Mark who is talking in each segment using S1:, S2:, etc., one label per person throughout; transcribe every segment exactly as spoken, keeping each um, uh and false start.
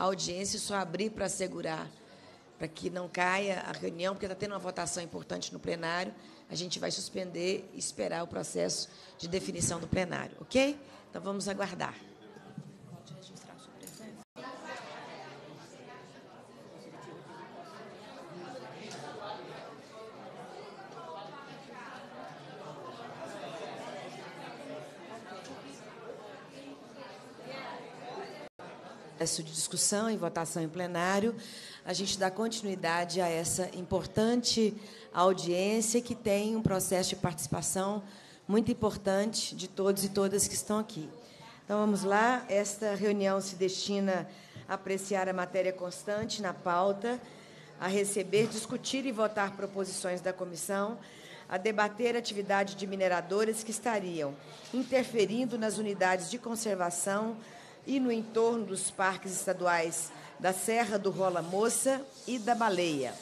S1: a audiência e só abrir para assegurar, para que não caia a reunião, porque está tendo uma votação importante no plenário, a gente vai suspender e esperar o processo de definição do plenário, ok? Então, vamos aguardar. Pode registrar a sua presença. Processo de discussão e votação em plenário, a gente dá continuidade a essa importante audiência que tem um processo de participação muito importante de todos e todas que estão aqui. Então, vamos lá. Esta reunião se destina a apreciar a matéria constante na pauta, a receber, discutir e votar proposições da comissão, a debater a atividade de mineradoras que estariam interferindo nas unidades de conservação e no entorno dos parques estaduais da Serra do Rola Moça e da Baleia.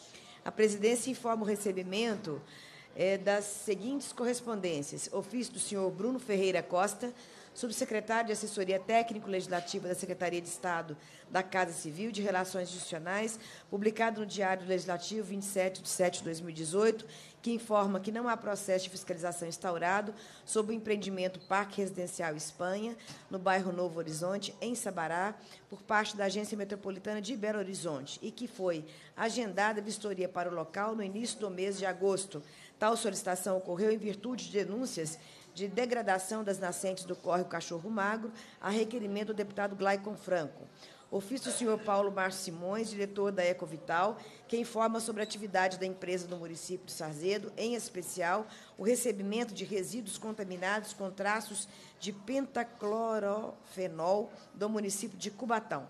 S1: A presidência informa o recebimento é, das seguintes correspondências. Ofício do senhor Bruno Ferreira Costa, subsecretário de Assessoria Técnico-Legislativa da Secretaria de Estado da Casa Civil e de Relações Institucionais, publicado no Diário Legislativo vinte e sete de setembro de dois mil e dezoito, que informa que não há processo de fiscalização instaurado sobre o empreendimento Parque Residencial Espanha, no bairro Novo Horizonte, em Sabará, por parte da Agência Metropolitana de Belo Horizonte, e que foi agendada a vistoria para o local no início do mês de agosto. Tal solicitação ocorreu em virtude de denúncias de degradação das nascentes do córrego Cachorro Magro, a requerimento do deputado Glaicon Franco. Ofício do senhor Paulo Márcio Simões, diretor da Ecovital, que informa sobre a atividade da empresa no município de Sarzedo, em especial o recebimento de resíduos contaminados com traços de pentaclorofenol do município de Cubatão.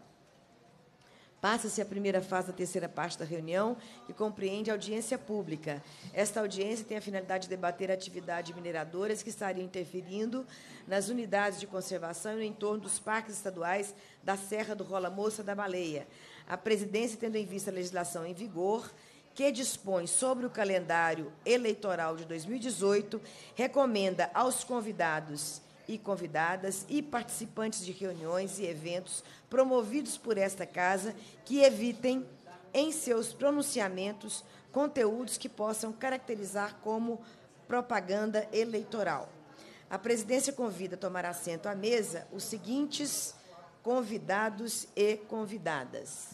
S1: Passa-se a primeira fase da terceira parte da reunião, que compreende a audiência pública. Esta audiência tem a finalidade de debater a atividade de mineradoras que estariam interferindo nas unidades de conservação e no entorno dos parques estaduais da Serra do Rola Moça da Baleia. A presidência, tendo em vista a legislação em vigor, que dispõe sobre o calendário eleitoral de dois mil e dezoito, recomenda aos convidados e convidadas e participantes de reuniões e eventos promovidos por esta Casa que evitem, em seus pronunciamentos, conteúdos que possam caracterizar como propaganda eleitoral. A presidência convida a tomar assento à mesa os seguintes convidados e convidadas.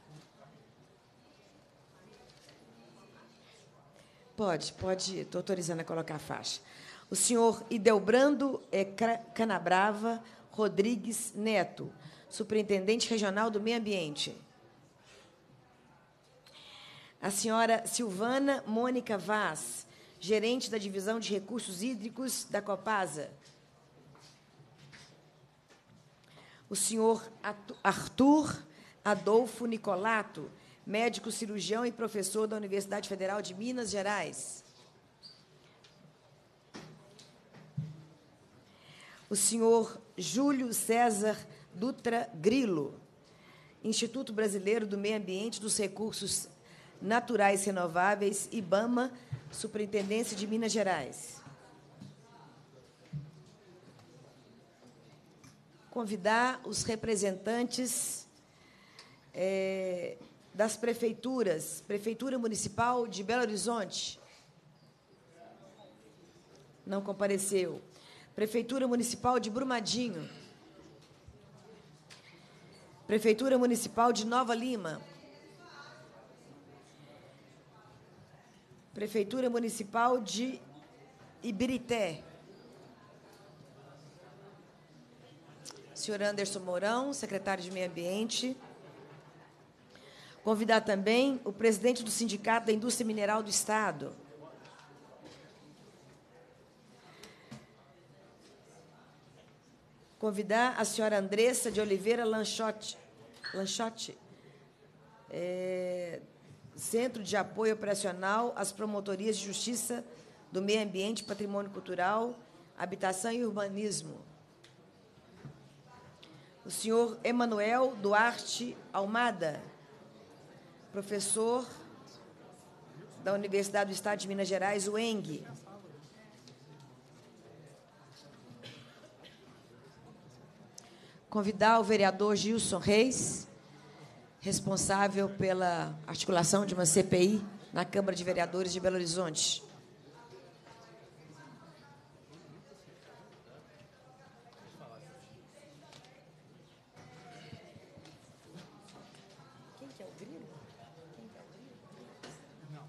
S1: Pode, pode, estou autorizando a colocar a faixa. O senhor Idelbrando Canabrava Rodrigues Neto, superintendente regional do Meio Ambiente. A senhora Silvana Mônica Vaz, gerente da Divisão de Recursos Hídricos da Copasa. O senhor Arthur Adolfo Nicolato, médico cirurgião e professor da Universidade Federal de Minas Gerais. O senhor Júlio César Dutra Grilo, Instituto Brasileiro do Meio Ambiente e dos Recursos Naturais Renováveis, IBAMA, Superintendência de Minas Gerais. Convidar os representantes é, das prefeituras, Prefeitura Municipal de Belo Horizonte. Não compareceu. Prefeitura Municipal de Brumadinho. Prefeitura Municipal de Nova Lima. Prefeitura Municipal de Ibirité. Senhor Anderson Mourão, secretário de Meio Ambiente. Convidar também o presidente do Sindicato da Indústria Mineral do Estado. Convidar a senhora Andressa de Oliveira Lanchotte, Lanchotte é, Centro de Apoio Operacional às Promotorias de Justiça do Meio Ambiente, Patrimônio Cultural, Habitação e Urbanismo. O senhor Emanuel Duarte Almada, professor da Universidade do Estado de Minas Gerais, U E N G. Convidar o vereador Gilson Reis, responsável pela articulação de uma C P I na Câmara de Vereadores de Belo Horizonte. Quem que é o Grilo? Quem que é o Grilo? Não.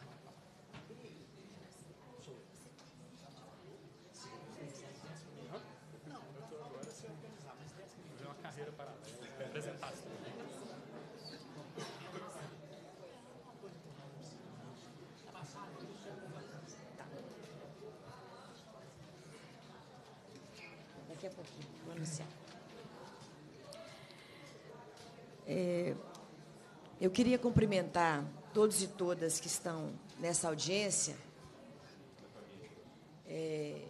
S1: Não, eu estou agora se organizar, mas tem uma carreira paralela. Apresentar. Daqui a pouquinho, vou anunciar. É, eu queria cumprimentar todos e todas que estão nessa audiência. É,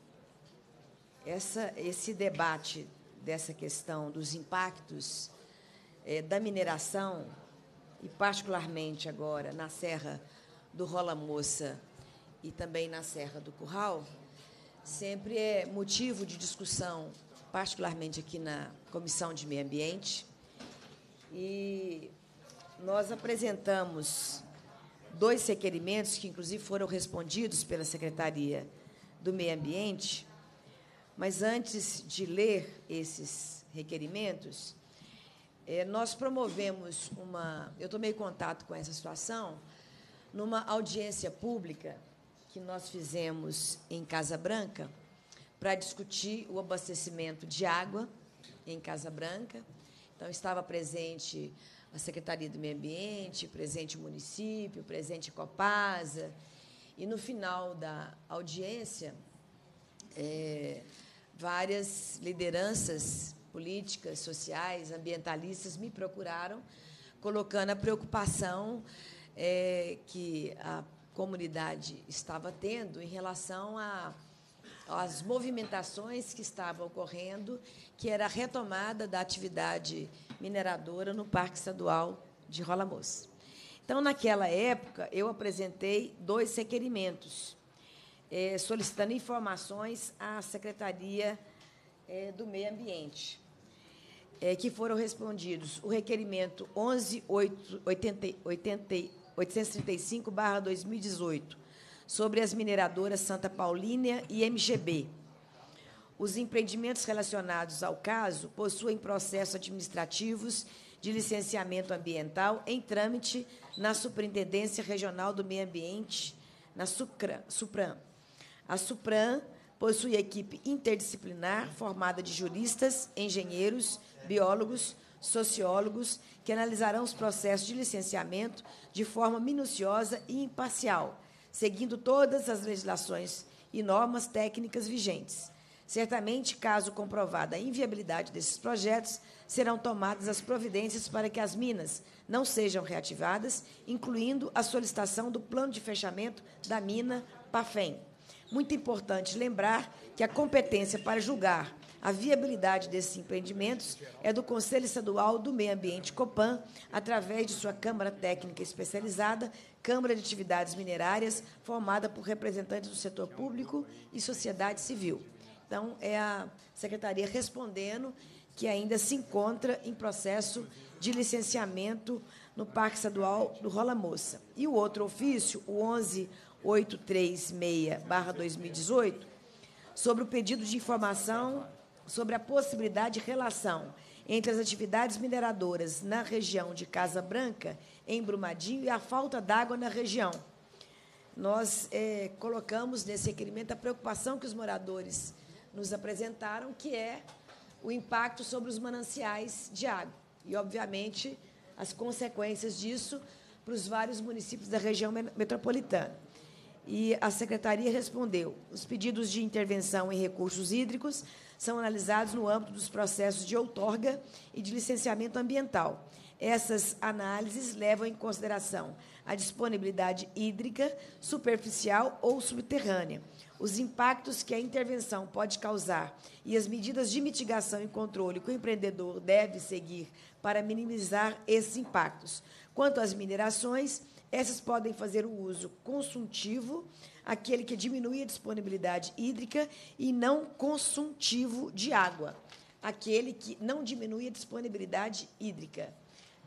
S1: essa, esse debate dessa questão dos impactos é, da mineração, e particularmente agora na Serra do Rola Moça e também na Serra do Curral, sempre é motivo de discussão, particularmente aqui na Comissão de Meio Ambiente. E nós apresentamos dois requerimentos que, inclusive, foram respondidos pela Secretaria do Meio Ambiente. Mas, antes de ler esses requerimentos, é, nós promovemos uma... Eu tomei contato com essa situação numa audiência pública que nós fizemos em Casa Branca para discutir o abastecimento de água em Casa Branca. Então, estava presente a Secretaria do Meio Ambiente, presente o município, presente a Copasa. E, no final da audiência, é, várias lideranças políticas, sociais, ambientalistas me procuraram, colocando a preocupação é, que a comunidade estava tendo em relação a as movimentações que estavam ocorrendo, que era a retomada da atividade mineradora no Parque Estadual de Rola Moça. Então, naquela época, eu apresentei dois requerimentos, eh, solicitando informações à Secretaria eh, do Meio Ambiente, eh, que foram respondidos o requerimento onze oitocentos e trinta e cinco barra dois mil e dezoito, sobre as mineradoras Santa Paulínia e M G B. Os empreendimentos relacionados ao caso possuem processos administrativos de licenciamento ambiental em trâmite na Superintendência Regional do Meio Ambiente, na SUPRAM. A SUPRAM possui equipe interdisciplinar formada de juristas, engenheiros, biólogos, sociólogos, que analisarão os processos de licenciamento de forma minuciosa e imparcial, seguindo todas as legislações e normas técnicas vigentes. Certamente, caso comprovada a inviabilidade desses projetos, serão tomadas as providências para que as minas não sejam reativadas, incluindo a solicitação do plano de fechamento da mina Pafém. Muito importante lembrar que a competência para julgar a viabilidade desses empreendimentos é do Conselho Estadual do Meio Ambiente, COPAM, através de sua Câmara Técnica Especializada, Câmara de Atividades Minerárias, formada por representantes do setor público e sociedade civil. Então, é a Secretaria respondendo que ainda se encontra em processo de licenciamento no Parque Estadual do Rola Moça. E o outro ofício, o onze oitocentos e trinta e seis barra dois mil e dezoito, sobre o pedido de informação sobre a possibilidade de relação entre as atividades mineradoras na região de Casa Branca, em Brumadinho, e a falta d'água na região. Nós é, colocamos nesse requerimento a preocupação que os moradores nos apresentaram, que é o impacto sobre os mananciais de água e, obviamente, as consequências disso para os vários municípios da região metropolitana. E a Secretaria respondeu: os pedidos de intervenção em recursos hídricos são analisados no âmbito dos processos de outorga e de licenciamento ambiental. Essas análises levam em consideração a disponibilidade hídrica, superficial ou subterrânea, os impactos que a intervenção pode causar e as medidas de mitigação e controle que o empreendedor deve seguir para minimizar esses impactos. Quanto às minerações, essas podem fazer o uso consultivo, aquele que diminui a disponibilidade hídrica, e não consultivo de água, aquele que não diminui a disponibilidade hídrica.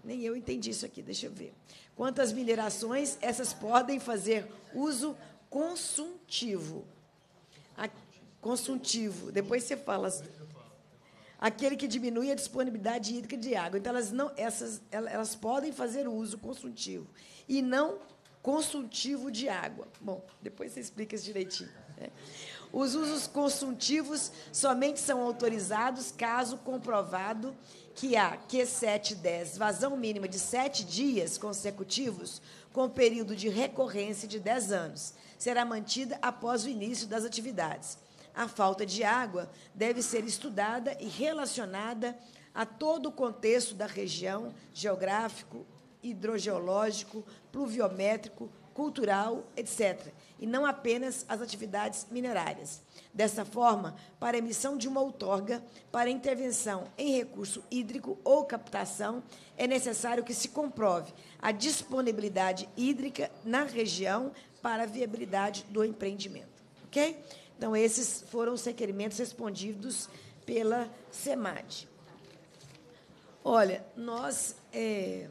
S1: Nem eu entendi isso aqui, deixa eu ver. Quantas minerações, essas podem fazer uso consultivo. A, consultivo, depois você fala. Aquele que diminui a disponibilidade hídrica de água. Então, elas, não, essas, elas podem fazer uso consultivo e não consultivo de água. Bom, depois você explica isso direitinho. Né? Os usos consultivos somente são autorizados caso comprovado que há Q sete dez, vazão mínima de sete dias consecutivos, com período de recorrência de dez anos. Será mantida após o início das atividades. A falta de água deve ser estudada e relacionada a todo o contexto da região, geográfico, hidrogeológico, pluviométrico, cultural, etcétera, e não apenas as atividades minerárias. Dessa forma, para a emissão de uma outorga para intervenção em recurso hídrico ou captação, é necessário que se comprove a disponibilidade hídrica na região para a viabilidade do empreendimento. Ok? Então, esses foram os requerimentos respondidos pela SEMAD. Olha, nós... É,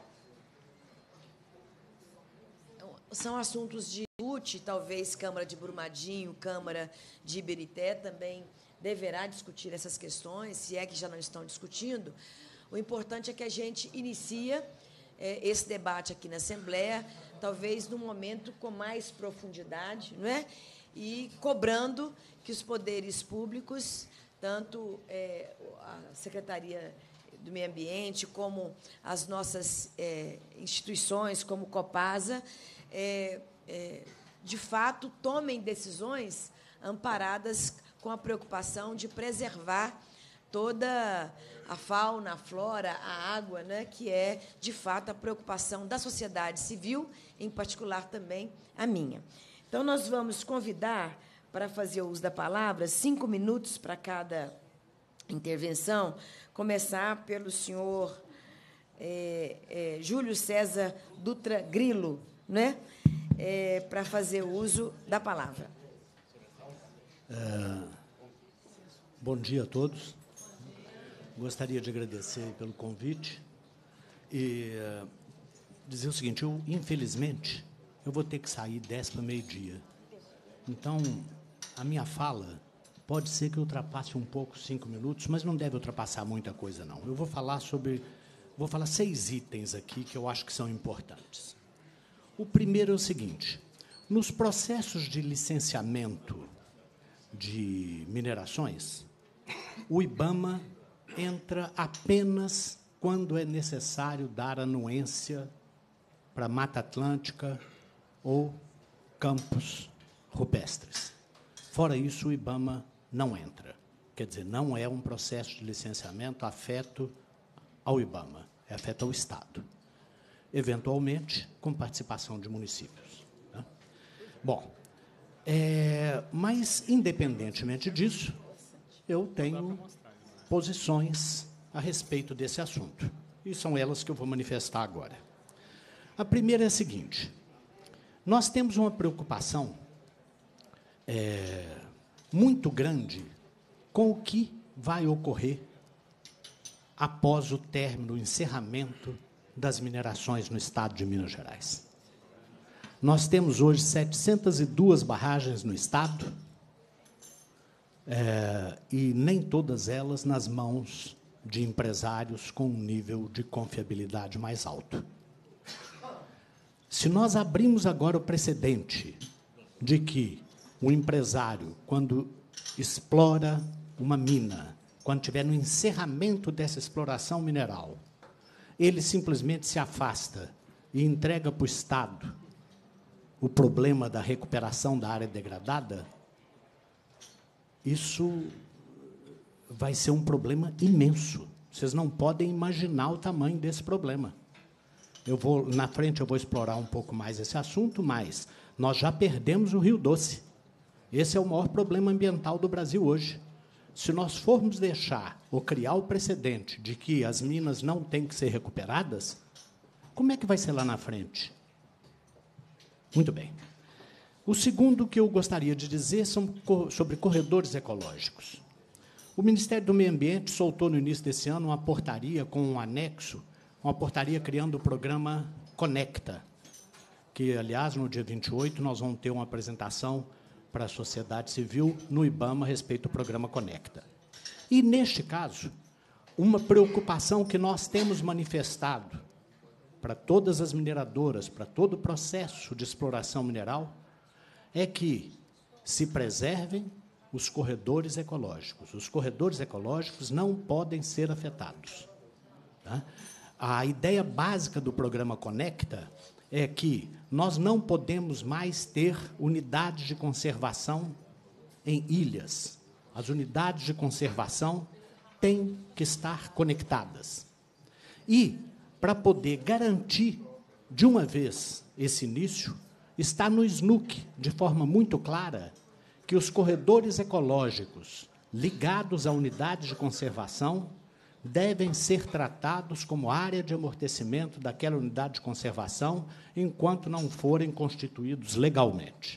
S1: são assuntos de U T, talvez Câmara de Brumadinho, Câmara de Ibirité também deverá discutir essas questões, se é que já não estão discutindo. O importante é que a gente inicia é, esse debate aqui na Assembleia, talvez num momento com mais profundidade, não é? E cobrando que os poderes públicos, tanto é, a Secretaria do Meio Ambiente, como as nossas é, instituições, como o Copasa, é, é, de fato, tomem decisões amparadas com a preocupação de preservar toda a fauna, a flora, a água, né, que é, de fato, a preocupação da sociedade civil, em particular também a minha. Então, nós vamos convidar, para fazer o uso da palavra, cinco minutos para cada intervenção, começar pelo senhor é, é, Júlio César Dutra Grilo, né, é, para fazer uso da palavra.
S2: É, bom dia a todos. Gostaria de agradecer pelo convite e uh, dizer o seguinte, eu, infelizmente, eu vou ter que sair dez para meio-dia. Então, a minha fala pode ser que ultrapasse um pouco cinco minutos, mas não deve ultrapassar muita coisa, não. Eu vou falar sobre... Vou falar seis itens aqui que eu acho que são importantes. O primeiro é o seguinte, nos processos de licenciamento de minerações, o IBAMA entra apenas quando é necessário dar anuência para Mata Atlântica ou campos rupestres. Fora isso, o IBAMA não entra. Quer dizer, não é um processo de licenciamento afeto ao IBAMA, é afeto ao Estado. Eventualmente, com participação de municípios. Né? Bom, é, mas, independentemente disso, eu tenho posições a respeito desse assunto. E são elas que eu vou manifestar agora. A primeira é a seguinte. Nós temos uma preocupação é, muito grande com o que vai ocorrer após o término, o encerramento das minerações no estado de Minas Gerais. Nós temos hoje setecentas e duas barragens no estado, é, e nem todas elas nas mãos de empresários com um nível de confiabilidade mais alto. Se nós abrimos agora o precedente de que o empresário, quando explora uma mina, quando estiver no encerramento dessa exploração mineral, ele simplesmente se afasta e entrega para o Estado o problema da recuperação da área degradada, isso vai ser um problema imenso. Vocês não podem imaginar o tamanho desse problema. Eu vou, na frente eu vou explorar um pouco mais esse assunto, mas nós já perdemos o Rio Doce. Esse é o maior problema ambiental do Brasil hoje. Se nós formos deixar ou criar o precedente de que as minas não têm que ser recuperadas, como é que vai ser lá na frente? Muito bem. O segundo que eu gostaria de dizer são sobre corredores ecológicos. O Ministério do Meio Ambiente soltou, no início desse ano, uma portaria com um anexo uma portaria criando o programa Conecta, que, aliás, no dia vinte e oito, nós vamos ter uma apresentação para a sociedade civil no IBAMA a respeito do programa Conecta. E, neste caso, uma preocupação que nós temos manifestado para todas as mineradoras, para todo o processo de exploração mineral, é que se preservem os corredores ecológicos. Os corredores ecológicos não podem ser afetados. Tá? A ideia básica do programa Conecta é que nós não podemos mais ter unidades de conservação em ilhas. As unidades de conservação têm que estar conectadas. E, para poder garantir, de uma vez, esse início, está no S N U C, de forma muito clara, que os corredores ecológicos ligados a unidades de conservação devem ser tratados como área de amortecimento daquela unidade de conservação enquanto não forem constituídos legalmente.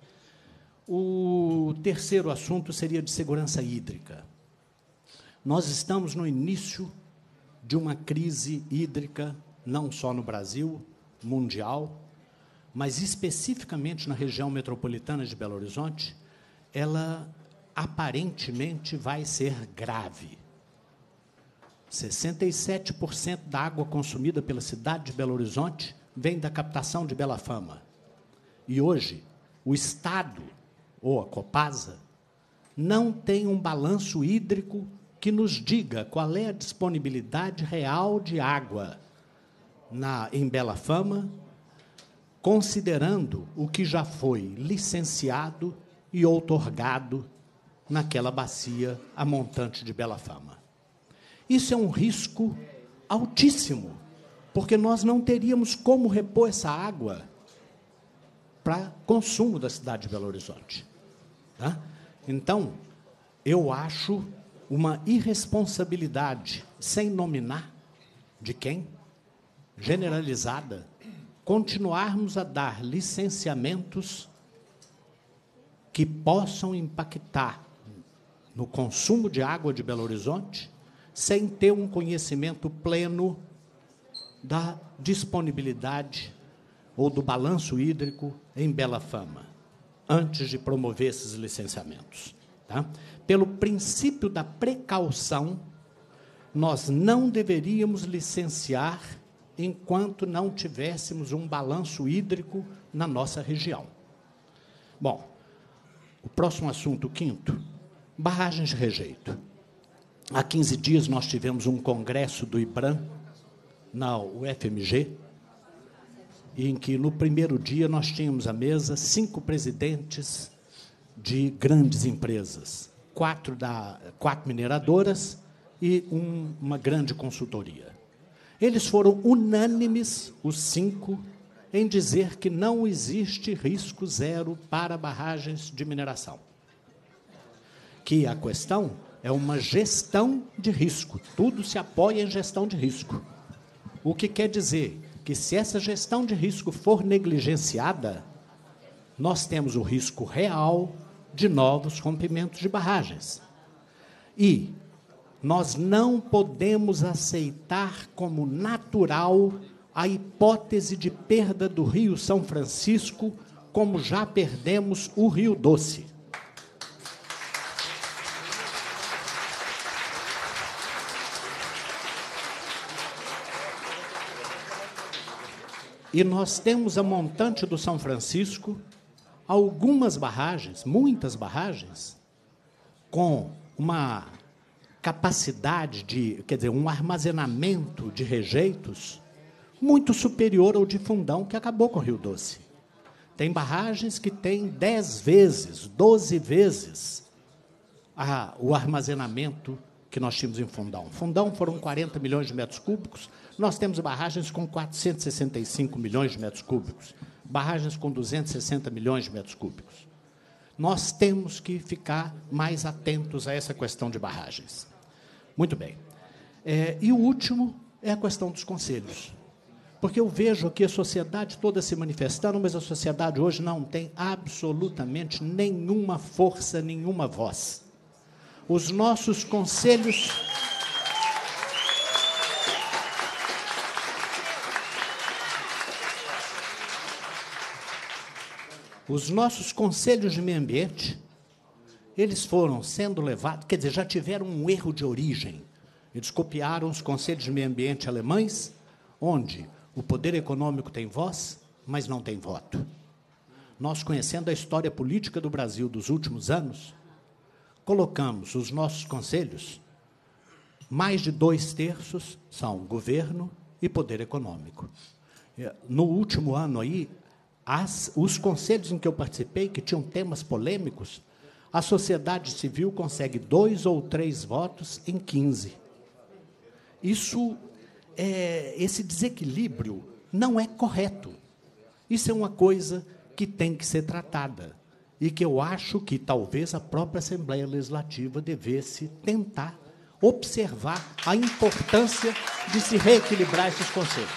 S2: O terceiro assunto seria de segurança hídrica. Nós estamos no início de uma crise hídrica, não só no Brasil, mundial, mas especificamente na região metropolitana de Belo Horizonte, ela aparentemente vai ser grave. sessenta e sete por cento da água consumida pela cidade de Belo Horizonte vem da captação de Bela Fama. E hoje, o Estado, ou a Copasa, não tem um balanço hídrico que nos diga qual é a disponibilidade real de água na, em Bela Fama, considerando o que já foi licenciado e outorgado naquela bacia a montante de Bela Fama. Isso é um risco altíssimo, porque nós não teríamos como repor essa água para consumo da cidade de Belo Horizonte. Tá? Então, eu acho uma irresponsabilidade, sem nominar de quem, generalizada, continuarmos a dar licenciamentos que possam impactar no consumo de água de Belo Horizonte, sem ter um conhecimento pleno da disponibilidade ou do balanço hídrico em Bela Fama, antes de promover esses licenciamentos. Tá? Pelo princípio da precaução, nós não deveríamos licenciar enquanto não tivéssemos um balanço hídrico na nossa região. Bom, o próximo assunto, o quinto, barragens de rejeito. Há quinze dias nós tivemos um congresso do IBRAM, na U F M G, em que, no primeiro dia, nós tínhamos à mesa cinco presidentes de grandes empresas, quatro, da, quatro mineradoras e um, uma grande consultoria. Eles foram unânimes, os cinco, em dizer que não existe risco zero para barragens de mineração. Que a questão é uma gestão de risco. Tudo se apoia em gestão de risco. O que quer dizer que, se essa gestão de risco for negligenciada, nós temos o risco real de novos rompimentos de barragens. E nós não podemos aceitar como natural a hipótese de perda do Rio São Francisco, como já perdemos o Rio Doce. E nós temos a montante do São Francisco, algumas barragens, muitas barragens, com uma capacidade de, quer dizer, um armazenamento de rejeitos muito superior ao de Fundão, que acabou com o Rio Doce. Tem barragens que têm dez vezes, doze vezes a, o armazenamento que nós tínhamos em Fundão. Fundão foram quarenta milhões de metros cúbicos, nós temos barragens com quatrocentos e sessenta e cinco milhões de metros cúbicos, barragens com duzentos e sessenta milhões de metros cúbicos. Nós temos que ficar mais atentos a essa questão de barragens. Muito bem. É, e o último é a questão dos conselhos. Porque eu vejo aqui a sociedade toda se manifestando, mas a sociedade hoje não tem absolutamente nenhuma força, nenhuma voz. Os nossos conselhos... os nossos conselhos de meio ambiente, eles foram sendo levados, quer dizer, já tiveram um erro de origem. Eles copiaram os conselhos de meio ambiente alemães, onde o poder econômico tem voz, mas não tem voto. Nós, conhecendo a história política do Brasil dos últimos anos, colocamos os nossos conselhos, mais de dois terços são governo e poder econômico. No último ano, aí, as, os conselhos em que eu participei, que tinham temas polêmicos, a sociedade civil consegue dois ou três votos em quinze. Isso, é, esse desequilíbrio não é correto. Isso é uma coisa que tem que ser tratada e que eu acho que talvez a própria Assembleia Legislativa devesse tentar observar a importância de se reequilibrar esses conselhos.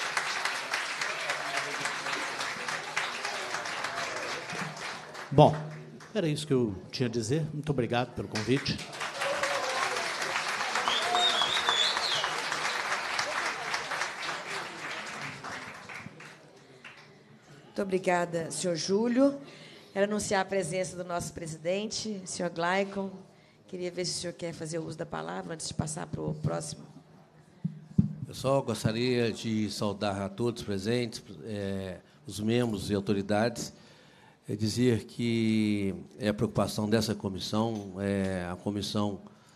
S2: Bom, era isso que eu tinha a dizer. Muito obrigado pelo convite.
S1: Muito obrigada, senhor Júlio. Quero anunciar a presença do nosso presidente, senhor Glaicon. Queria ver se o senhor quer fazer uso da palavra antes de passar para o próximo.
S3: Eu só gostaria de saudar a todos presentes, é, os membros e autoridades, é dizer que é a preocupação dessa comissão, é a comissão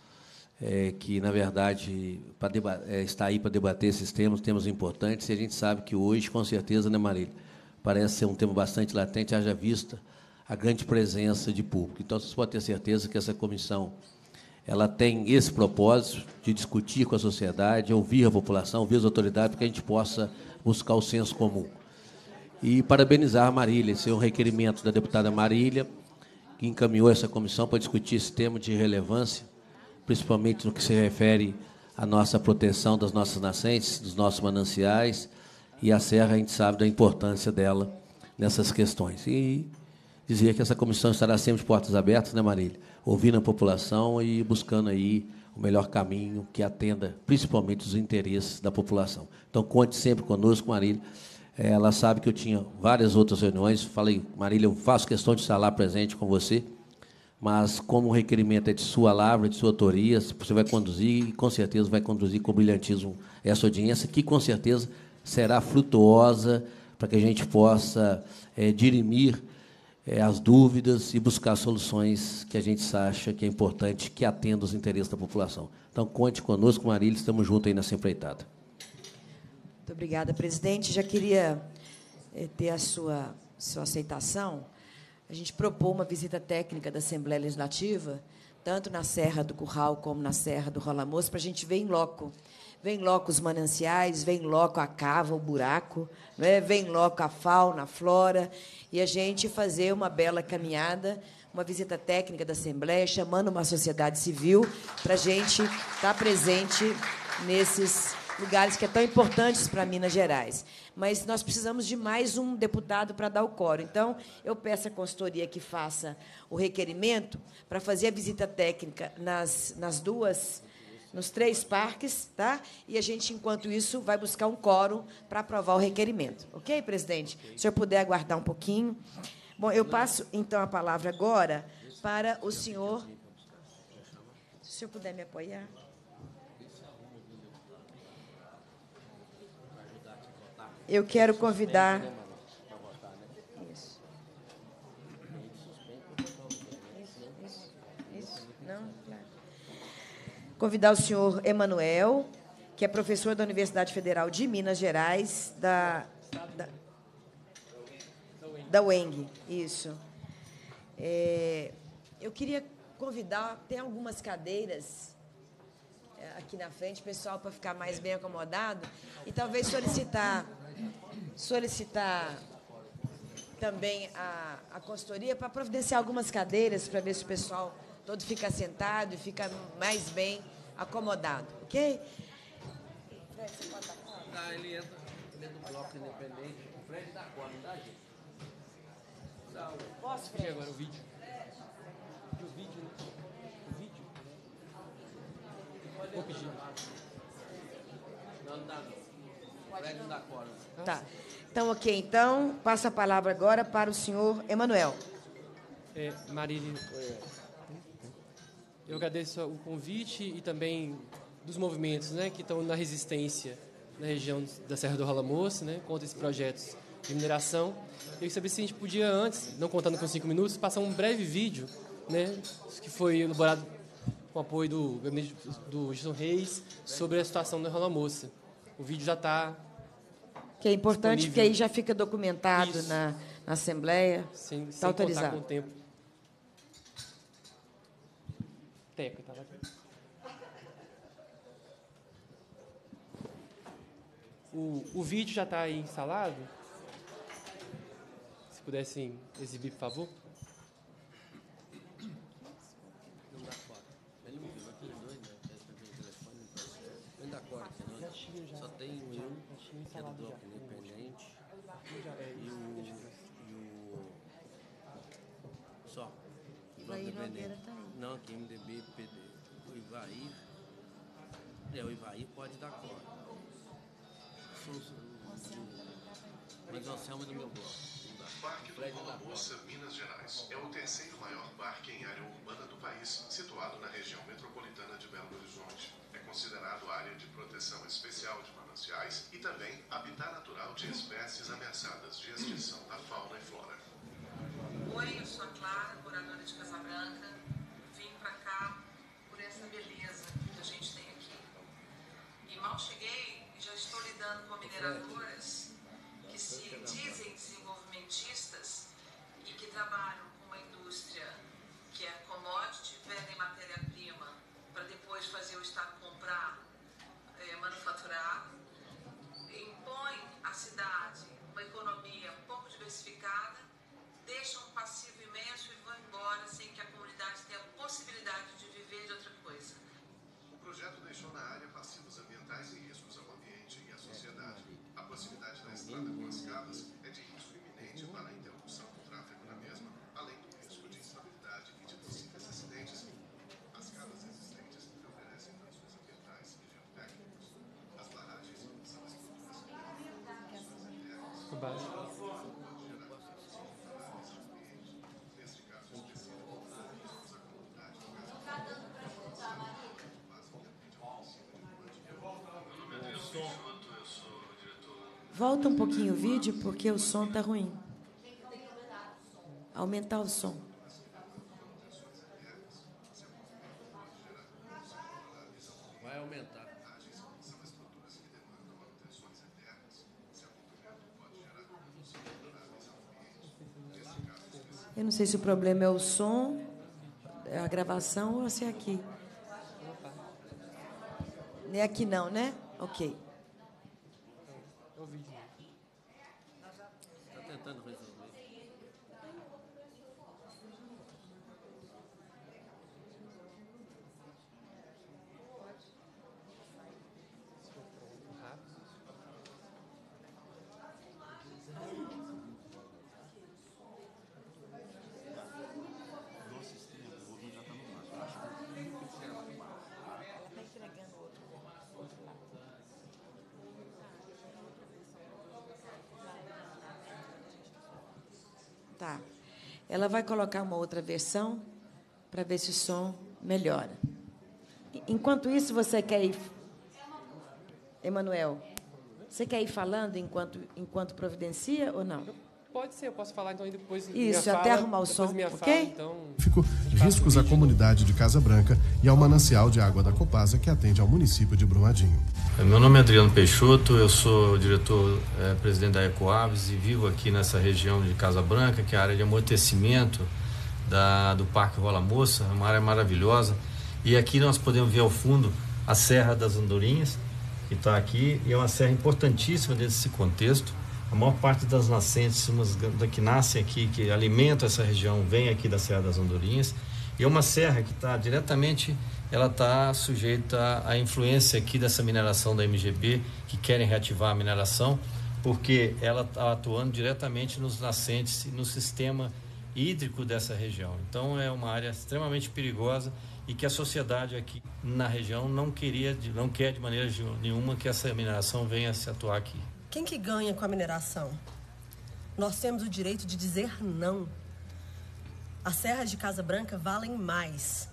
S3: é, que, na verdade, para deba- é, está aí para debater esses temas, temas importantes, e a gente sabe que hoje, com certeza, né, Marília, parece ser um tema bastante latente, haja vista a grande presença de público. Então, vocês podem ter certeza que essa comissão ela tem esse propósito de discutir com a sociedade, ouvir a população, ouvir as autoridades, para que a gente possa buscar o senso comum. E parabenizar a Marília, esse é um requerimento da deputada Marília, que encaminhou essa comissão para discutir esse tema de relevância, principalmente no que se refere à nossa proteção das nossas nascentes, dos nossos mananciais, e a Serra, a gente sabe da importância dela nessas questões. E dizer que essa comissão estará sempre de portas abertas, né, Marília? Ouvindo a população e buscando aí o melhor caminho que atenda principalmente os interesses da população. Então, conte sempre conosco, Marília. Ela sabe que eu tinha várias outras reuniões. Falei, Marília, eu faço questão de estar lá presente com você, mas como o requerimento é de sua lavra, de sua autoria, você vai conduzir, e com certeza vai conduzir com brilhantismo essa audiência, que com certeza será frutuosa para que a gente possa é, dirimir é, as dúvidas e buscar soluções que a gente acha que é importante que atenda os interesses da população. Então, conte conosco, Marília, estamos juntos aí nessa empreitada.
S1: Muito obrigada, presidente. Já queria eh, ter a sua, sua aceitação. A gente propôs uma visita técnica da Assembleia Legislativa, tanto na Serra do Curral como na Serra do Rola Moça, para a gente ver em loco. Vem logo os mananciais, vem logo a cava, o buraco, né? Vem logo a fauna, a flora, e a gente fazer uma bela caminhada, uma visita técnica da Assembleia, chamando uma sociedade civil para a gente estar presente nesses lugares que é tão importantes para Minas Gerais. Mas nós precisamos de mais um deputado para dar o quórum. Então, eu peço à consultoria que faça o requerimento para fazer a visita técnica nas, nas duas... nos três parques, tá? E a gente, enquanto isso, vai buscar um quórum para aprovar o requerimento. Ok, presidente? Se o senhor puder aguardar um pouquinho. Bom, eu passo, então, a palavra agora para o senhor... Se o senhor puder me apoiar. Eu quero convidar... Isso. Isso, isso, isso. Não, claro. Convidar o senhor Emanuel, que é professor da Universidade Federal de Minas Gerais, da, da, da U E N G, isso. É, eu queria convidar, tem algumas cadeiras aqui na frente, pessoal, para ficar mais bem acomodado, e talvez solicitar, solicitar também a, a consultoria para providenciar algumas cadeiras, para ver se o pessoal todo fica sentado e fica mais bem acomodado, ok? Fred, você pode dar conta?
S3: Não, ele entra, ele é do Bloco Independente. O Fred dá conta, não dá, gente?
S1: Posso, Fred?
S4: Agora o vídeo. O vídeo, o vídeo. Vou pedir.
S3: Não, não dá, não.
S1: Tá. Então, ok. Então, passo a palavra agora para o senhor Emanuel.
S4: É, Marília, eu agradeço o convite e também dos movimentos, né, que estão na resistência na região da Serra do Rola Moça, né, contra esses projetos de mineração. Eu queria saber se a gente podia, antes, não contando com cinco minutos, passar um breve vídeo, né, que foi elaborado com apoio do gabinete do Gilson Reis sobre a situação da Rola Moça. O vídeo já está
S1: Que é importante,
S4: disponível.
S1: porque aí já fica documentado na, na Assembleia.
S4: Sem,
S1: Está
S4: sem contar
S1: autorizado.
S4: com o tempo. Teca, tá lá. O, o vídeo já está aí instalado. Se pudessem exibir, por favor.
S3: Só tem um, que é do Bloco Independente, e o, e o só, o Bloco Independente. Não, aqui M D B, P D, o Ivaí, é, o Ivaí pode dar corda. Mas o Anselmo é do meu bloco.
S5: Parque do Rola Moça, Minas Gerais. É o terceiro maior parque em área urbana do país, situado na região metropolitana de Belo Horizonte. É considerado área de proteção especial de mananciais e também habitat natural de espécies ameaçadas de extinção da fauna e flora.
S6: Oi, eu sou a Clara, moradora de Casa Branca. Vim pra cá por essa beleza que a gente tem aqui. E mal cheguei e já estou lidando com mineradoras que se dizem desenvolvimentistas e que trabalham com uma indústria que é commodity, vendem matéria-prima para depois fazer o Estado comprar, é, manufaturar, impõem à cidade uma economia pouco diversificada, deixam um passivo imenso e vão embora sem que a comunidade tenha a possibilidade de viver de outra coisa.
S5: O projeto deixou na área passivos ambientais e riscos ao ambiente e à sociedade. A proximidade da estrada com as cabas é de risco iminente para a interrupção do tráfego na mesma, além do risco de instabilidade e de possíveis acidentes. As cabas existentes oferecem riscos ambientais e geotécnicos. As barragens são estruturas internas.
S4: Por baixo.
S5: Neste caso específico, riscos à comunidade do caso.
S1: Volta um pouquinho o vídeo, porque o som está ruim. Aumentar o som.
S3: Vai aumentar.
S1: Eu não sei se o problema é o som, é a gravação ou se é aqui. Nem aqui não, né? Ok.
S4: É o vídeo.
S3: Está tentando resolver.
S1: Tá. Ela vai colocar uma outra versão para ver se o som melhora. Enquanto isso, você quer ir... Emanuel, você quer ir falando enquanto, enquanto providencia ou não?
S4: Pode ser, eu posso falar então e depois.
S1: Isso,
S4: minha
S1: até
S4: fala,
S1: arrumar o som,
S4: minha
S1: ok?
S4: Fala, então,
S7: Riscos à comunidade de Casa Branca e ao manancial de água da Copasa que atende ao município de Brumadinho.
S8: Meu nome é Adriano Peixoto, eu sou diretor, é, presidente da Ecoaves e vivo aqui nessa região de Casa Branca, que é a área de amortecimento da, do Parque Rola Moça, uma área maravilhosa. E aqui nós podemos ver ao fundo a Serra das Andorinhas, que está aqui, e é uma serra importantíssima desse contexto. A maior parte das nascentes umas, que nascem aqui, que alimentam essa região, vem aqui da Serra das Andorinhas. E é uma serra que está diretamente, ela está sujeita à influência aqui dessa mineração da M G B, que querem reativar a mineração, porque ela está atuando diretamente nos nascentes e no sistema hídrico dessa região. Então é uma área extremamente perigosa e que a sociedade aqui na região não queria, não quer de maneira nenhuma que essa mineração venha a se atuar aqui.
S9: Quem que ganha com a mineração? Nós temos o direito de dizer não. As serras de Casa Branca valem mais.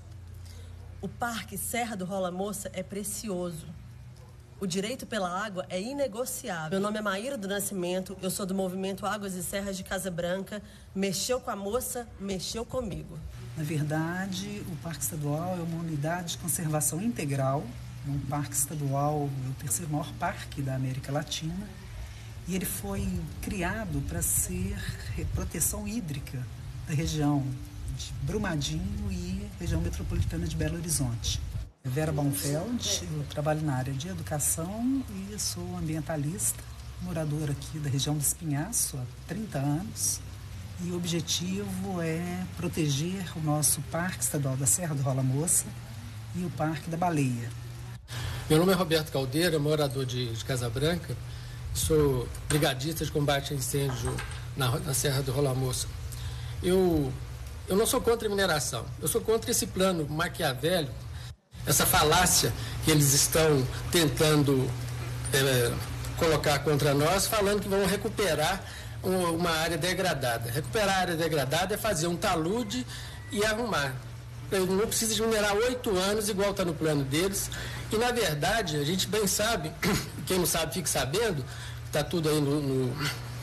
S9: O Parque Serra do Rola Moça é precioso. O direito pela água é inegociável. Meu nome é Maíra do Nascimento, eu sou do movimento Águas e Serras de Casa Branca. Mexeu com a moça, mexeu comigo.
S10: Na verdade, o Parque Estadual é uma unidade de conservação integral. Um parque estadual, é o terceiro maior parque da América Latina. E ele foi criado para ser proteção hídrica da região de Brumadinho e região metropolitana de Belo Horizonte. Vera Baumfeld, eu trabalho na área de educação e sou ambientalista, moradora aqui da região do Espinhaço há trinta anos. E o objetivo é proteger o nosso Parque Estadual da Serra do Rola Moça e o Parque da Baleia.
S11: Meu nome é Roberto Caldeira, morador de, de Casa Branca. Sou brigadista de combate a incêndio na, na Serra do Rola Moça. Eu, eu não sou contra a mineração, eu sou contra esse plano maquiavélico, essa falácia que eles estão tentando é, colocar contra nós, falando que vão recuperar uma área degradada. Recuperar a área degradada é fazer um talude e arrumar. Não precisa de minerar oito anos, igual está no plano deles. E, na verdade, a gente bem sabe, quem não sabe fique sabendo, está tudo aí no, no,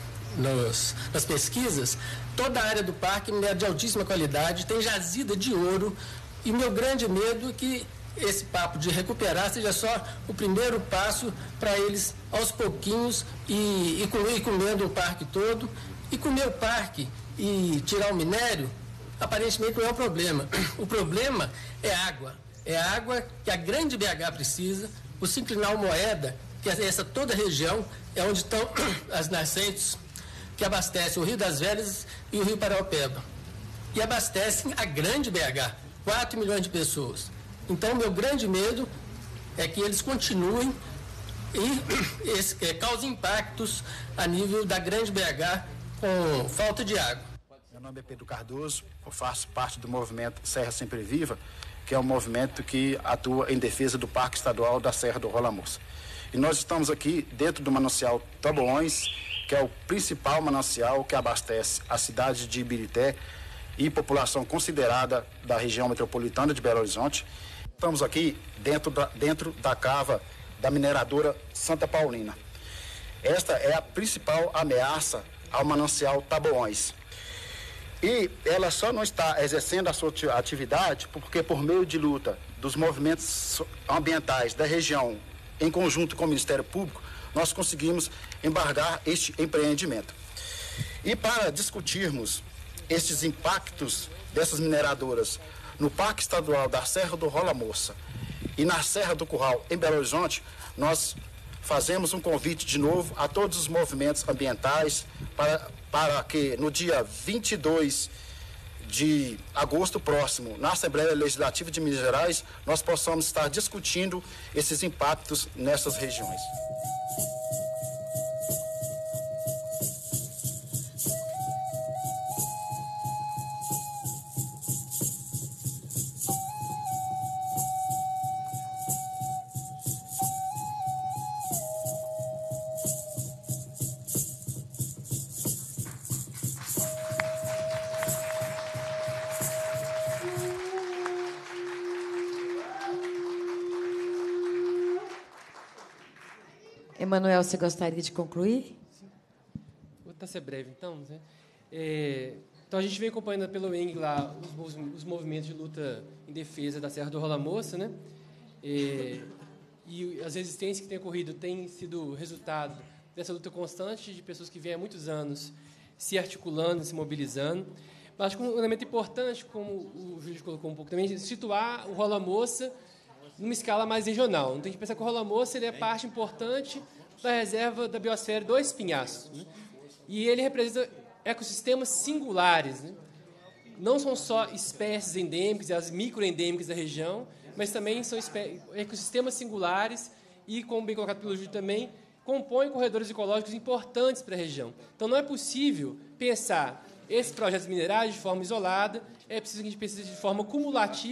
S11: nos, nas pesquisas, toda a área do parque é de altíssima qualidade, tem jazida de ouro, e meu grande medo é que esse papo de recuperar seja só o primeiro passo para eles, aos pouquinhos, e, e comer, ir comendo o parque todo, e comer o parque e tirar o minério, aparentemente não é o problema. O problema é água. É a água que a grande B H precisa, o Sinclinal Moeda, que é essa toda a região, é onde estão as nascentes que abastecem o Rio das Velhas e o Rio Paraopeba. E abastecem a grande B H, quatro milhões de pessoas. Então, meu grande medo é que eles continuem e esse, é, causem impactos a nível da grande B H com falta de água.
S12: Meu nome é Pedro Cardoso, eu faço parte do movimento Serra Sempre Viva, que é um movimento que atua em defesa do Parque Estadual da Serra do Rola Moça. E nós estamos aqui dentro do manancial Taboões, que é o principal manancial que abastece a cidade de Ibirité e população considerada da região metropolitana de Belo Horizonte. Estamos aqui dentro da, dentro da cava da mineradora Santa Paulina. Esta é a principal ameaça ao manancial Taboões. E ela só não está exercendo a sua atividade porque, por meio de luta dos movimentos ambientais da região, em conjunto com o Ministério Público, nós conseguimos embargar este empreendimento. E para discutirmos estes impactos dessas mineradoras no Parque Estadual da Serra do Rola Moça e na Serra do Curral, em Belo Horizonte, nós fazemos um convite de novo a todos os movimentos ambientais para, para que no dia vinte e dois de agosto próximo, na Assembleia Legislativa de Minas Gerais, nós possamos estar discutindo esses impactos nessas regiões.
S1: Emanuel, você gostaria de concluir?
S4: Vou tentar ser breve, então. Né? É, então, a gente vem acompanhando pelo E N G lá os, os movimentos de luta em defesa da Serra do Rola Moça, né? É, e as resistências que têm ocorrido têm sido resultado dessa luta constante de pessoas que vêm há muitos anos se articulando, se mobilizando. Mas acho que um elemento importante, como o Júlio colocou um pouco também, é situar o Rola Moça numa escala mais regional. Então, tem que pensar que o Rola Moça ele é parte importante da reserva da biosfera do Espinhaço, né? E ele representa ecossistemas singulares, né? Não são só espécies endêmicas e as microendêmicas da região, mas também são ecossistemas singulares e, como bem colocado pelo Júlio também, compõem corredores ecológicos importantes para a região. Então, não é possível pensar esses projetos minerais de forma isolada, é preciso que a gente pense de forma cumulativa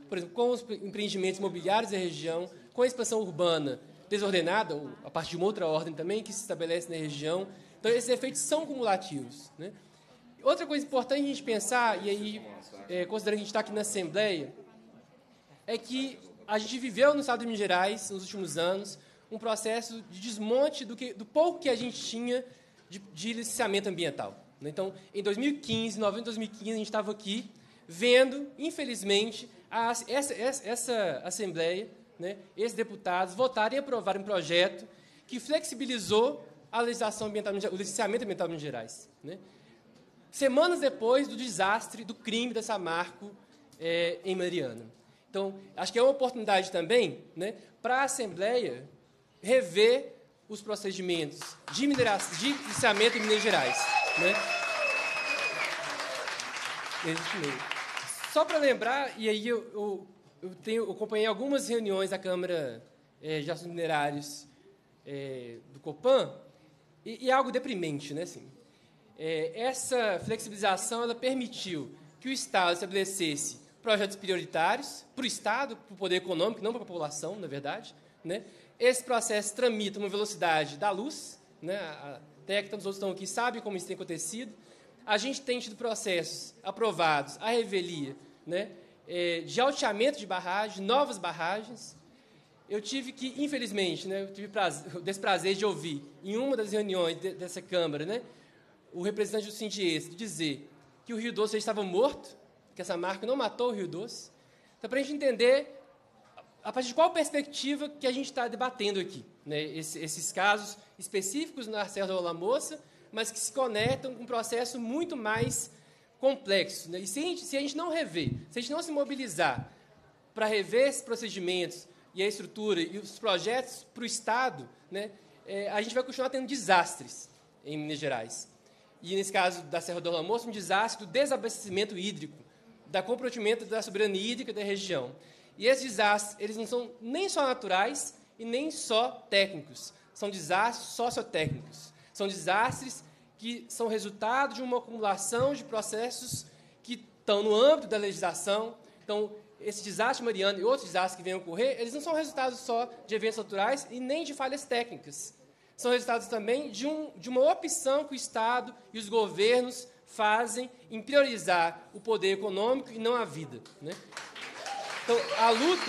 S4: por exemplo, com os empreendimentos imobiliários da região, com a expansão urbana desordenada, ou a partir de uma outra ordem também, que se estabelece na região. Então, esses efeitos são cumulativos, né? Outra coisa importante a gente pensar, e aí, é, considerando que a gente está aqui na Assembleia, é que a gente viveu no estado de Minas Gerais, nos últimos anos, um processo de desmonte do, que, do pouco que a gente tinha de, de licenciamento ambiental. Então, em dois mil e quinze, novembro de dois mil e quinze, a gente estava aqui vendo, infelizmente, a, essa, essa, essa Assembleia, né, esses deputados, votarem e aprovarem um projeto que flexibilizou a legislação ambiental, o licenciamento ambiental em Minas Gerais, né? Semanas depois do desastre, do crime da Samarco é, em Mariana. Então, acho que é uma oportunidade também, né, para a Assembleia rever os procedimentos de, mineração, de licenciamento em Minas Gerais, né? Só para lembrar, e aí eu, eu, eu, tenho, eu acompanhei algumas reuniões da Câmara é, de Assuntos Minerários é, do Copan, e, e é algo deprimente, né? Assim, é, essa flexibilização ela permitiu que o Estado estabelecesse projetos prioritários para o Estado, para o poder econômico, não para a população, na verdade, né? Esse processo tramita uma velocidade da luz, né? Até que todos os outros estão aqui sabem como isso tem acontecido. A gente tem tido processos aprovados à revelia, né, de alteamento de barragem, novas barragens. Eu tive que, infelizmente, né, eu tive prazer, o desprazer de ouvir, em uma das reuniões de, dessa Câmara, né, o representante do Sindies dizer que o Rio Doce já estava morto, que essa marca não matou o Rio Doce. Então, para a gente entender a partir de qual perspectiva que a gente está debatendo aqui, né, esses, esses casos específicos na Serra da Moça, mas que se conectam com um processo muito mais complexo, né? E se a, gente, se a gente não rever, se a gente não se mobilizar para rever esses procedimentos e a estrutura e os projetos para o Estado, né, é, a gente vai continuar tendo desastres em Minas Gerais. E, nesse caso da Serra do Moça, um desastre do desabastecimento hídrico, da comprometimento da soberania hídrica da região. E esses desastres, eles não são nem só naturais e nem só técnicos, são desastres sociotécnicos. São desastres que são resultado de uma acumulação de processos que estão no âmbito da legislação. Então, esse desastre mariano e outros desastres que vêm a ocorrer, eles não são resultados só de eventos naturais e nem de falhas técnicas. São resultados também de, um, de uma opção que o Estado e os governos fazem em priorizar o poder econômico e não a vida, né? Então, a luta...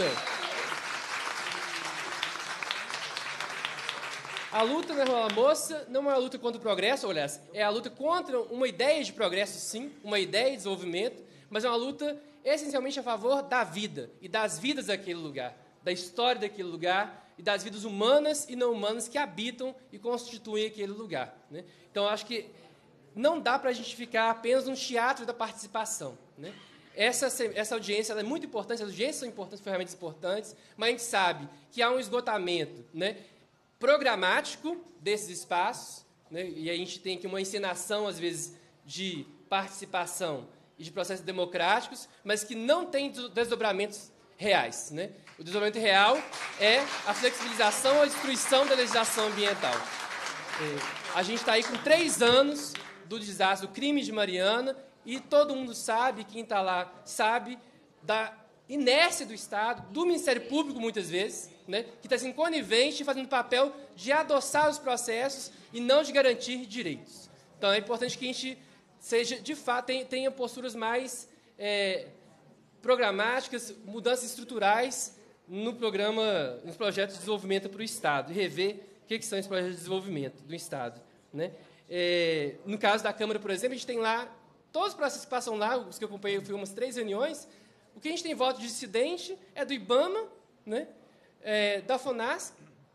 S4: A luta na Rola Moça não é uma luta contra o progresso, aliás, é a luta contra uma ideia de progresso, sim, uma ideia de desenvolvimento, mas é uma luta essencialmente a favor da vida e das vidas daquele lugar, da história daquele lugar e das vidas humanas e não humanas que habitam e constituem aquele lugar, né? Então, acho que não dá para a gente ficar apenas no teatro da participação, né? Essa, essa audiência ela é muito importante, as audiências são importantes, ferramentas importantes, mas a gente sabe que há um esgotamento, né, programático desses espaços, né, e a gente tem aqui uma encenação, às vezes, de participação e de processos democráticos, mas que não tem desdobramentos reais, né? O desdobramento real é a flexibilização ou a destruição da legislação ambiental. É, a gente está aí com três anos do desastre, do crime de Mariana, e todo mundo sabe, quem está lá sabe, da inércia do Estado, do Ministério Público, muitas vezes, né, que está sendo conivente, fazendo papel de adoçar os processos e não de garantir direitos. Então, é importante que a gente seja, de fato, tenha, tenha posturas mais é, programáticas, mudanças estruturais no programa, nos projetos de desenvolvimento para o Estado, e rever o que, que são esses projetos de desenvolvimento do Estado, né? É, no caso da Câmara, por exemplo, a gente tem lá todos os processos que passam lá, os que eu acompanhei, eu fui umas três reuniões. O que a gente tem voto de dissidente é do IBAMA, né, é, da FONASC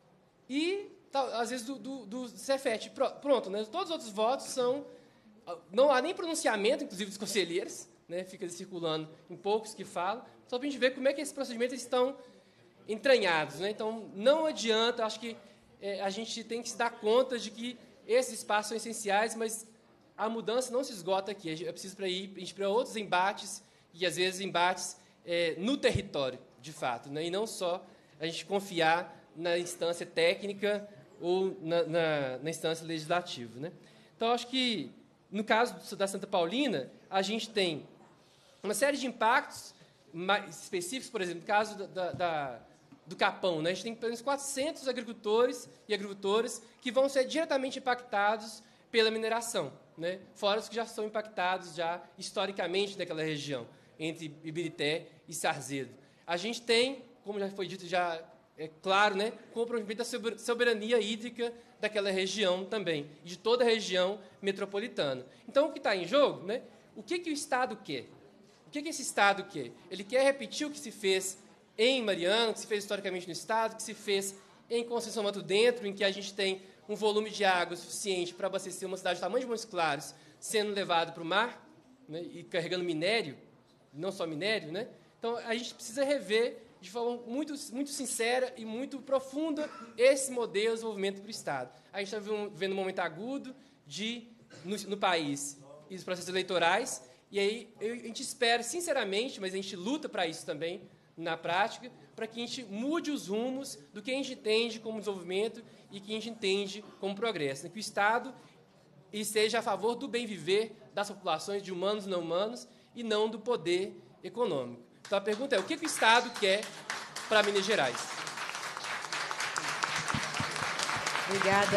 S4: e, às vezes, do, do, do Cefet. Pronto, né, todos os outros votos são... Não há nem pronunciamento, inclusive, dos conselheiros, né, fica circulando em poucos que falam, só para a gente ver como é que esses procedimentos estão entranhados, né? Então, não adianta, acho que é, a gente tem que se dar conta de que esses espaços são essenciais, mas a mudança não se esgota aqui. É preciso para ir para outros embates, e, às vezes, embates é, no território, de fato, né? E não só a gente confiar na instância técnica ou na, na, na instância legislativa, né? Então, acho que, no caso da Santa Paulina, a gente tem uma série de impactos mais específicos, por exemplo, no caso da, da, da, do Capão, né? A gente tem pelo menos quatrocentos agricultores e agricultoras que vão ser diretamente impactados pela mineração, né? Fora os que já são impactados já historicamente naquela região, entre Ibirité e Sarzedo. A gente tem, como já foi dito, já é claro, né, comprometimento da soberania hídrica daquela região também, e de toda a região metropolitana. Então, o que está em jogo, né, o que, que o Estado quer? O que, que esse Estado quer? Ele quer repetir o que se fez em Mariana, que se fez historicamente no Estado, que se fez em Conceição Mato Dentro, em que a gente tem um volume de água suficiente para abastecer uma cidade do tamanho de Montes Claros, sendo levado para o mar, né, e carregando minério, não só minério, né? Então, a gente precisa rever de forma muito, muito sincera e muito profunda esse modelo de desenvolvimento para o Estado. A gente está vendo um momento agudo de, no, no país e os processos eleitorais, e aí eu, a gente espera, sinceramente, mas a gente luta para isso também, na prática, para que a gente mude os rumos do que a gente entende como desenvolvimento e que a gente entende como progresso. Né? Que o Estado esteja a favor do bem viver das populações, de humanos e não humanos, e não do poder econômico. Então, a pergunta é, o que o Estado quer para Minas Gerais?
S1: Obrigada.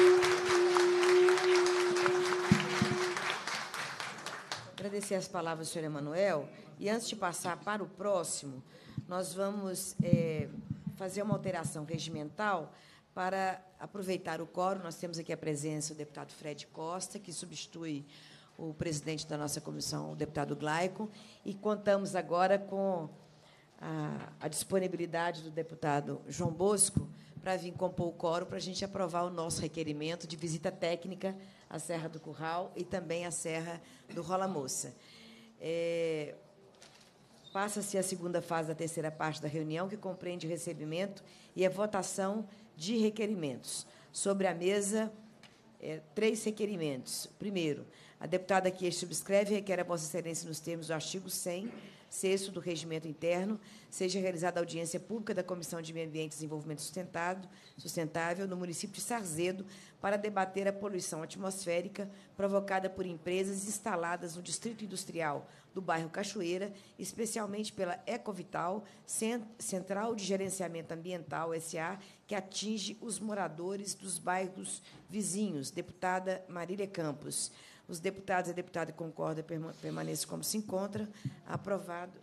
S1: Agradecer as palavras do senhor Emanuel. E, antes de passar para o próximo, nós vamos é, fazer uma alteração regimental para aproveitar o quórum. Nós temos aqui a presença do deputado Fred Costa, que substitui o presidente da nossa comissão, o deputado Glaico, e contamos agora com a, a disponibilidade do deputado João Bosco para vir compor o quórum para a gente aprovar o nosso requerimento de visita técnica à Serra do Curral e também à Serra do Rola Moça. É, passa-se a segunda fase da terceira parte da reunião, que compreende o recebimento e a votação de requerimentos. Sobre a mesa, é, três requerimentos. Primeiro, a deputada que este subscreve requer a Vossa Excelência, nos termos do artigo cem, sexto do Regimento Interno, seja realizada a audiência pública da Comissão de Meio Ambiente e Desenvolvimento Sustentado, Sustentável no município de Sarzedo para debater a poluição atmosférica provocada por empresas instaladas no Distrito Industrial do bairro Cachoeira, especialmente pela Ecovital, Central de Gerenciamento Ambiental, S A, que atinge os moradores dos bairros vizinhos. Deputada Marília Campos. Os deputados e a deputada que concordam permaneçam como se encontra. Aprovado.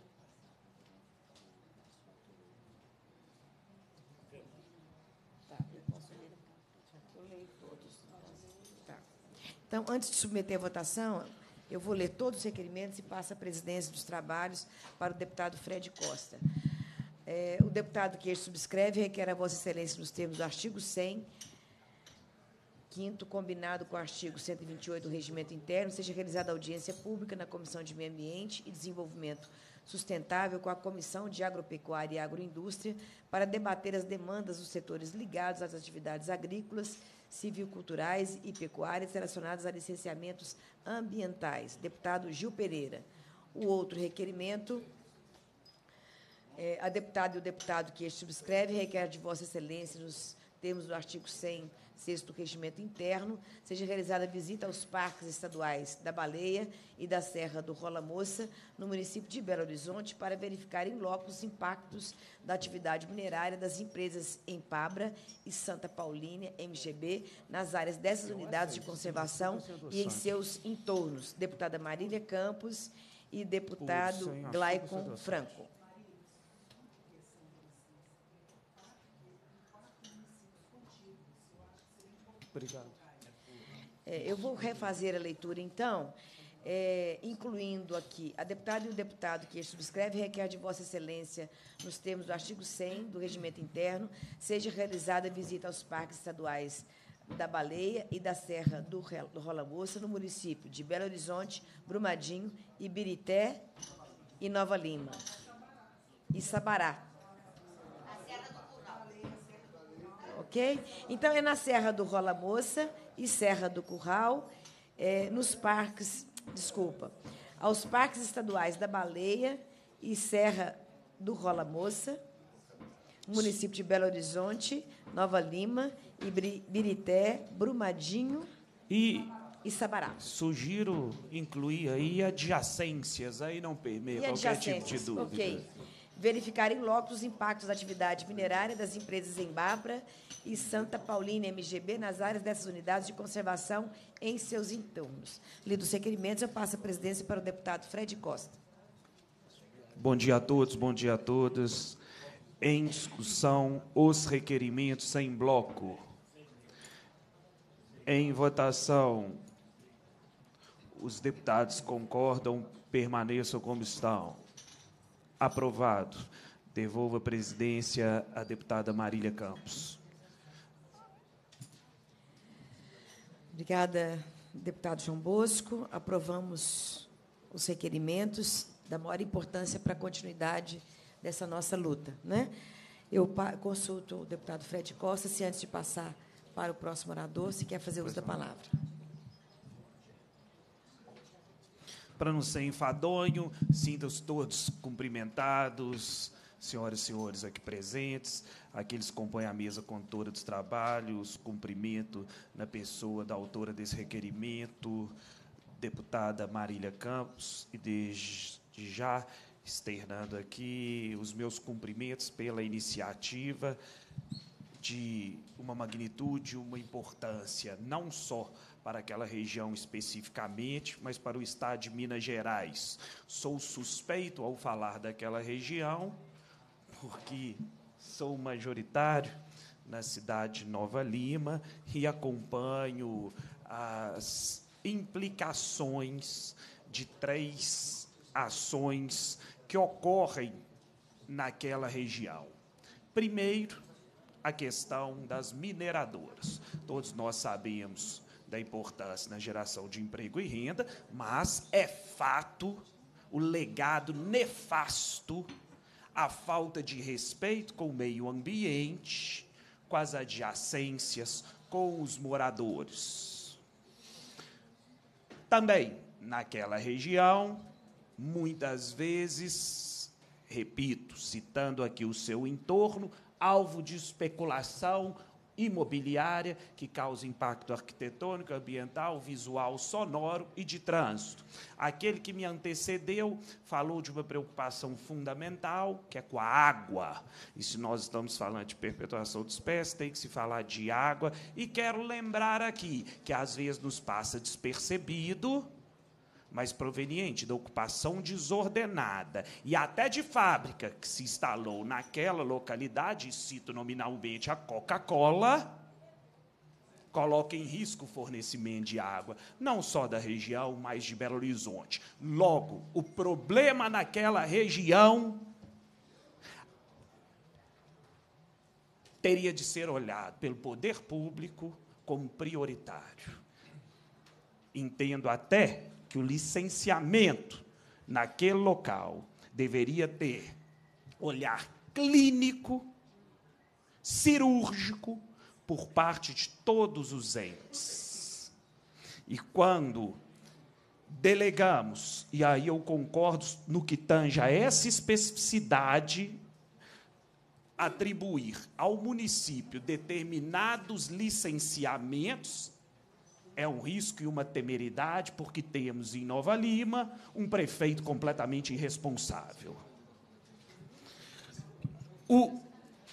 S1: Tá, eu posso ler? Eu leio todos. Tá. Então, antes de submeter a votação, eu vou ler todos os requerimentos e passo a presidência dos trabalhos para o deputado Fred Costa. É, o deputado que este subscreve requer a Vossa Excelência, nos termos do artigo cem, quinto, combinado com o artigo cento e vinte e oito do Regimento Interno, seja realizada audiência pública na Comissão de Meio Ambiente e Desenvolvimento Sustentável com a Comissão de Agropecuária e Agroindústria para debater as demandas dos setores ligados às atividades agrícolas, civiculturais e pecuárias relacionadas a licenciamentos ambientais. Deputado Gil Pereira. O outro requerimento, é, a deputada e o deputado que este subscreve requer de Vossa Excelência, nos termos do artigo cem, sexto do Regimento Interno, seja realizada visita aos parques estaduais da Baleia e da Serra do Rola Moça, no município de Belo Horizonte, para verificar em loco os impactos da atividade minerária das empresas Empabra e Santa Paulínia, M G B, nas áreas dessas unidades de conservação e em seus entornos. Deputada Marília Campos e deputado Glaicon Franco.
S13: Obrigado.
S1: É, eu vou refazer a leitura, então, é, incluindo aqui a deputada e o deputado que subscreve requer de Vossa Excelência, nos termos do artigo cem do Regimento Interno, seja realizada visita aos parques estaduais da Baleia e da Serra do, do Rola Moça, no município de Belo Horizonte, Brumadinho, Ibirité e Nova Lima. E Sabará. Ok? Então, é na Serra do Rola Moça e Serra do Curral, é, nos parques, desculpa, aos parques estaduais da Baleia e Serra do Rola Moça, município de Belo Horizonte, Nova Lima, Ibirité, Brumadinho
S13: e
S1: e Sabará.
S13: Sugiro incluir aí adjacências, aí não permeia qualquer tipo de dúvida.
S1: Ok. Verificar em loco os impactos da atividade minerária das empresas em Bárbara e Santa Paulina, M G B, nas áreas dessas unidades de conservação em seus entornos. Lido os requerimentos, eu passo a presidência para o deputado Fred Costa.
S13: Bom dia a todos, bom dia a todas. Em discussão, os requerimentos em bloco. Em votação, os deputados concordam, permaneçam como estão. Aprovado. Devolvo a presidência à deputada Marília Campos.
S1: Obrigada, deputado João Bosco. Aprovamos os requerimentos da maior importância para a continuidade dessa nossa luta, né? Eu consulto o deputado Fred Costa, se antes de passar para o próximo orador, se quer fazer uso da palavra.
S13: Para não ser enfadonho, sintam-se todos cumprimentados, senhoras e senhores aqui presentes, aqueles que compõem a mesa condutora dos trabalhos, cumprimento na pessoa da autora desse requerimento, deputada Marília Campos, e desde já externando aqui os meus cumprimentos pela iniciativa de uma magnitude, uma importância, não só para aquela região especificamente, mas para o estado de Minas Gerais. Sou suspeito ao falar daquela região, porque sou majoritário na cidade de Nova Lima e acompanho as implicações de três ações que ocorrem naquela região. Primeiro, a questão das mineradoras. Todos nós sabemos da importância na geração de emprego e renda, mas é fato o legado nefasto, a falta de respeito com o meio ambiente, com as adjacências, com os moradores. Também, naquela região, muitas vezes, repito, citando aqui o seu entorno, alvo de especulação imobiliária que causa impacto arquitetônico, ambiental, visual, sonoro e de trânsito. Aquele que me antecedeu falou de uma preocupação fundamental, que é com a água. E se nós estamos falando de perpetuação de espécies, tem que se falar de água. E quero lembrar aqui que, às vezes, nos passa despercebido, mas proveniente da ocupação desordenada e até de fábrica que se instalou naquela localidade, cito nominalmente a Coca-Cola, coloca em risco o fornecimento de água, não só da região, mas de Belo Horizonte. Logo, o problema naquela região teria de ser olhado pelo poder público como prioritário. Entendo até que o licenciamento naquele local deveria ter olhar clínico, cirúrgico, por parte de todos os entes. E quando delegamos, e aí eu concordo no que tange a essa especificidade, atribuir ao município determinados licenciamentos, é um risco e uma temeridade, porque temos em Nova Lima um prefeito completamente irresponsável. O,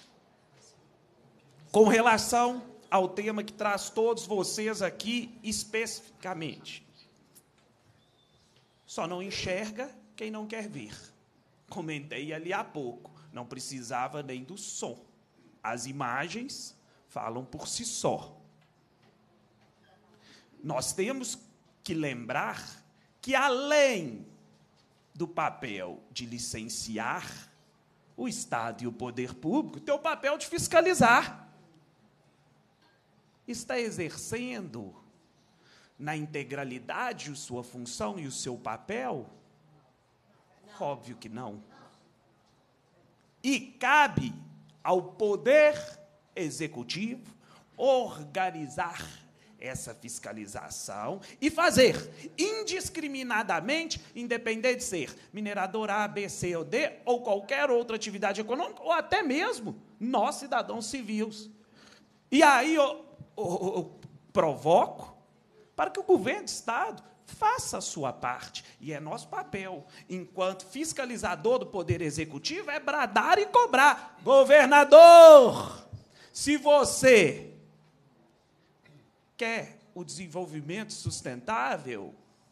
S13: com relação ao tema que traz todos vocês aqui especificamente, só não enxerga quem não quer ver. Comentei ali há pouco, não precisava nem do som. As imagens falam por si só. Nós temos que lembrar que, além do papel de licenciar, o Estado e o poder público têm o papel de fiscalizar. Está exercendo na integralidade sua função e o seu papel? Óbvio que não. E cabe ao poder executivo organizar essa fiscalização e fazer indiscriminadamente, independente de ser minerador A, B, C ou D, ou qualquer outra atividade econômica, ou até mesmo nós, cidadãos civis. E aí eu, eu, eu provoco para que o governo do Estado faça a sua parte. E é nosso papel, enquanto fiscalizador do Poder Executivo, é bradar e cobrar. Governador, se você quer o desenvolvimento sustentável,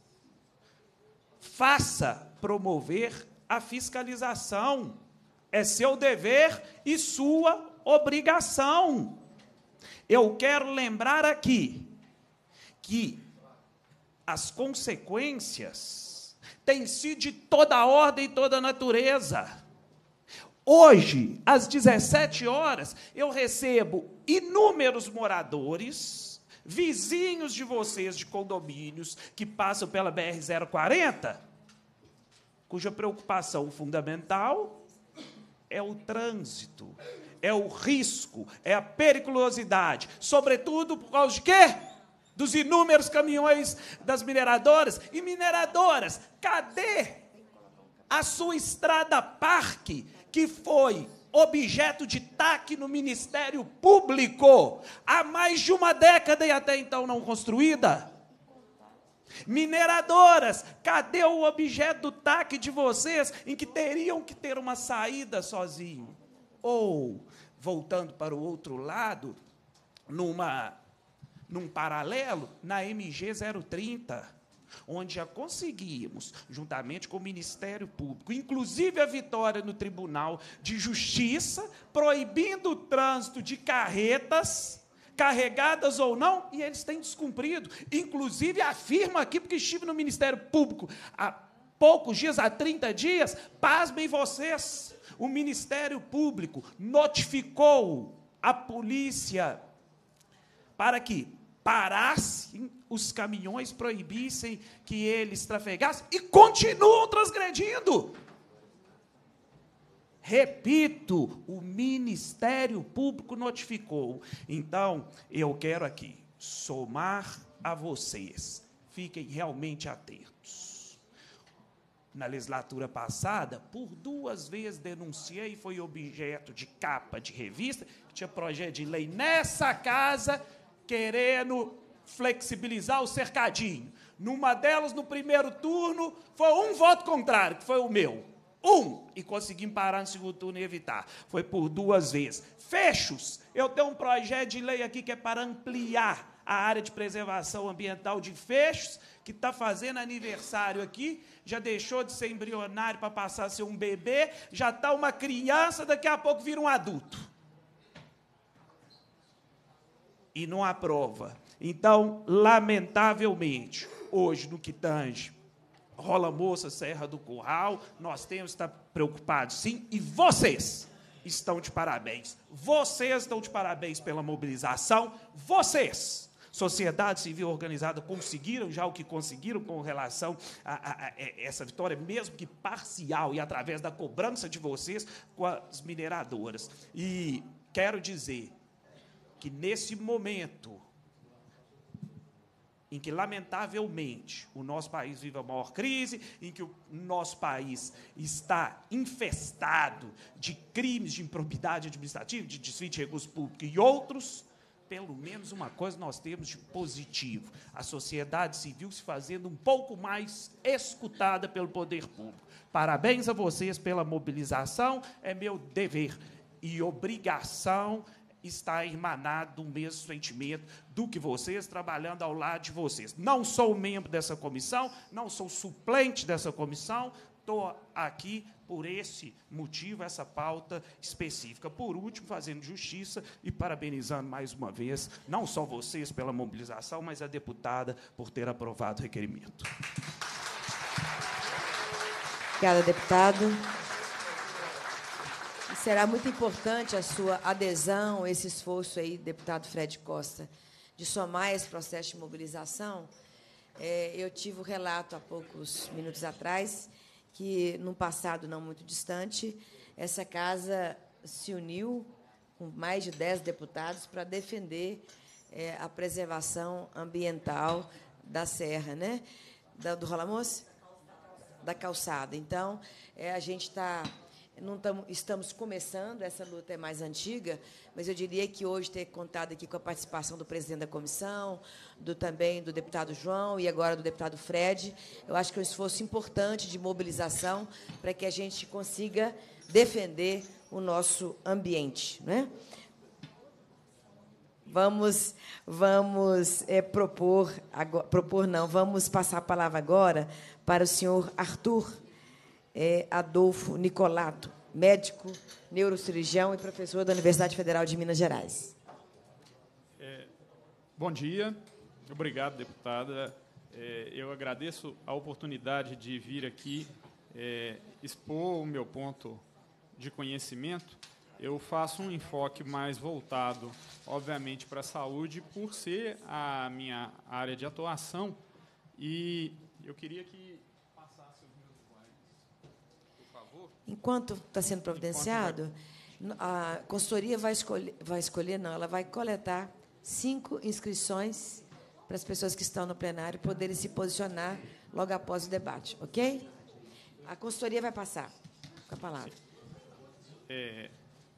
S13: faça promover a fiscalização. É seu dever e sua obrigação. Eu quero lembrar aqui que as consequências têm sido de toda a ordem e toda a natureza. Hoje, às dezessete horas, eu recebo inúmeros moradores, vizinhos de vocês de condomínios que passam pela B R zero quarenta, cuja preocupação fundamental é o trânsito, é o risco, é a periculosidade, sobretudo por causa de quê? Dos inúmeros caminhões das mineradoras. E mineradoras, cadê a sua estrada parque, que foi objeto de T A C no Ministério Público há mais de uma década e até então não construída? Mineradoras, cadê o objeto do T A C de vocês, em que teriam que ter uma saída sozinho? Ou, voltando para o outro lado, numa, num paralelo, na M G zero trinta, onde já conseguimos, juntamente com o Ministério Público, inclusive a vitória no Tribunal de Justiça, proibindo o trânsito de carretas, carregadas ou não, e eles têm descumprido. Inclusive, afirmo aqui, porque estive no Ministério Público há poucos dias, há trinta dias, pasmem vocês, o Ministério Público notificou a polícia para que parassem os caminhões, proibissem que eles trafegassem, e continuam transgredindo. Repito, o Ministério Público notificou. Então, eu quero aqui somar a vocês. Fiquem realmente atentos. Na legislatura passada, por duas vezes denunciei, foi objeto de capa de revista, que tinha projeto de lei nessa casa, querendo flexibilizar o cercadinho. Numa delas, no primeiro turno, foi um voto contrário, que foi o meu. Um, e conseguimos parar no segundo turno e evitar. Foi por duas vezes. Fechos, eu tenho um projeto de lei aqui que é para ampliar a área de preservação ambiental de Fechos, que está fazendo aniversário aqui, já deixou de ser embrionário para passar a ser um bebê, já está uma criança, daqui a pouco vira um adulto. E não aprova. Então, lamentavelmente, hoje, no que tange Rola Moça, Serra do Curral, nós temos que estar preocupados, sim, e vocês estão de parabéns. Vocês estão de parabéns pela mobilização. Vocês, sociedade civil organizada, conseguiram já o que conseguiram com relação a, a, a essa vitória, mesmo que parcial, e através da cobrança de vocês com as mineradoras. E quero dizer que, nesse momento em que, lamentavelmente, o nosso país vive a maior crise, em que o nosso país está infestado de crimes de improbidade administrativa, de desvio de recursos públicos e outros, pelo menos uma coisa nós temos de positivo: a sociedade civil se fazendo um pouco mais escutada pelo poder público. Parabéns a vocês pela mobilização, é meu dever e obrigação está emanado do mesmo sentimento do que vocês, trabalhando ao lado de vocês. Não sou membro dessa comissão, não sou suplente dessa comissão, estou aqui por esse motivo, essa pauta específica. Por último, fazendo justiça e parabenizando mais uma vez, não só vocês pela mobilização, mas a deputada por ter aprovado o requerimento.
S1: Obrigada, deputado. Será muito importante a sua adesão, esse esforço aí, deputado Fred Costa, de somar esse processo de mobilização. É, eu tive o relato há poucos minutos atrás que, num passado não muito distante, essa casa se uniu com mais de dez deputados para defender é, a preservação ambiental da serra, né? Da, do Rola Moça? Da calçada. Então, é, a gente está não tamo, estamos começando, essa luta é mais antiga, mas eu diria que hoje ter contado aqui com a participação do presidente da comissão, do, também do deputado João e agora do deputado Fred, eu acho que é um esforço importante de mobilização para que a gente consiga defender o nosso ambiente, né? Vamos, vamos é, propor, agora, propor não, vamos passar a palavra agora para o senhor Arthur é, Adolfo Nicolato, médico, neurocirurgião e professor da Universidade Federal de Minas Gerais.
S14: É, bom dia, obrigado, deputada. É, eu agradeço a oportunidade de vir aqui é, expor o meu ponto de conhecimento. Eu faço um enfoque mais voltado, obviamente, para a saúde, por ser a minha área de atuação, e eu queria que passasse os meus slides, por favor.
S1: Enquanto está sendo providenciado, a consultoria vai escolher, vai escolher, não, ela vai coletar cinco inscrições para as pessoas que estão no plenário poderem se posicionar logo após o debate, ok? A consultoria vai passar com a palavra.
S14: É,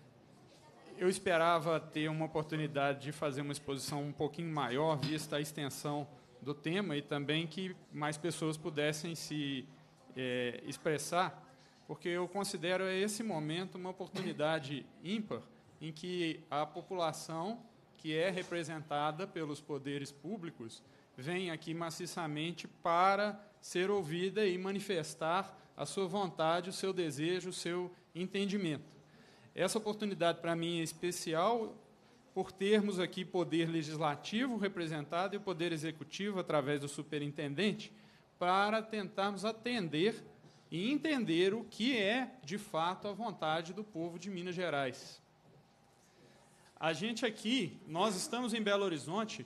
S14: eu esperava ter uma oportunidade de fazer uma exposição um pouquinho maior, vista a extensão do tema, e também que mais pessoas pudessem se é, expressar, porque eu considero esse momento uma oportunidade ímpar em que a população, que é representada pelos poderes públicos, vem aqui maciçamente para ser ouvida e manifestar a sua vontade, o seu desejo, o seu entendimento. Essa oportunidade, para mim, é especial por termos aqui poder legislativo representado e o poder executivo, através do superintendente, para tentarmos atender e entender o que é, de fato, a vontade do povo de Minas Gerais. A gente aqui, nós estamos em Belo Horizonte,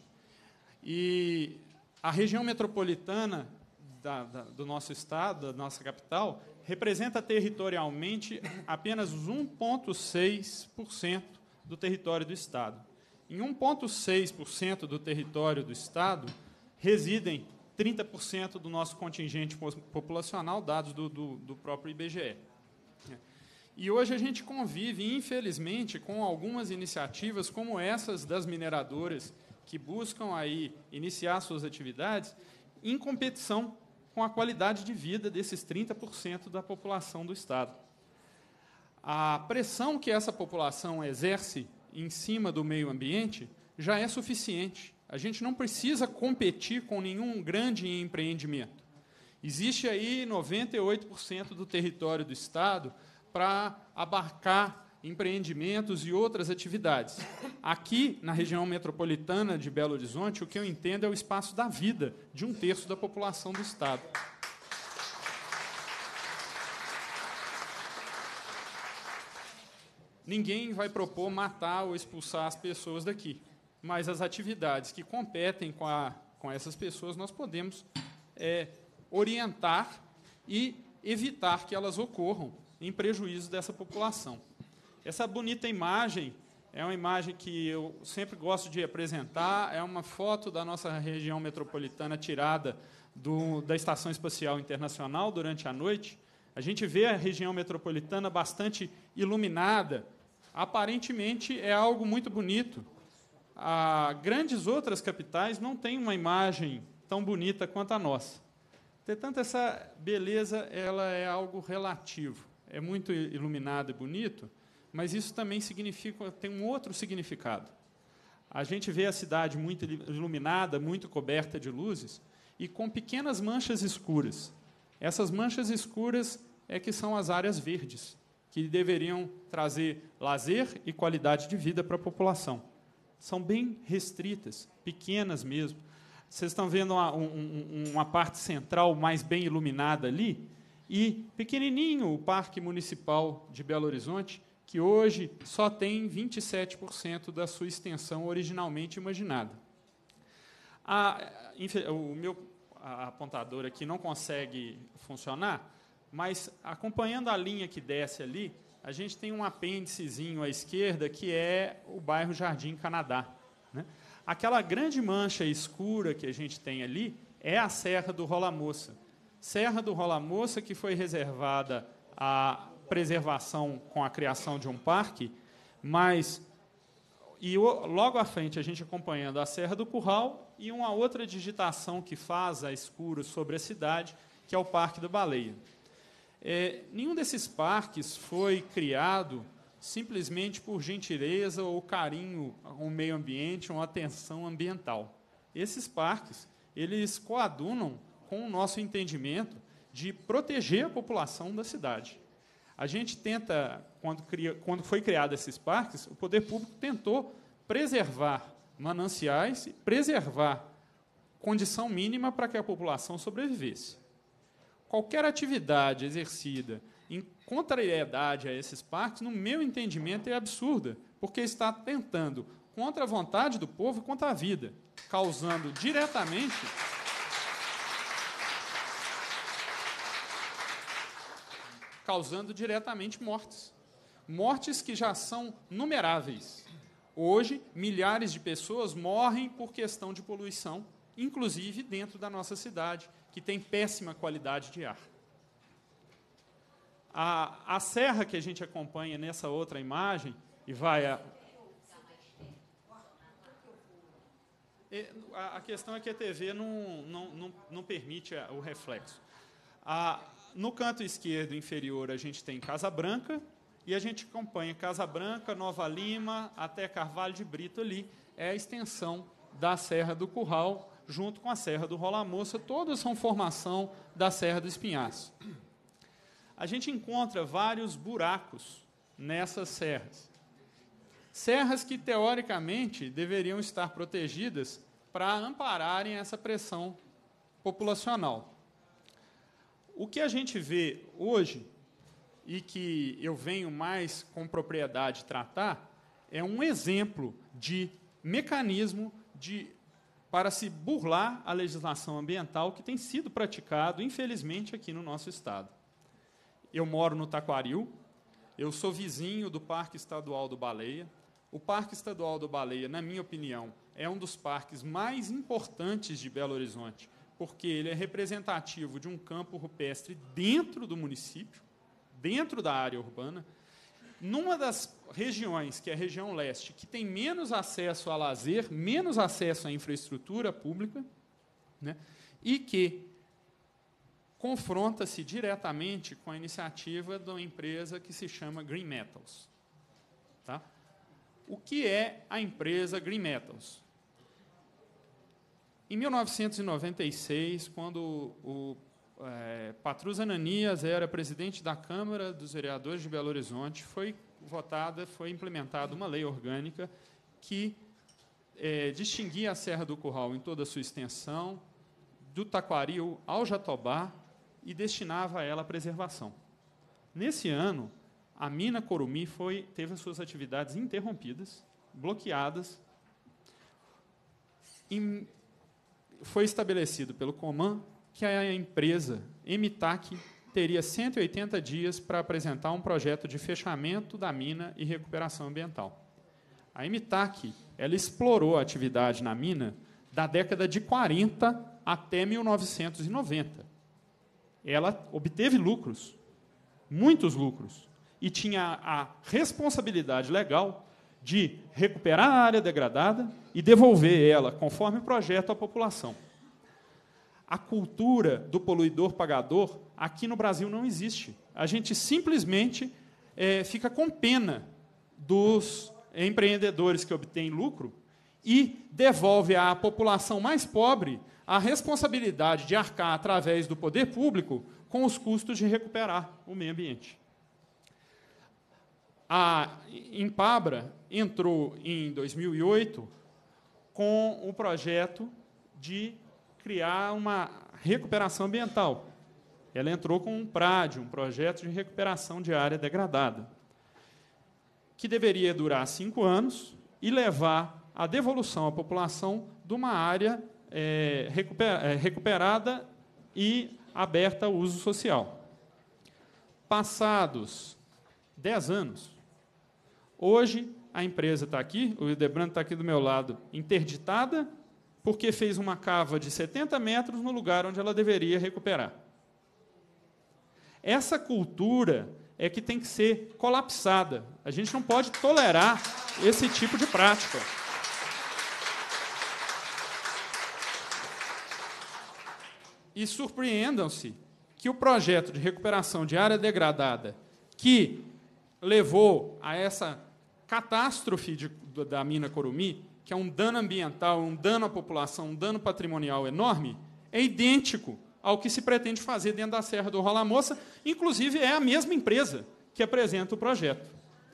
S14: e a região metropolitana da, da, do nosso estado, da nossa capital, representa territorialmente apenas um vírgula seis por cento do território do estado. Em um vírgula seis por cento do território do estado residem trinta por cento do nosso contingente populacional, dados do, do, do próprio I B G E. E hoje a gente convive, infelizmente, com algumas iniciativas como essas das mineradoras, que buscam aí iniciar suas atividades em competição com a qualidade de vida desses trinta por cento da população do estado. A pressão que essa população exerce em cima do meio ambiente já é suficiente. A gente não precisa competir com nenhum grande empreendimento. Existe aí noventa e oito por cento do território do estado para abarcar empreendimentos e outras atividades. Aqui, na região metropolitana de Belo Horizonte, o que eu entendo é o espaço da vida de um terço da população do estado. Ninguém vai propor matar ou expulsar as pessoas daqui, mas as atividades que competem com, a, com essas pessoas, nós podemos é, orientar e evitar que elas ocorram em prejuízo dessa população. Essa bonita imagem é uma imagem que eu sempre gosto de apresentar, é uma foto da nossa região metropolitana tirada do, da Estação Espacial Internacional durante a noite. A gente vê a região metropolitana bastante iluminada. Aparentemente, é algo muito bonito. A grandes outras capitais não têm uma imagem tão bonita quanto a nossa. Portanto, essa beleza ela é algo relativo. É muito iluminado e bonito, mas isso também significa, tem um outro significado. A gente vê a cidade muito iluminada, muito coberta de luzes, e com pequenas manchas escuras. Essas manchas escuras é que são as áreas verdes, que deveriam trazer lazer e qualidade de vida para a população. São bem restritas, pequenas mesmo. Vocês estão vendo uma, um, uma parte central mais bem iluminada ali, e pequenininho o Parque Municipal de Belo Horizonte, que hoje só tem vinte e sete por cento da sua extensão originalmente imaginada. A, o meu apontador aqui não consegue funcionar, mas, acompanhando a linha que desce ali, a gente tem um apêndicezinho à esquerda, que é o bairro Jardim Canadá, né? Aquela grande mancha escura que a gente tem ali é a Serra do Rola Moça. Serra do Rola Moça, que foi reservada a preservação com a criação de um parque, mas e logo à frente a gente acompanhando a Serra do Curral e uma outra digitação que faz a escuro sobre a cidade, que é o Parque da Baleia. É, nenhum desses parques foi criado simplesmente por gentileza ou carinho ao meio ambiente, ou atenção ambiental. Esses parques, eles coadunam com o nosso entendimento de proteger a população da cidade. A gente tenta, quando, cria, quando foi criado esses parques, o poder público tentou preservar mananciais, preservar condição mínima para que a população sobrevivesse. Qualquer atividade exercida em contrariedade a esses parques, no meu entendimento, é absurda, porque está tentando contra a vontade do povo e contra a vida, causando diretamente causando diretamente mortes. Mortes que já são numeráveis. Hoje, milhares de pessoas morrem por questão de poluição, inclusive dentro da nossa cidade, que tem péssima qualidade de ar. A, a serra que a gente acompanha nessa outra imagem, e vai a, a questão é que a T V não, não, não, não permite o reflexo. A, no canto esquerdo inferior, a gente tem Casa Branca, e a gente acompanha Casa Branca, Nova Lima, até Carvalho de Brito ali, é a extensão da Serra do Curral, junto com a Serra do Rola Moça, todas são formação da Serra do Espinhaço. A gente encontra vários buracos nessas serras. Serras que, teoricamente, deveriam estar protegidas para ampararem essa pressão populacional. O que a gente vê hoje, e que eu venho mais com propriedade tratar, é um exemplo de mecanismo de, para se burlar a legislação ambiental que tem sido praticado, infelizmente, aqui no nosso estado. Eu moro no Taquaril, eu sou vizinho do Parque Estadual do Baleia. O Parque Estadual do Baleia, na minha opinião, é um dos parques mais importantes de Belo Horizonte, porque ele é representativo de um campo rupestre dentro do município, dentro da área urbana, numa das regiões, que é a região leste, que tem menos acesso a lazer, menos acesso à infraestrutura pública, né, e que confronta-se diretamente com a iniciativa de uma empresa que se chama Green Metals. Tá? O que é a empresa Green Metals? Em mil novecentos e noventa e seis, quando o é, Patrus Ananias era presidente da Câmara dos Vereadores de Belo Horizonte, foi votada, foi implementada uma lei orgânica que é, distinguia a Serra do Curral em toda a sua extensão, do Taquaril ao Jatobá, e destinava a ela a preservação. Nesse ano, a mina Corumi foi, teve as suas atividades interrompidas, bloqueadas, e foi estabelecido pelo Coman que a empresa Emitac teria cento e oitenta dias para apresentar um projeto de fechamento da mina e recuperação ambiental. A Emitac, ela explorou a atividade na mina da década de quarenta até mil novecentos e noventa. Ela obteve lucros, muitos lucros, e tinha a responsabilidade legal de recuperar a área degradada e devolver ela, conforme o projeto, à população. A cultura do poluidor-pagador aqui no Brasil não existe. A gente simplesmente é, fica com pena dos empreendedores que obtêm lucro e devolve à população mais pobre a responsabilidade de arcar, através do poder público, com os custos de recuperar o meio ambiente. A Impabra entrou, em dois mil e oito, com o projeto de criar uma recuperação ambiental. Ela entrou com um PRAD, um projeto de recuperação de área degradada, que deveria durar cinco anos e levar à devolução à população de uma área é, recuper, é, recuperada e aberta ao uso social. Passados dez anos, hoje a empresa está aqui, o Hildebrando está aqui do meu lado, interditada, porque fez uma cava de setenta metros no lugar onde ela deveria recuperar. Essa cultura é que tem que ser colapsada. A gente não pode tolerar esse tipo de prática. E surpreendam-se que o projeto de recuperação de área degradada, que levou a essa catástrofe de, da mina Corumim, que é um dano ambiental, um dano à população, um dano patrimonial enorme, é idêntico ao que se pretende fazer dentro da Serra do Rola Moça, inclusive é a mesma empresa que apresenta o projeto.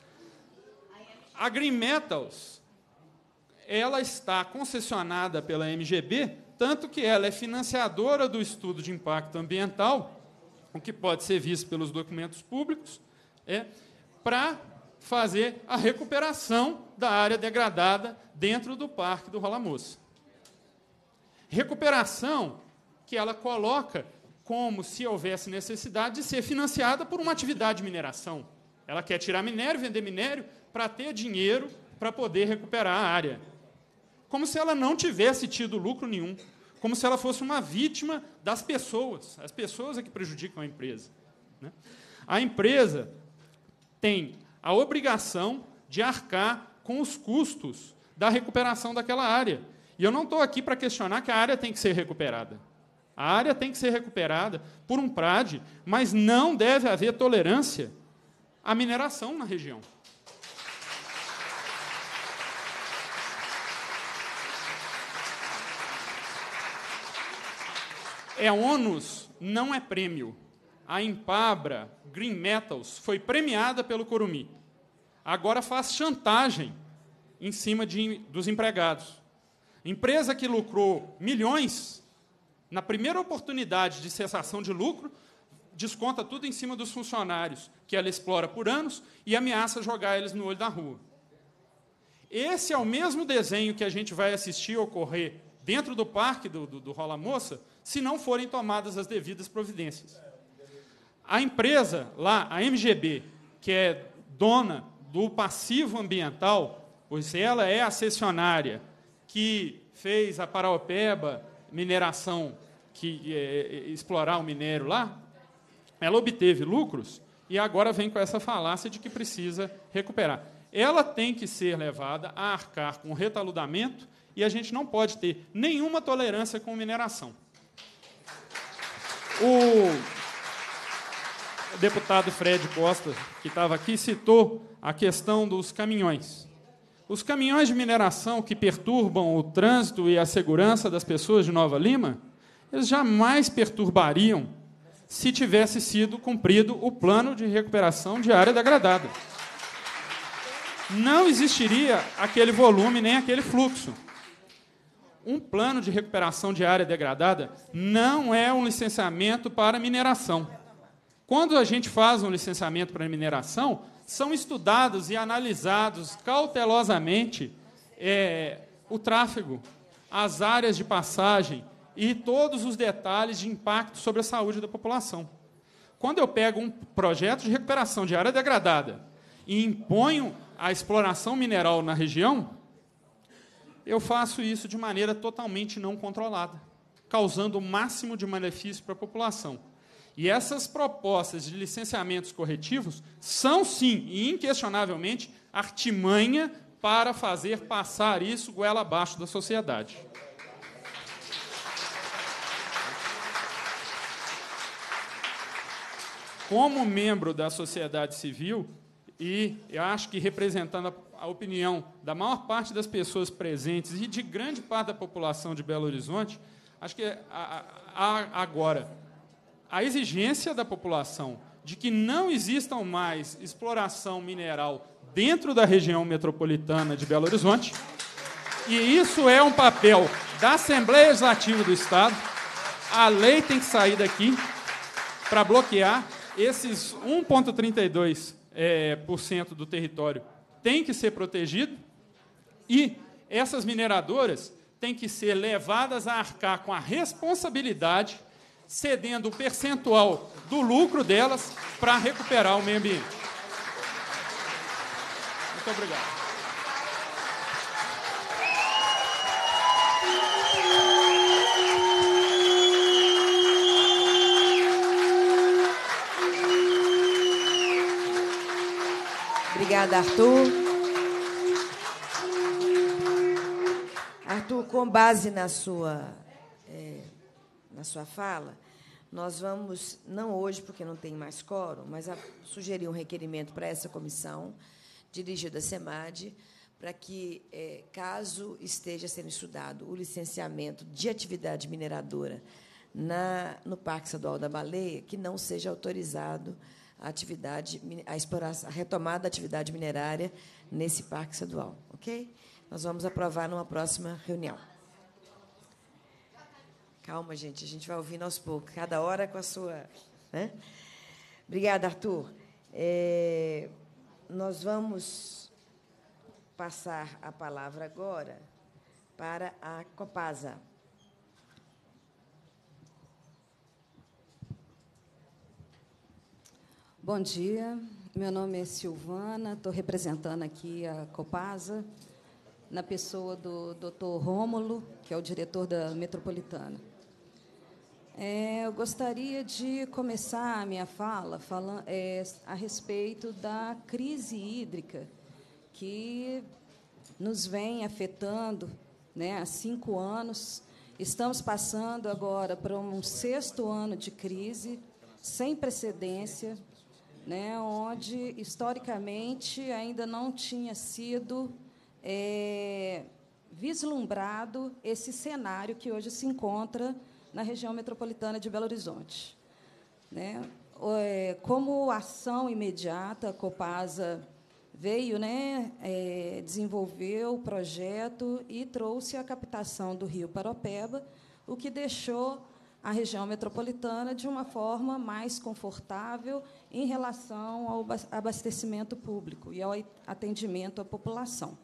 S14: A Green Metals, ela está concessionada pela M G B, tanto que ela é financiadora do estudo de impacto ambiental, o que pode ser visto pelos documentos públicos, é, para fazer a recuperação da área degradada dentro do Parque do Rola Moça. Recuperação que ela coloca como se houvesse necessidade de ser financiada por uma atividade de mineração. Ela quer tirar minério, vender minério, para ter dinheiro para poder recuperar a área. Como se ela não tivesse tido lucro nenhum, como se ela fosse uma vítima das pessoas. As pessoas é que prejudicam a empresa, né? A empresa tem a obrigação de arcar com os custos da recuperação daquela área. E eu não estou aqui para questionar que a área tem que ser recuperada. A área tem que ser recuperada por um P R A D, mas não deve haver tolerância à mineração na região. É ônus, não é prêmio. A Impabra Green Metals foi premiada pelo Corumim. Agora faz chantagem em cima de, dos empregados. Empresa que lucrou milhões, na primeira oportunidade de cessação de lucro, desconta tudo em cima dos funcionários, que ela explora por anos, e ameaça jogar eles no olho da rua. Esse é o mesmo desenho que a gente vai assistir ocorrer dentro do parque do, do, do Rola Moça, se não forem tomadas as devidas providências. A empresa lá, a M G B, que é dona do passivo ambiental, pois ela é a cessionária que fez a Paraopeba mineração, que é, explorar o minério lá, ela obteve lucros e agora vem com essa falácia de que precisa recuperar. Ela tem que ser levada a arcar com retaludamento e a gente não pode ter nenhuma tolerância com mineração. O O deputado Fred Costa, que estava aqui, citou a questão dos caminhões. Os caminhões de mineração que perturbam o trânsito e a segurança das pessoas de Nova Lima, eles jamais perturbariam se tivesse sido cumprido o plano de recuperação de área degradada. Não existiria aquele volume nem aquele fluxo. Um plano de recuperação de área degradada não é um licenciamento para mineração. Quando a gente faz um licenciamento para mineração, são estudados e analisados cautelosamente é, o tráfego, as áreas de passagem e todos os detalhes de impacto sobre a saúde da população. Quando eu pego um projeto de recuperação de área degradada e imponho a exploração mineral na região, eu faço isso de maneira totalmente não controlada, causando o máximo de malefício para a população. E essas propostas de licenciamentos corretivos são, sim, e inquestionavelmente, artimanha para fazer passar isso goela abaixo da sociedade. Como membro da sociedade civil, e eu acho que representando a opinião da maior parte das pessoas presentes e de grande parte da população de Belo Horizonte, acho que há agora a exigência da população de que não existam mais exploração mineral dentro da região metropolitana de Belo Horizonte, e isso é um papel da Assembleia Legislativa do Estado. A lei tem que sair daqui para bloquear esses um vírgula trinta e dois por cento do território tem que ser protegido, e essas mineradoras têm que ser levadas a arcar com a responsabilidade, cedendo o percentual do lucro delas para recuperar o meio ambiente. Muito obrigado.
S1: Obrigada, Arthur. Arthur, com base na sua, é, na sua fala, nós vamos, não hoje, porque não tem mais quórum, mas a, sugerir um requerimento para essa comissão, dirigida à SEMAD, para que, é, caso esteja sendo estudado o licenciamento de atividade mineradora na, no Parque Estadual da Baleia, que não seja autorizado a, atividade, a, exploração, a retomada da atividade minerária nesse Parque Estadual. Ok? Nós vamos aprovar numa próxima reunião. Calma, gente, a gente vai ouvindo aos poucos, cada hora com a sua... Né? Obrigada, Arthur. É, nós vamos passar a palavra agora para a Copasa.
S15: Bom dia, meu nome é Silvana, estou representando aqui a Copasa, na pessoa do doutor Rômulo, que é o diretor da Metropolitana. É, eu gostaria de começar a minha fala falando é, a respeito da crise hídrica que nos vem afetando, né, há cinco anos. Estamos passando agora para um sexto ano de crise sem precedência, né, onde, historicamente, ainda não tinha sido é, vislumbrado esse cenário que hoje se encontra na região metropolitana de Belo Horizonte. Né? Como ação imediata, a Copasa veio, né, é, desenvolveu o projeto e trouxe a captação do Rio Paropeba, o que deixou a região metropolitana de uma forma mais confortável em relação ao abastecimento público e ao atendimento à população.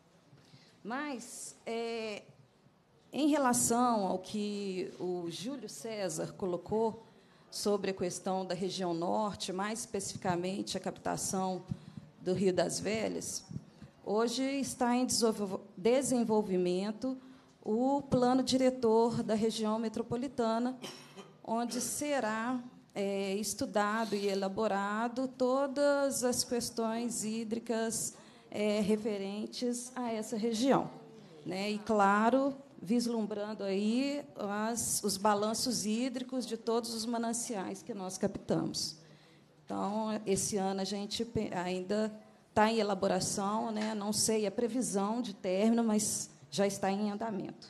S15: Mas, é, em relação ao que o Júlio César colocou sobre a questão da região norte, mais especificamente a captação do Rio das Velhas, hoje está em desenvolvimento o plano diretor da região metropolitana, onde será é, estudado e elaborado todas as questões hídricas é, referentes a essa região. Né? E, claro, vislumbrando aí as, os balanços hídricos de todos os mananciais que nós captamos. Então, esse ano a gente ainda está em elaboração, né? Não sei a previsão de término, mas já está em andamento.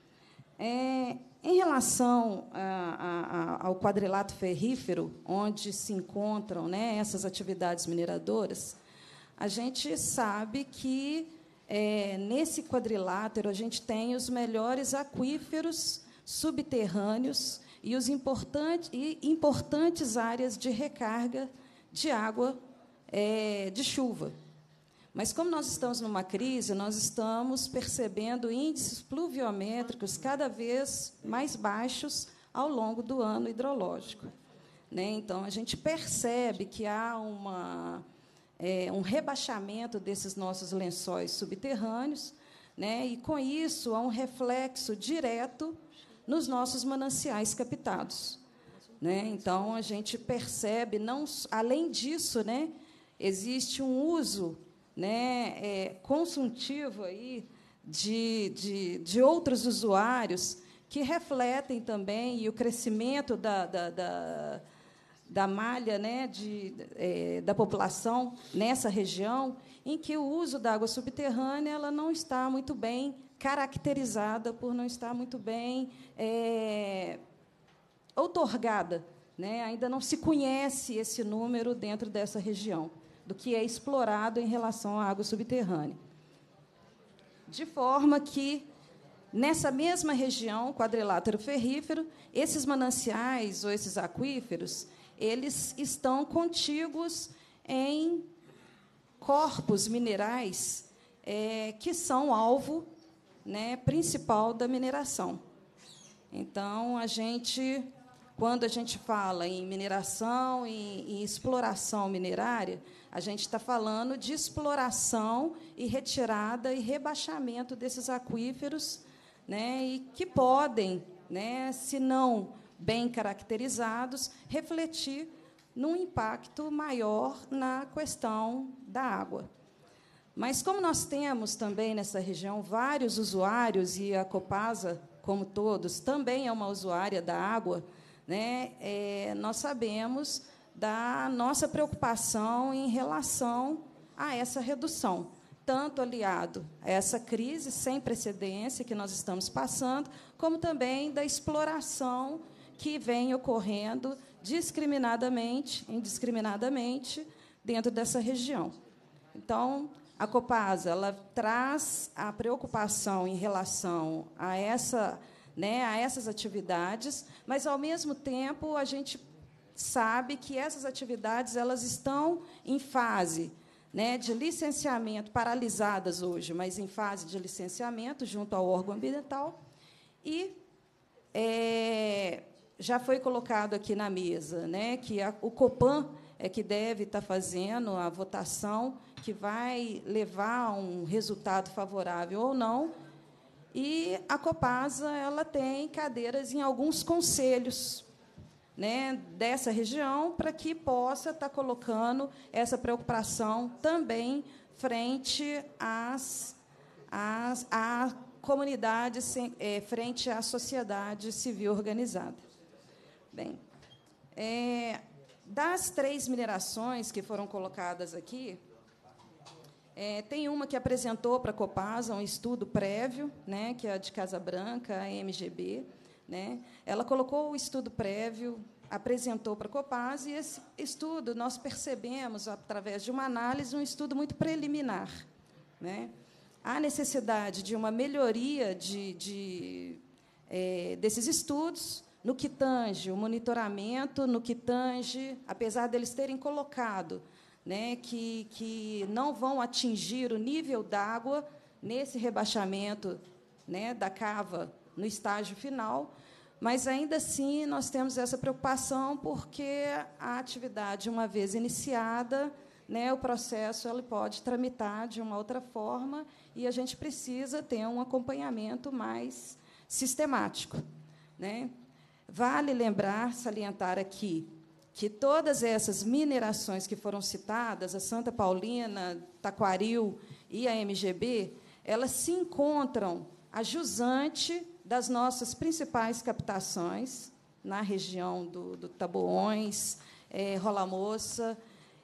S15: É, em relação a, a, ao quadrilátero ferrífero, onde se encontram, né, essas atividades mineradoras, a gente sabe que, é, nesse quadrilátero, a gente tem os melhores aquíferos subterrâneos e os importante, e importantes áreas de recarga de água é, de chuva. Mas, como nós estamos numa crise, nós estamos percebendo índices pluviométricos cada vez mais baixos ao longo do ano hidrológico. Né? Então, a gente percebe que há uma, é, um rebaixamento desses nossos lençóis subterrâneos, né? E, com isso, há um reflexo direto nos nossos mananciais captados. Né? Então, a gente percebe, não, além disso, né, existe um uso, né, é, consultivo aí de, de, de outros usuários que refletem também e o crescimento da, da, da, da malha, né, de, é, da população nessa região, em que o uso da água subterrânea ela não está muito bem caracterizada, por não estar muito bem é, outorgada. Né? Ainda não se conhece esse número dentro dessa região, do que é explorado em relação à água subterrânea. De forma que, nessa mesma região, quadrilátero ferrífero, esses mananciais ou esses aquíferos, eles estão contíguos em corpos minerais é, que são alvo, né, principal da mineração. Então, a gente, quando a gente fala em mineração e em exploração minerária, a gente está falando de exploração e retirada e rebaixamento desses aquíferos, né, e que podem, né, se não bem caracterizados, refletir num impacto maior na questão da água. Mas, como nós temos também nessa região vários usuários, e a Copasa, como todos, também é uma usuária da água, né, é, nós sabemos da nossa preocupação em relação a essa redução, tanto aliado a essa crise sem precedência que nós estamos passando, como também da exploração que vem ocorrendo discriminadamente, indiscriminadamente, dentro dessa região. Então, a Copasa, ela traz a preocupação em relação a, essa, né, a essas atividades, mas, ao mesmo tempo, a gente sabe que essas atividades elas estão em fase, né, de licenciamento, paralisadas hoje, mas em fase de licenciamento junto ao órgão ambiental, e é, já foi colocado aqui na mesa, né, que a, o Copan é que deve estar fazendo a votação que vai levar a um resultado favorável ou não, e a Copasa ela tem cadeiras em alguns conselhos, né, dessa região, para que possa estar colocando essa preocupação também frente às, às, à comunidade, é, frente à sociedade civil organizada. Bem, é, das três minerações que foram colocadas aqui, é, tem uma que apresentou para a Copasa um estudo prévio, né, que é a de Casa Branca, a M G B. Né? Ela colocou o estudo prévio, apresentou para a Copasa, e esse estudo nós percebemos, através de uma análise, um estudo muito preliminar. Né? Há necessidade de uma melhoria de, de, é, desses estudos, no que tange o monitoramento, no que tange, apesar deles terem colocado, né, que, que não vão atingir o nível d'água nesse rebaixamento, né, da cava no estágio final, mas, ainda assim, nós temos essa preocupação, porque a atividade, uma vez iniciada, né, o processo ele pode tramitar de uma outra forma, e a gente precisa ter um acompanhamento mais sistemático. Né? Vale lembrar, salientar aqui, que todas essas minerações que foram citadas, a Santa Paulina, Taquaril e a M G B, elas se encontram a jusante das nossas principais captações, na região do, do Taboões, é, Rola Moça,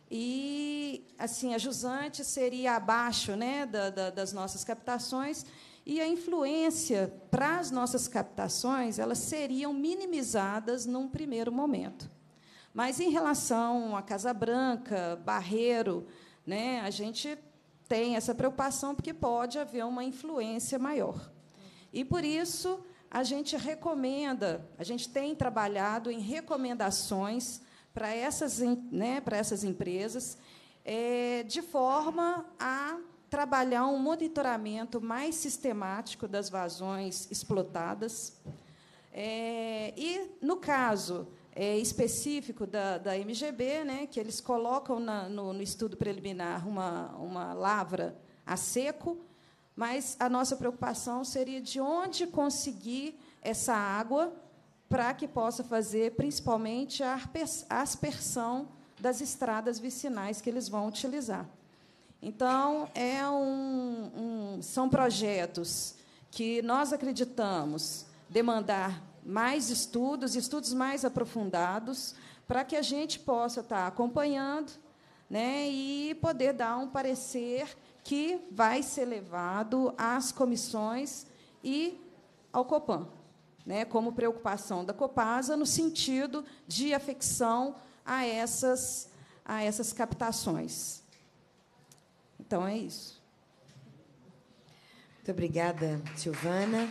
S15: e, assim, a jusante seria abaixo, né, da, da, das nossas captações, e a influência para as nossas captações elas seriam minimizadas num primeiro momento. Mas, em relação a Casa Branca, Barreiro, né, a gente tem essa preocupação, porque pode haver uma influência maior. E, por isso, a gente recomenda, a gente tem trabalhado em recomendações para essas, né, para essas empresas, é, de forma a trabalhar um monitoramento mais sistemático das vazões explotadas. É, e, no caso é, específico da, da M G B, né, que eles colocam na, no, no estudo preliminar uma, uma lavra a seco, mas a nossa preocupação seria de onde conseguir essa água para que possa fazer, principalmente, a aspersão das estradas vicinais que eles vão utilizar. Então, é um, um, são projetos que nós acreditamos demandar mais estudos, estudos mais aprofundados, para que a gente possa estar acompanhando, né, e poder dar um parecer que vai ser levado às comissões e ao Copan, né, como preocupação da Copasa, no sentido de afecção a essas, a essas captações. Então, é isso.
S1: Muito obrigada, Silvana.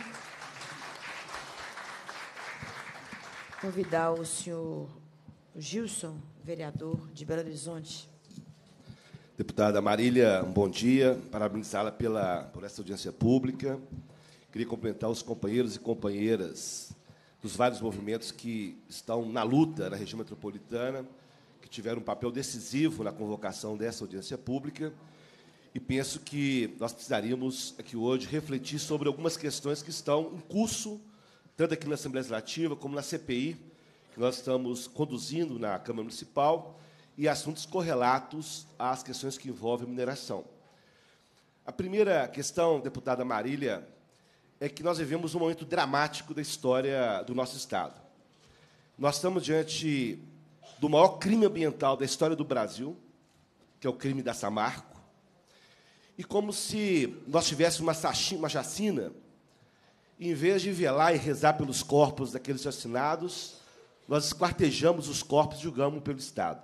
S1: Convidar o senhor Gilson, vereador de Belo Horizonte.
S16: Deputada Marília, um bom dia. Parabenizá-la pela, por essa audiência pública. Queria cumprimentar os companheiros e companheiras dos vários movimentos que estão na luta na região metropolitana, que tiveram um papel decisivo na convocação dessa audiência pública. E penso que nós precisaríamos, aqui hoje, refletir sobre algumas questões que estão em curso, tanto aqui na Assembleia Legislativa como na C P I, que nós estamos conduzindo na Câmara Municipal e assuntos correlatos às questões que envolvem mineração. A primeira questão, deputada Marília, é que nós vivemos um momento dramático da história do nosso Estado. Nós estamos diante do maior crime ambiental da história do Brasil, que é o crime da Samarco, e como se nós tivéssemos uma chacina, em vez de velar e rezar pelos corpos daqueles assassinados, nós esquartejamos os corpos e julgamos pelo Estado.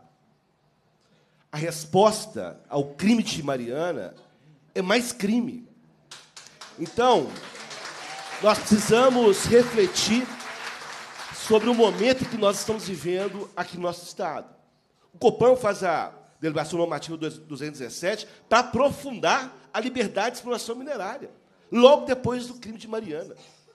S16: A resposta ao crime de Mariana é mais crime. Então, nós precisamos refletir sobre o momento que nós estamos vivendo aqui no nosso Estado. O Copom faz a deliberação normativa duzentos e dezessete para aprofundar a liberdade de exploração minerária, logo depois do crime de Mariana.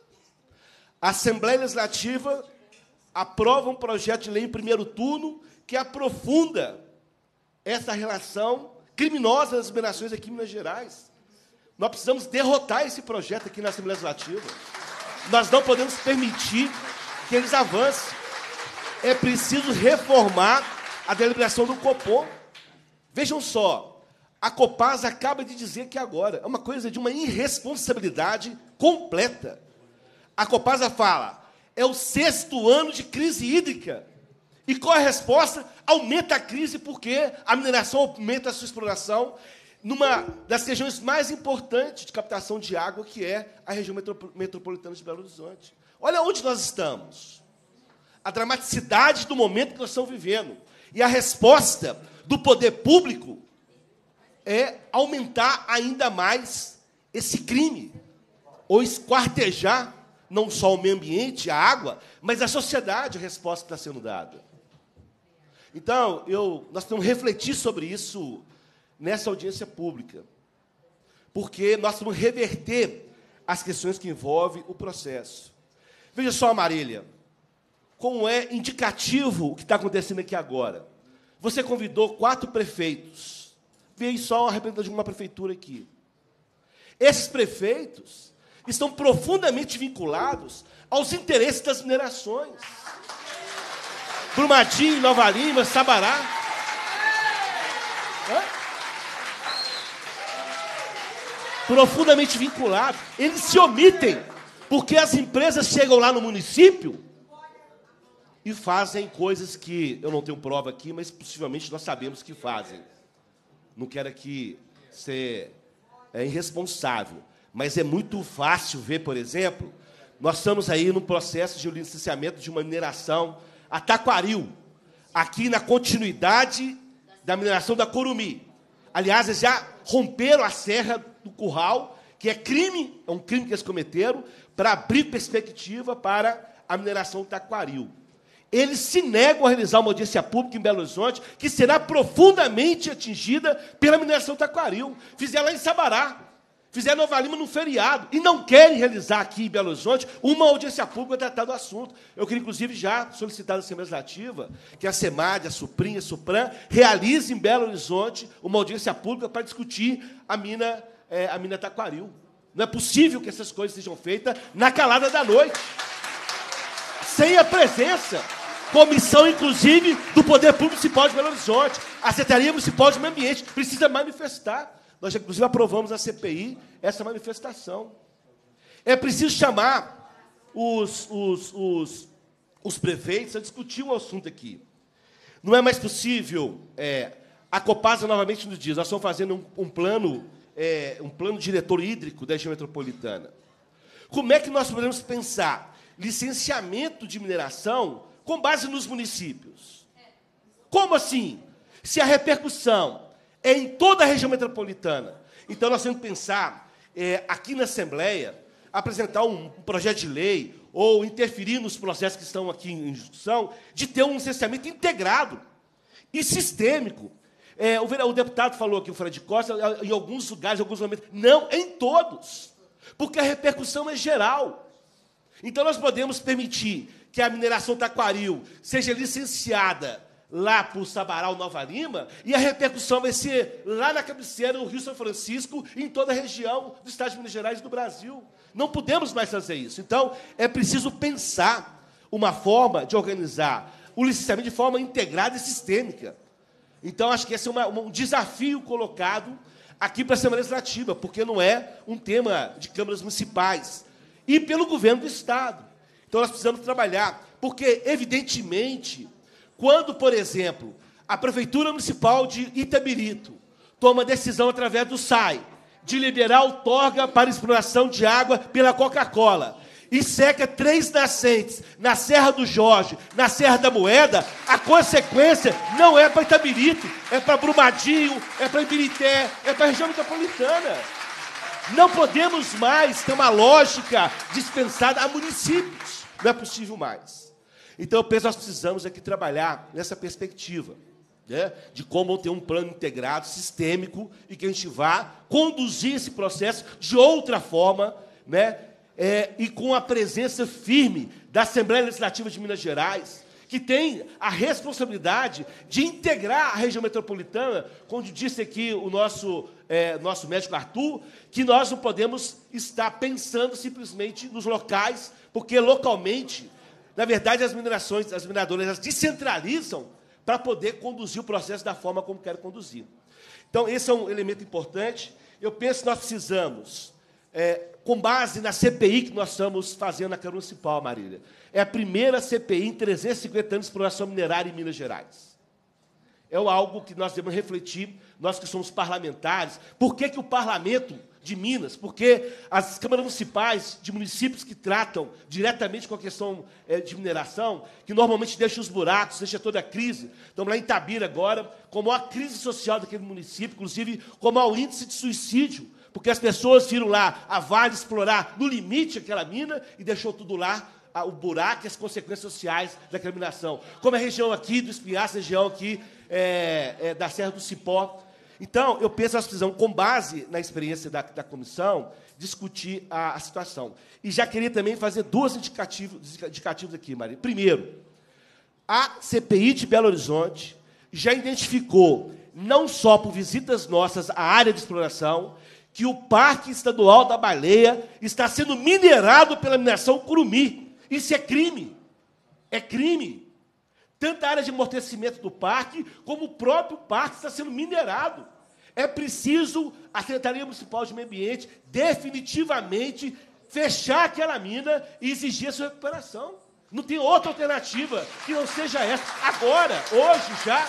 S16: A Assembleia Legislativa aprova um projeto de lei em primeiro turno que aprofunda essa relação criminosa das minerações aqui em Minas Gerais. Nós precisamos derrotar esse projeto aqui na Assembleia Legislativa. Nós não podemos permitir que eles avancem. É preciso reformar a deliberação do Copom. Vejam só, a Copasa acaba de dizer que agora é uma coisa de uma irresponsabilidade completa. A Copasa fala, é o sexto ano de crise hídrica. E qual é a resposta? Aumenta a crise porque a mineração aumenta a sua exploração numa das regiões mais importantes de captação de água, que é a região metropolitana de Belo Horizonte. Olha onde nós estamos. A dramaticidade do momento que nós estamos vivendo. E a resposta do poder público é aumentar ainda mais esse crime, ou esquartejar não só o meio ambiente, a água, mas a sociedade, a resposta que está sendo dada. Então, eu, nós temos que refletir sobre isso nessa audiência pública, porque nós vamos reverter as questões que envolvem o processo. Veja só, Marília, como é indicativo o que está acontecendo aqui agora. Você convidou quatro prefeitos. Veio só a representante de uma prefeitura aqui. Esses prefeitos estão profundamente vinculados aos interesses das minerações. Brumadinho, Nova Lima, Sabará. Hã? Profundamente vinculados. Eles se omitem, porque as empresas chegam lá no município e fazem coisas que eu não tenho prova aqui, mas possivelmente nós sabemos que fazem. Não quero aqui ser é, irresponsável, mas é muito fácil ver, por exemplo, nós estamos aí no processo de licenciamento de uma mineração a Taquaril, aqui na continuidade da mineração da Curumim. Aliás, eles já romperam a Serra do Curral, que é crime, é um crime que eles cometeram, para abrir perspectiva para a mineração Taquaril. Eles se negam a realizar uma audiência pública em Belo Horizonte, que será profundamente atingida pela mineração Taquaril. Fizeram lá em Sabará, fizeram em Nova Lima no feriado, e não querem realizar aqui em Belo Horizonte uma audiência pública para tratar do assunto. Eu queria, inclusive, já solicitar da Assembleia Legislativa que a SEMAD, a SUPRIM, a SUPRAM, realize em Belo Horizonte uma audiência pública para discutir a mina, é, a mina Taquaril. Não é possível que essas coisas sejam feitas na calada da noite, sem a presença, comissão, inclusive, do Poder Público Municipal de Belo Horizonte. A Secretaria Municipal de Meio Ambiente precisa manifestar. Nós, inclusive, aprovamos na C P I essa manifestação. É preciso chamar os, os, os, os prefeitos a discutir um assunto aqui. Não é mais possível, é, a Copasa novamente nos diz, nós estamos fazendo um, um, plano, é, um plano diretor hídrico da região metropolitana. Como é que nós podemos pensar licenciamento de mineração com base nos municípios? Como assim? Se a repercussão é em toda a região metropolitana. Então, nós temos que pensar, é, aqui na Assembleia, apresentar um, um projeto de lei ou interferir nos processos que estão aqui em discussão, de ter um licenciamento integrado e sistêmico. É, o, o deputado falou aqui, o Fred Costa, em alguns lugares, em alguns momentos. Não, em todos, porque a repercussão é geral. Então, nós podemos permitir que a mineração Taquaril seja licenciada lá por Sabará ou Nova Lima, e a repercussão vai ser lá na cabeceira do Rio São Francisco e em toda a região do estado de Minas Gerais e do Brasil. Não podemos mais fazer isso. Então, é preciso pensar uma forma de organizar o licenciamento de forma integrada e sistêmica. Então, acho que esse é uma, um desafio colocado aqui para a Assembleia Legislativa, porque não é um tema de câmaras municipais, e pelo governo do Estado. Então, nós precisamos trabalhar, porque, evidentemente, quando, por exemplo, a Prefeitura Municipal de Itabirito toma decisão através do S A I de liberar outorga para exploração de água pela Coca-Cola e seca três nascentes na Serra do Jorge, na Serra da Moeda, a consequência não é para Itabirito, é para Brumadinho, é para Ibirité, é para a região metropolitana. Não podemos mais ter uma lógica dispensada a municípios. Não é possível mais. Então, eu penso que nós precisamos aqui trabalhar nessa perspectiva, né, de como ter um plano integrado, sistêmico, e que a gente vá conduzir esse processo de outra forma, né, é, e com a presença firme da Assembleia Legislativa de Minas Gerais, que tem a responsabilidade de integrar a região metropolitana, como disse aqui o nosso, é, nosso médico Arthur, que nós não podemos estar pensando simplesmente nos locais, porque localmente, na verdade, as minerações, as mineradoras, elas descentralizam para poder conduzir o processo da forma como querem conduzir. Então, esse é um elemento importante. Eu penso que nós precisamos, é, com base na C P I que nós estamos fazendo na Câmara Municipal, Marília, é a primeira C P I em trezentos e cinquenta anos de exploração minerária em Minas Gerais. É algo que nós devemos refletir, nós que somos parlamentares. Por que que o parlamento de Minas? Porque as câmaras municipais de municípios que tratam diretamente com a questão é, de mineração, que normalmente deixam os buracos, deixa toda a crise. Estamos lá em Itabira agora, como a crise social daquele município, inclusive como há o índice de suicídio, porque as pessoas viram lá a Vale explorar no limite aquela mina e deixou tudo lá, o buraco e as consequências sociais daquela mineração. Como a região aqui do Espinhaço, a região aqui é, é, da Serra do Cipó. Então, eu penso que nós precisamos, com base na experiência da, da comissão, discutir a, a situação. E já queria também fazer dois indicativos, indicativos aqui, Maria. Primeiro, a C P I de Belo Horizonte já identificou, não só por visitas nossas à área de exploração, que o Parque Estadual da Baleia está sendo minerado pela mineração Curumim. Isso é crime. É crime. Tanto a área de amortecimento do parque, como o próprio parque está sendo minerado. É preciso a Secretaria Municipal de Meio Ambiente definitivamente fechar aquela mina e exigir a sua recuperação. Não tem outra alternativa que não seja essa. Agora, hoje já,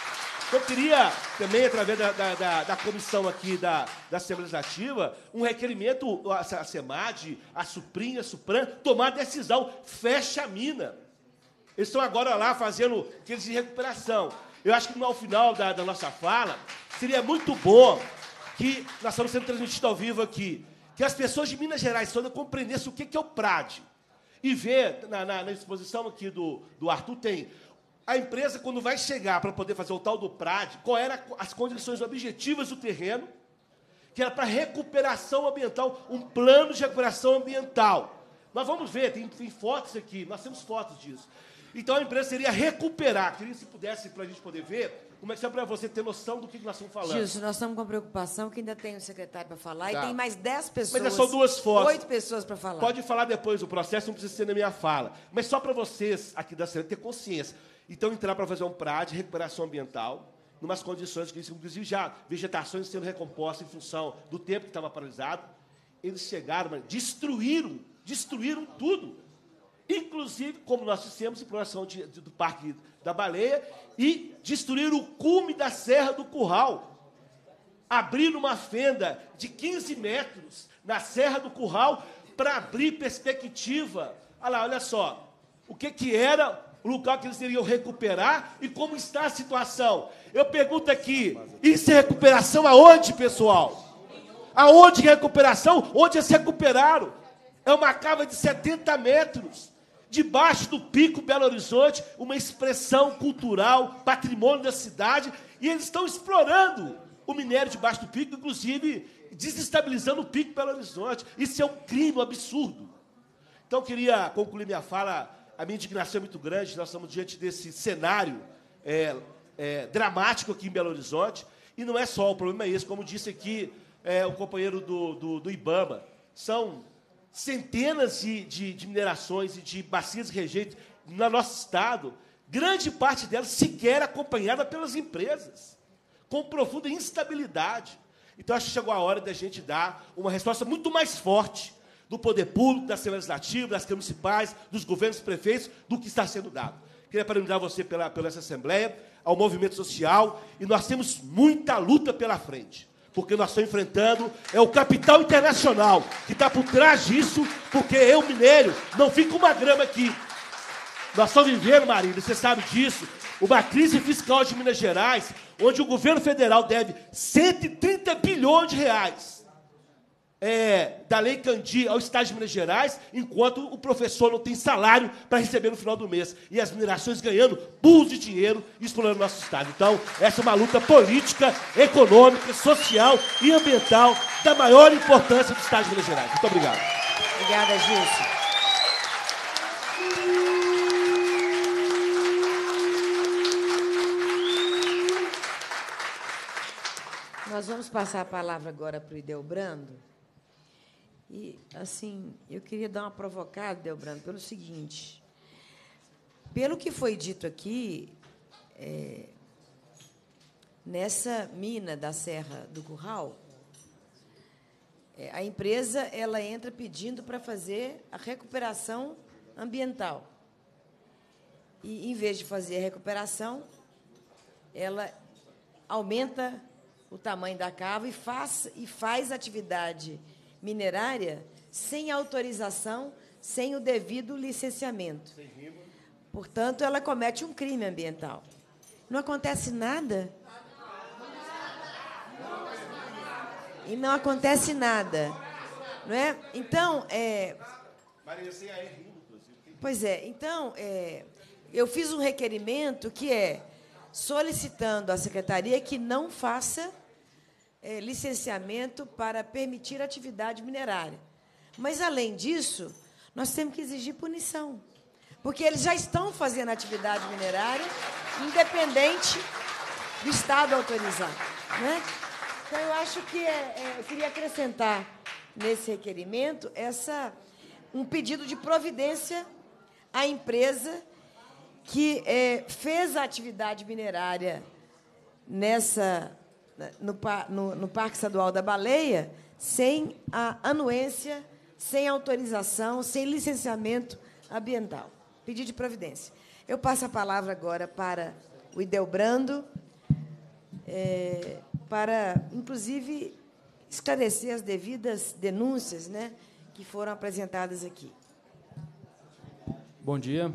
S16: eu queria também, através da, da, da, da comissão aqui da, da Assembleia Legislativa, um requerimento, a, a SEMAD, a Suprim, a Supran, tomar decisão, fecha a mina. Eles estão agora lá fazendo aqueles de recuperação. Eu acho que, no final da, da nossa fala, seria muito bom que nós estamos sendo transmitidos ao vivo aqui, que as pessoas de Minas Gerais todas compreendessem o que é o PRAD. E ver, na, na, na exposição aqui do, do Arthur, tem a empresa, quando vai chegar para poder fazer o tal do PRAD, qual eram as condições objetivas do terreno, que era para recuperação ambiental, um plano de recuperação ambiental. Nós vamos ver, tem, tem fotos aqui, nós temos fotos disso. Então, a empresa seria recuperar. Queria, se pudesse, para a gente poder ver, como é que é para você ter noção do que nós estamos falando.
S1: Gilson, nós estamos com preocupação que ainda tem um secretário para falar
S16: Tá.
S1: e tem mais dez pessoas.
S16: Mas é só duas fotos.
S1: Oito pessoas para falar.
S16: Pode falar depois do processo, não precisa ser na minha fala. Mas só para vocês, aqui da Assembleia, ter consciência. Então, entrar para fazer um PRAD, recuperação ambiental, em umas condições que, inclusive, já vegetações sendo recompostas em função do tempo que estava paralisado. Eles chegaram, mas destruíram, destruíram tudo. Inclusive, como nós dissemos, exploração de, de, do Parque da Baleia, e destruir o cume da Serra do Curral. Abriram uma fenda de quinze metros na Serra do Curral para abrir perspectiva. Olha lá, olha só, o que, que era o lugar que eles iriam recuperar e como está a situação. Eu pergunto aqui, isso é recuperação aonde, pessoal? Aonde recuperação? Onde eles recuperaram? É uma cava de setenta metros. Debaixo do Pico Belo Horizonte, uma expressão cultural, patrimônio da cidade, e eles estão explorando o minério debaixo do pico, inclusive desestabilizando o Pico Belo Horizonte. Isso é um crime, um absurdo. Então, eu queria concluir minha fala. A minha indignação é muito grande, nós estamos diante desse cenário é, é, dramático aqui em Belo Horizonte, e não é só, o problema é esse, como disse aqui é, o companheiro do, do, do IBAMA, são centenas de, de, de minerações e de bacias de rejeito no nosso estado, grande parte delas sequer acompanhada pelas empresas, com profunda instabilidade. Então, acho que chegou a hora da gente dar uma resposta muito mais forte do poder público, da Assembleia Legislativa, das câmaras municipais, dos governos, prefeitos, do que está sendo dado. Queria parabenizar você pela, pela essa Assembleia, ao movimento social, e nós temos muita luta pela frente, porque nós estamos enfrentando é o capital internacional que está por trás disso, porque eu, mineiro, não fico uma grama aqui. Nós estamos vivendo, Marília, você sabe disso, uma crise fiscal de Minas Gerais, onde o governo federal deve cento e trinta bilhões de reais é, da Lei Candir ao Estado de Minas Gerais, enquanto o professor não tem salário para receber no final do mês. E as minerações ganhando burros de dinheiro e explorando o nosso Estado. Então, essa é uma luta política, econômica, social e ambiental da maior importância do Estado de Minas Gerais. Muito obrigado.
S1: Obrigada, Gilson. Nós vamos passar a palavra agora para o Ideobrando. E, assim, eu queria dar uma provocada, Ideobrando, pelo seguinte. Pelo que foi dito aqui, é, nessa mina da Serra do Curral, é, a empresa ela entra pedindo para fazer a recuperação ambiental. E, em vez de fazer a recuperação, ela aumenta o tamanho da cava e faz, e faz atividade minerária sem autorização, sem o devido licenciamento. Portanto, ela comete um crime ambiental. Não acontece nada. E não acontece nada. Não é? Então, é... Pois é, então, é, eu fiz um requerimento que é solicitando à Secretaria que não faça é, licenciamento para permitir atividade minerária. Mas, além disso, nós temos que exigir punição, porque eles já estão fazendo atividade minerária independente do Estado autorizar. Né? Então, eu acho que é, é, eu queria acrescentar nesse requerimento essa, um pedido de providência à empresa que é, fez a atividade minerária nessa, no, no, no Parque Estadual da Baleia sem a anuência, sem autorização, sem licenciamento ambiental. Pedido de providência. Eu passo a palavra agora para o Ideobrando, é, para, inclusive, esclarecer as devidas denúncias, né, que foram apresentadas aqui.
S17: Bom dia.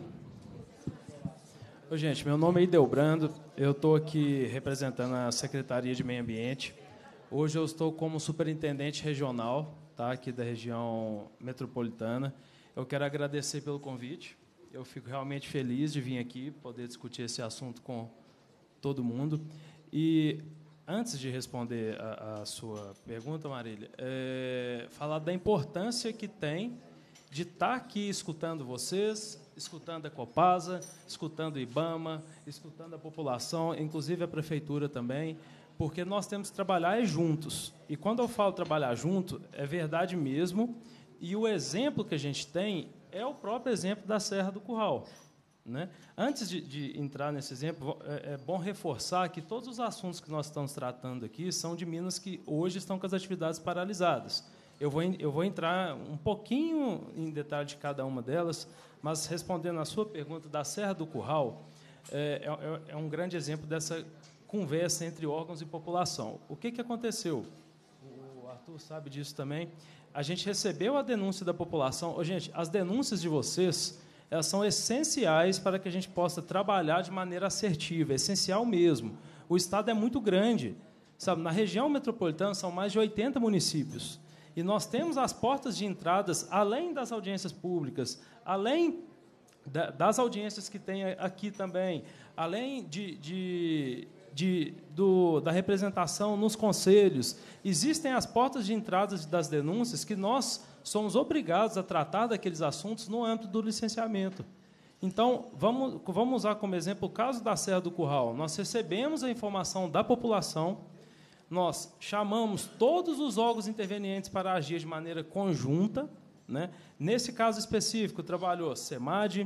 S17: Ô, gente, meu nome é Ideobrando, eu estou aqui representando a Secretaria de Meio Ambiente. Hoje eu estou como superintendente regional, tá, aqui da região metropolitana. Eu quero agradecer pelo convite. Eu fico realmente feliz de vir aqui, poder discutir esse assunto com todo mundo. E, antes de responder a, a sua pergunta, Marília, é, falar da importância que tem de estar aqui escutando vocês, escutando a Copasa, escutando o IBAMA, escutando a população, inclusive a prefeitura também, porque nós temos que trabalhar juntos. E, quando eu falo trabalhar junto, é verdade mesmo, e o exemplo que a gente tem é o próprio exemplo da Serra do Curral. Né? Antes de, de entrar nesse exemplo, é, é bom reforçar que todos os assuntos que nós estamos tratando aqui são de minas que hoje estão com as atividades paralisadas. Eu vou, eu vou entrar um pouquinho em detalhe de cada uma delas, mas, respondendo à sua pergunta da Serra do Curral, é, é, é um grande exemplo dessa conversa entre órgãos e população. O que, que aconteceu? O Arthur sabe disso também. A gente recebeu a denúncia da população. Oh, gente, as denúncias de vocês, elas são essenciais para que a gente possa trabalhar de maneira assertiva, é essencial mesmo. O Estado é muito grande. Sabe? Na região metropolitana, são mais de oitenta municípios. E nós temos as portas de entradas, além das audiências públicas, além da, das audiências que tem aqui também, além de, de, de, do, da representação nos conselhos, existem as portas de entradas das denúncias que nós somos obrigados a tratar daqueles assuntos no âmbito do licenciamento. Então, vamos, vamos usar como exemplo o caso da Serra do Curral. Nós recebemos a informação da população, nós chamamos todos os órgãos intervenientes para agir de maneira conjunta. Né? Nesse caso específico, trabalhou SEMAD,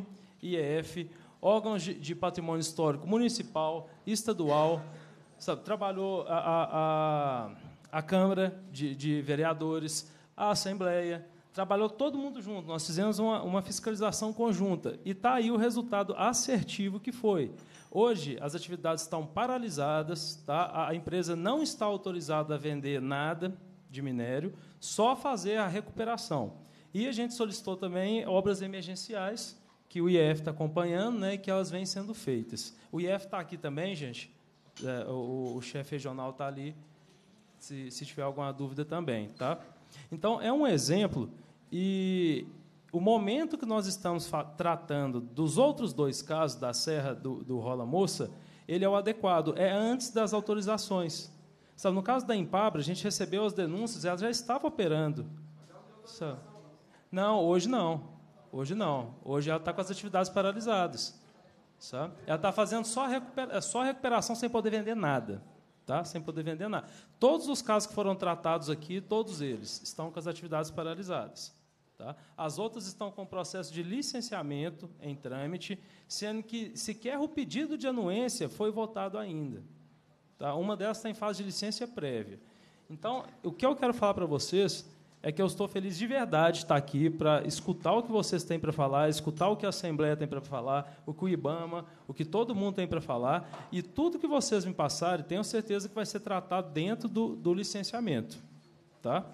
S17: I E F, órgãos de, de patrimônio histórico municipal, estadual, sabe, trabalhou a, a, a, a Câmara de, de Vereadores, a Assembleia, trabalhou todo mundo junto. Nós fizemos uma, uma fiscalização conjunta. E está aí o resultado assertivo que foi. Hoje, as atividades estão paralisadas, tá? A empresa não está autorizada a vender nada de minério, só fazer a recuperação. E a gente solicitou também obras emergenciais, que o I E F está acompanhando, né, e que elas vêm sendo feitas. O I E F está aqui também, gente. É, o, o chefe regional está ali, se, se tiver alguma dúvida também. Tá? Então, é um exemplo, e o momento que nós estamos tratando dos outros dois casos da Serra do, do Rola Moça, ele é o adequado, é antes das autorizações. Sabe, no caso da Empabra, a gente recebeu as denúncias, ela já estava operando. Sabe? Não, hoje não. Hoje não. Hoje ela está com as atividades paralisadas. Sabe? Ela está fazendo só, recupera só recuperação sem poder vender nada. Tá? Sem poder vender nada. Todos os casos que foram tratados aqui, todos eles, estão com as atividades paralisadas. Tá? As outras estão com o processo de licenciamento em trâmite, sendo que sequer o pedido de anuência foi votado ainda. Tá? Uma delas está em fase de licença prévia. Então, o que eu quero falar para vocês é que eu estou feliz de verdade de estar aqui para escutar o que vocês têm para falar, escutar o que a Assembleia tem para falar, o que o IBAMA, o que todo mundo tem para falar, e tudo que vocês me passarem, tenho certeza que vai ser tratado dentro do, do licenciamento. Tá?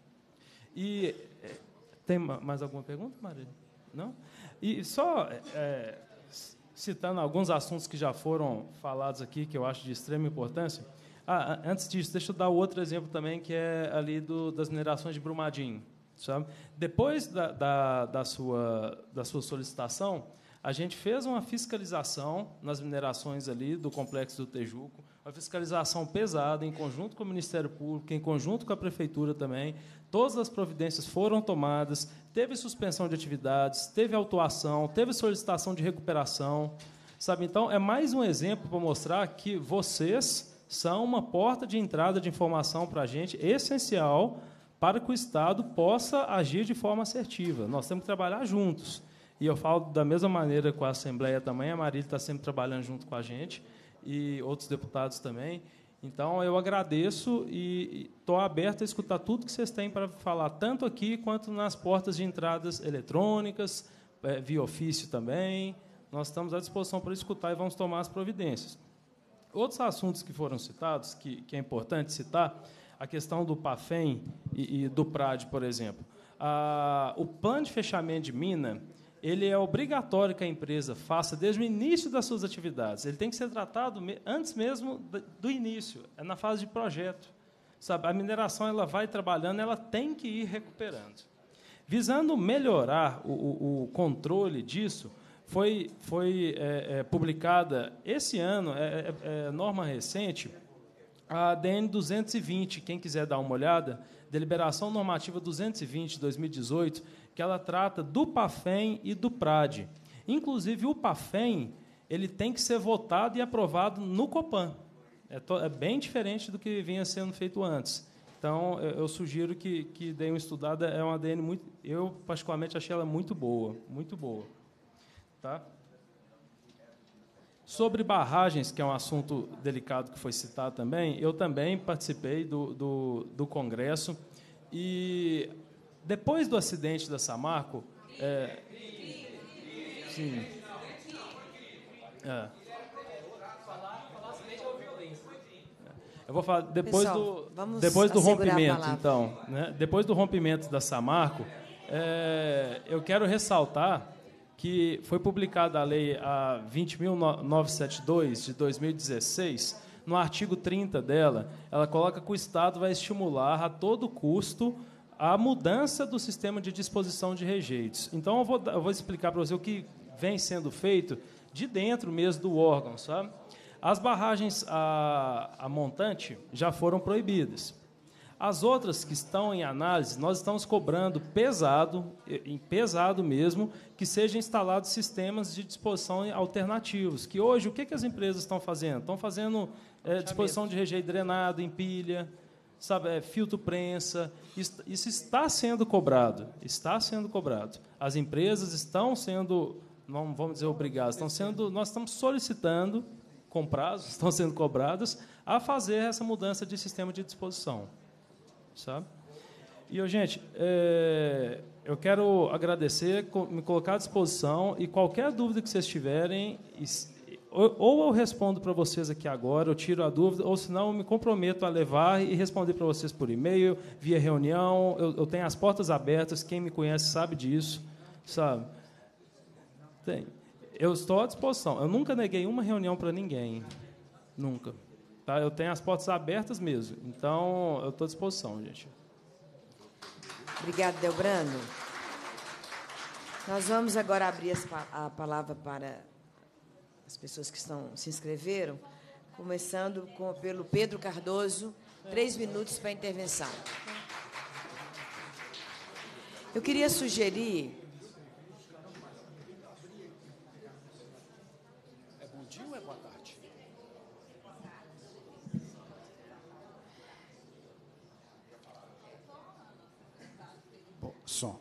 S17: E tem mais alguma pergunta, Marília? Não? E só é, citando alguns assuntos que já foram falados aqui, que eu acho de extrema importância. Ah, antes disso, deixa eu dar outro exemplo também, que é ali do, das minerações de Brumadinho. Sabe? Depois da, da, da, sua, da sua solicitação, a gente fez uma fiscalização nas minerações ali do Complexo do Tejuco, uma fiscalização pesada, em conjunto com o Ministério Público, em conjunto com a Prefeitura também. Todas as providências foram tomadas, teve suspensão de atividades, teve autuação, teve solicitação de recuperação. Sabe? Então, é mais um exemplo para mostrar que vocês são uma porta de entrada de informação para a gente, essencial para que o Estado possa agir de forma assertiva. Nós temos que trabalhar juntos. E eu falo da mesma maneira com a Assembleia também, a Marília está sempre trabalhando junto com a gente, e outros deputados também. Então, eu agradeço e estou aberto a escutar tudo que vocês têm para falar, tanto aqui quanto nas portas de entradas eletrônicas, via ofício também. Nós estamos à disposição para escutar e vamos tomar as providências. Outros assuntos que foram citados, que, que é importante citar, a questão do PAFEM e, e do PRAD, por exemplo. Ah, o plano de fechamento de mina, ele é obrigatório que a empresa faça desde o início das suas atividades. Ele tem que ser tratado antes mesmo do início, é na fase de projeto. Sabe? A mineração ela vai trabalhando, ela tem que ir recuperando. Visando melhorar o, o, o controle disso, Foi, foi é, é, publicada esse ano, é, é, é, norma recente, a D N duzentos e vinte, quem quiser dar uma olhada, Deliberação Normativa duzentos e vinte, de dois mil e dezoito, que ela trata do PAFEM e do PRAD. Inclusive, o PAFEM ele tem que ser votado e aprovado no Copan. É, to, é bem diferente do que vinha sendo feito antes. Então, eu, eu sugiro que, que deem uma estudada. É uma D N muito... Eu, particularmente, achei ela muito boa, muito boa. Tá? Sobre barragens, que é um assunto delicado que foi citado também, eu também participei do, do, do Congresso e, depois do acidente da Samarco... É, sim. É. Eu vou falar depois
S1: Pessoal,
S17: do, depois do rompimento,
S1: então.
S17: Né? Depois do rompimento da Samarco, é, eu quero ressaltar que foi publicada a Lei a vinte mil novecentos e setenta e dois, de dois mil e dezesseis, no artigo trinta dela, ela coloca que o Estado vai estimular a todo custo a mudança do sistema de disposição de rejeitos. Então, eu vou, eu vou explicar para você o que vem sendo feito de dentro mesmo do órgão. Sabe? As barragens a, a montante já foram proibidas. As outras que estão em análise, nós estamos cobrando pesado, em pesado mesmo, que sejam instalados sistemas de disposição alternativos. Que hoje, o que, que as empresas estão fazendo? Estão fazendo é, disposição de rejeito drenado, em pilha, sabe, é, filtro prensa. Isso, isso está sendo cobrado. Está sendo cobrado. As empresas estão sendo não vamos dizer obrigadas, estão sendo, nós estamos solicitando, com prazos, estão sendo cobradas, a fazer essa mudança de sistema de disposição. Sabe? E, eu, gente, é, eu quero agradecer, me colocar à disposição, e qualquer dúvida que vocês tiverem, ou eu respondo para vocês aqui agora, eu tiro a dúvida, ou senão eu me comprometo a levar e responder para vocês por e-mail, via reunião. Eu, eu tenho as portas abertas, quem me conhece sabe disso, sabe? Tem. Eu estou à disposição. Eu nunca neguei uma reunião para ninguém, nunca. Tá? Eu tenho as portas abertas mesmo, então eu estou à disposição, gente.
S1: Obrigada, Delbrando. Nós vamos agora abrir a palavra para as pessoas que estão, se inscreveram, começando com, pelo Pedro Cardoso, três minutos para a intervenção. Eu queria sugerir...
S18: É bom dia ou é boa tarde? Bom, som.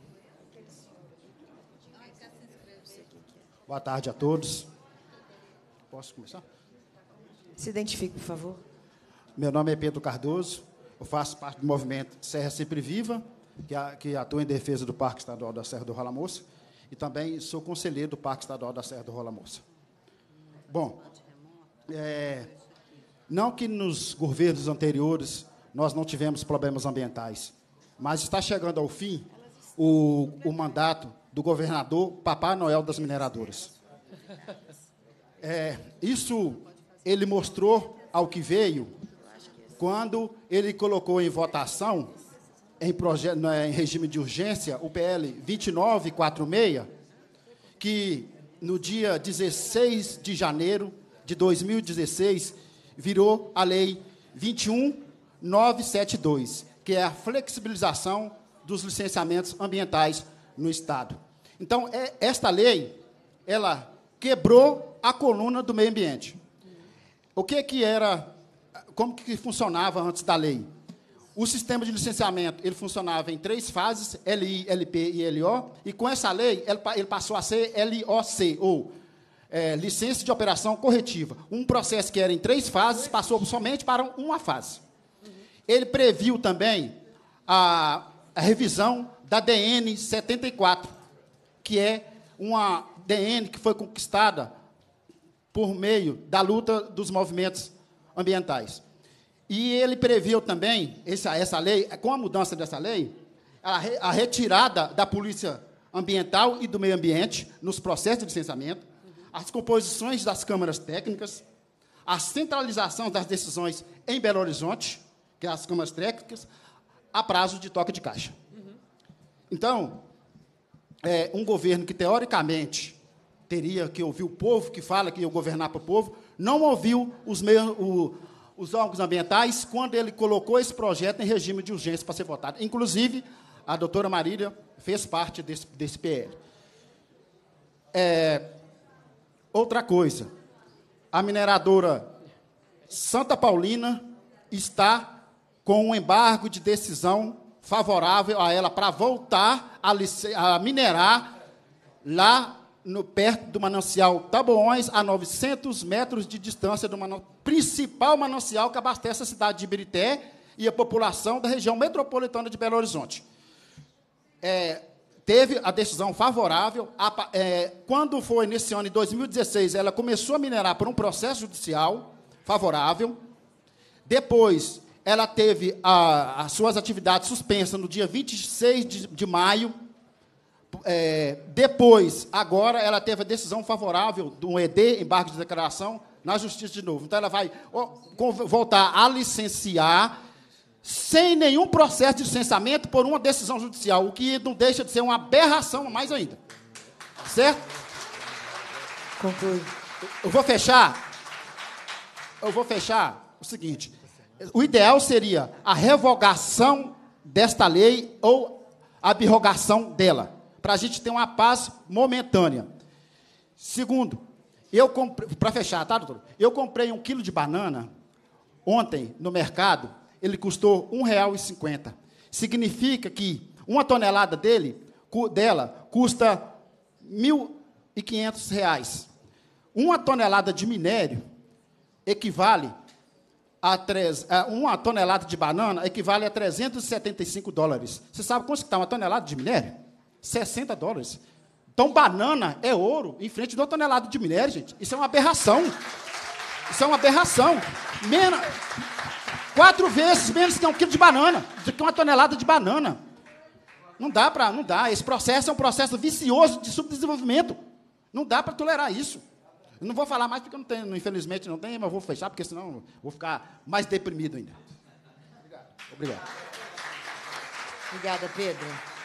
S18: Boa tarde a todos. Posso começar?
S1: Se identifique, por favor.
S18: Meu nome é Pedro Cardoso, eu faço parte do movimento Serra Sempre Viva, que, a, que atua em defesa do Parque Estadual da Serra do Rola Moça, e também sou conselheiro do Parque Estadual da Serra do Rola Moça. Bom, é, não que nos governos anteriores nós não tivemos problemas ambientais, mas está chegando ao fim o, o mandato do governador Papai Noel das mineradoras. É, isso ele mostrou ao que veio quando ele colocou em votação, em, projeto, em regime de urgência, o P L vinte e nove quarenta e seis, que no dia dezesseis de janeiro de dois mil e dezesseis virou a Lei vinte e um mil novecentos e setenta e dois, que é a flexibilização dos licenciamentos ambientais no Estado. Então, é, esta lei, ela quebrou a coluna do meio ambiente. O que que era, como que funcionava antes da lei? O sistema de licenciamento, ele funcionava em três fases, L I, L P e L O, e com essa lei, ele passou a ser L O C, ou é, Licença de Operação Corretiva. Um processo que era em três fases, passou somente para uma fase. Ele previu também a, a revisão da D N setenta e quatro, que é uma D N que foi conquistada por meio da luta dos movimentos ambientais. E ele previu também, essa, essa lei, com a mudança dessa lei, a, re, a retirada da Polícia Ambiental e do Meio Ambiente nos processos de licenciamento, as composições das câmaras técnicas, a centralização das decisões em Belo Horizonte, que é as câmaras técnicas, a prazo de toque de caixa. Então, é, um governo que, teoricamente, teria que ouvir o povo, que fala que ia governar para o povo, não ouviu os, meios, o, os órgãos ambientais quando ele colocou esse projeto em regime de urgência para ser votado. Inclusive, a doutora Marília fez parte desse, desse P L. É, outra coisa, a mineradora Santa Paulina está com um embargo de decisão favorável a ela para voltar a, a minerar lá no, perto do manancial Taboões, a novecentos metros de distância do man, principal manancial que abastece a cidade de Ibirité e a população da região metropolitana de Belo Horizonte. É, teve a decisão favorável. A, é, quando foi nesse ano, em dois mil e dezesseis, ela começou a minerar por um processo judicial favorável. Depois, ela teve a, as suas atividades suspensas no dia vinte e seis de, de maio. É, depois, agora, ela teve a decisão favorável do E D, embargo de declaração, na Justiça de novo. Então, ela vai ó, voltar a licenciar sem nenhum processo de licenciamento por uma decisão judicial, o que não deixa de ser uma aberração mais ainda. Certo?
S1: Conclui.
S18: Eu vou fechar. Eu vou fechar o seguinte. O ideal seria a revogação desta lei ou a abrogação dela, para a gente ter uma paz momentânea. Segundo, eu comprei, para fechar, tá, doutor? Eu comprei um quilo de banana ontem no mercado, ele custou um real e cinquenta. Significa que uma tonelada dele, dela custa mil e quinhentos reais. Uma tonelada de minério equivale a três, uma tonelada de banana equivale a trezentos e setenta e cinco dólares. Você sabe quanto está uma tonelada de minério? sessenta dólares. Então, banana é ouro em frente de uma tonelada de minério, gente. Isso é uma aberração. Isso é uma aberração. Menos, quatro vezes menos que um quilo de banana, do que uma tonelada de banana. Não dá para, não dá. Esse processo é um processo vicioso de subdesenvolvimento. Não dá para tolerar isso. Eu não vou falar mais porque eu não tenho, infelizmente não tenho, mas eu vou fechar, porque senão eu vou ficar mais deprimido ainda. Obrigado. Obrigado.
S1: Obrigada, Pedro.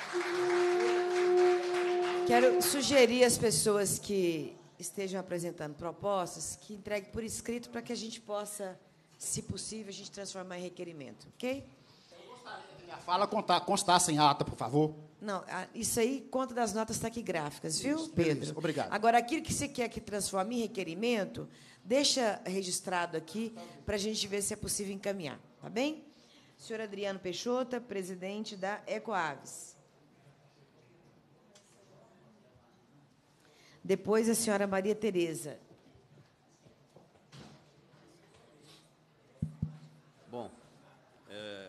S1: Quero sugerir às pessoas que estejam apresentando propostas que entreguem por escrito para que a gente possa, se possível, a gente transformar em requerimento, ok?
S18: Minha fala constasse em ata, por favor.
S1: Não, isso aí, conta das notas taquigráficas, viu, isso, Pedro?
S18: Beleza, obrigado.
S1: Agora, aquilo que você quer que transforme em requerimento, deixa registrado aqui para a gente ver se é possível encaminhar, tá bem? Senhor Adriano Peixoto, presidente da Ecoaves. Depois, a senhora Maria Tereza.
S19: Bom, é...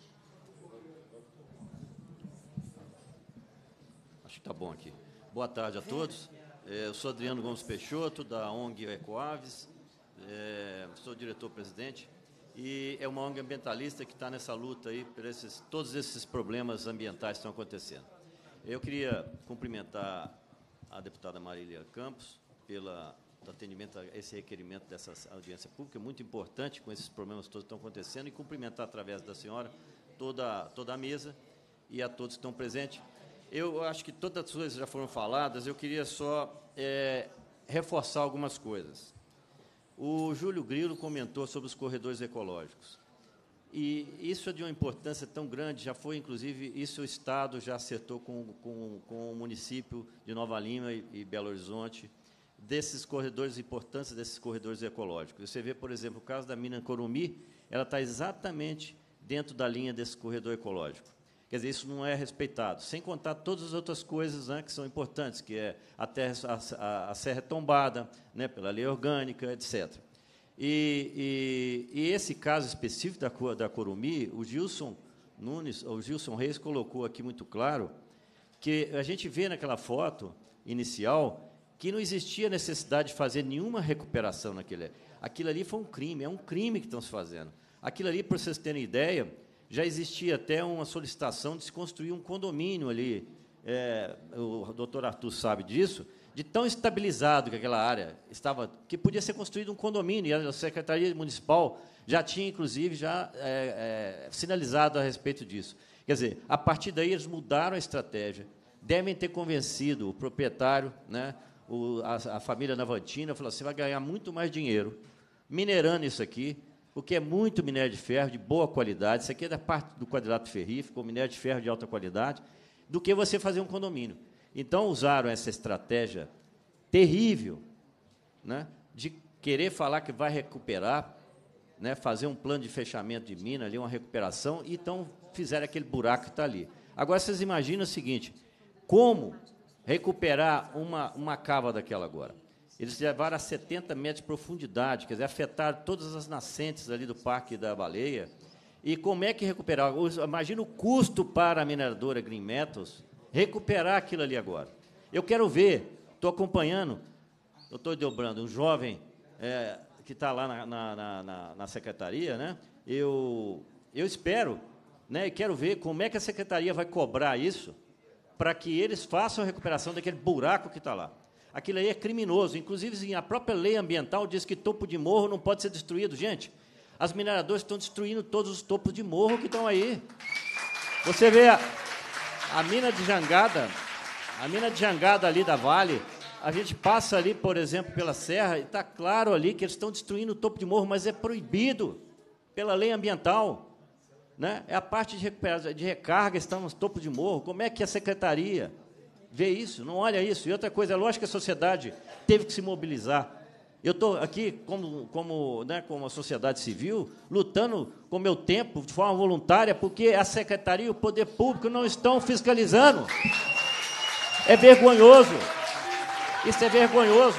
S19: acho que está bom aqui. Boa tarde a todos. É, eu sou Adriano Gomes Peixoto, da O N G Ecoaves. É, sou diretor-presidente. E é uma O N G ambientalista que está nessa luta aí por esses, todos esses problemas ambientais que estão acontecendo. Eu queria cumprimentar a deputada Marília Campos pelo atendimento a esse requerimento dessa audiência pública, muito importante com esses problemas todos que estão acontecendo, e cumprimentar, através da senhora, toda, toda a mesa e a todos que estão presentes. Eu acho que todas as coisas já foram faladas, eu queria só é, reforçar algumas coisas. O Júlio Grilo comentou sobre os corredores ecológicos. E isso é de uma importância tão grande, já foi, inclusive, isso o Estado já acertou com, com, com o município de Nova Lima e, e Belo Horizonte, desses corredores, importância desses corredores ecológicos. Você vê, por exemplo, o caso da mina Corumí, ela está exatamente dentro da linha desse corredor ecológico. Quer dizer, isso não é respeitado, sem contar todas as outras coisas, né, que são importantes, que é a, terra, a, a serra tombada, né, pela lei orgânica, etcétera. E, e, e esse caso específico da, da Corumí, o Gilson Nunes, o Gilson Reis colocou aqui muito claro que a gente vê naquela foto inicial que não existia necessidade de fazer nenhuma recuperação naquele. Aquilo ali foi um crime, é um crime que estão se fazendo. Aquilo ali, para vocês terem ideia, já existia até uma solicitação de se construir um condomínio ali, é, o doutor Arthur sabe disso, de tão estabilizado que aquela área estava, que podia ser construído um condomínio, e a Secretaria Municipal já tinha, inclusive, já é, é, sinalizado a respeito disso. Quer dizer, a partir daí eles mudaram a estratégia, devem ter convencido o proprietário, né, o, a, a família Navantina, falou assim, vai ganhar muito mais dinheiro minerando isso aqui, porque é muito minério de ferro de boa qualidade, isso aqui é da parte do quadrilátero ferrífico, minério de ferro de alta qualidade, do que você fazer um condomínio. Então, usaram essa estratégia terrível, né, de querer falar que vai recuperar, né, fazer um plano de fechamento de mina, ali, uma recuperação, e então fizeram aquele buraco que está ali. Agora, vocês imaginam o seguinte, como recuperar uma, uma cava daquela agora? Eles levaram a setenta metros de profundidade, quer dizer, afetaram todas as nascentes ali do Parque da Baleia. E como é que recuperar? Imagina o custo para a mineradora Green Metals recuperar aquilo ali agora. Eu quero ver, estou acompanhando, doutor Delbrando, um jovem é, que está lá na, na, na, na secretaria, né? eu, eu espero, né, e quero ver como é que a secretaria vai cobrar isso para que eles façam a recuperação daquele buraco que está lá. Aquilo aí é criminoso, inclusive a própria lei ambiental diz que topo de morro não pode ser destruído. Gente, as mineradoras estão destruindo todos os topos de morro que estão aí. Você vê a, a mina de Jangada, a mina de Jangada ali da Vale, a gente passa ali, por exemplo, pela serra, e está claro ali que eles estão destruindo o topo de morro, mas é proibido pela lei ambiental. Né? É a parte de, de recarga, estão nos topos de morro. Como é que a secretaria vê isso? Não olha isso. E outra coisa, é lógico que a sociedade teve que se mobilizar. Eu estou aqui, como, como, né, como a sociedade civil, lutando com o meu tempo, de forma voluntária, porque a secretaria e o poder público não estão fiscalizando. É vergonhoso. Isso é vergonhoso.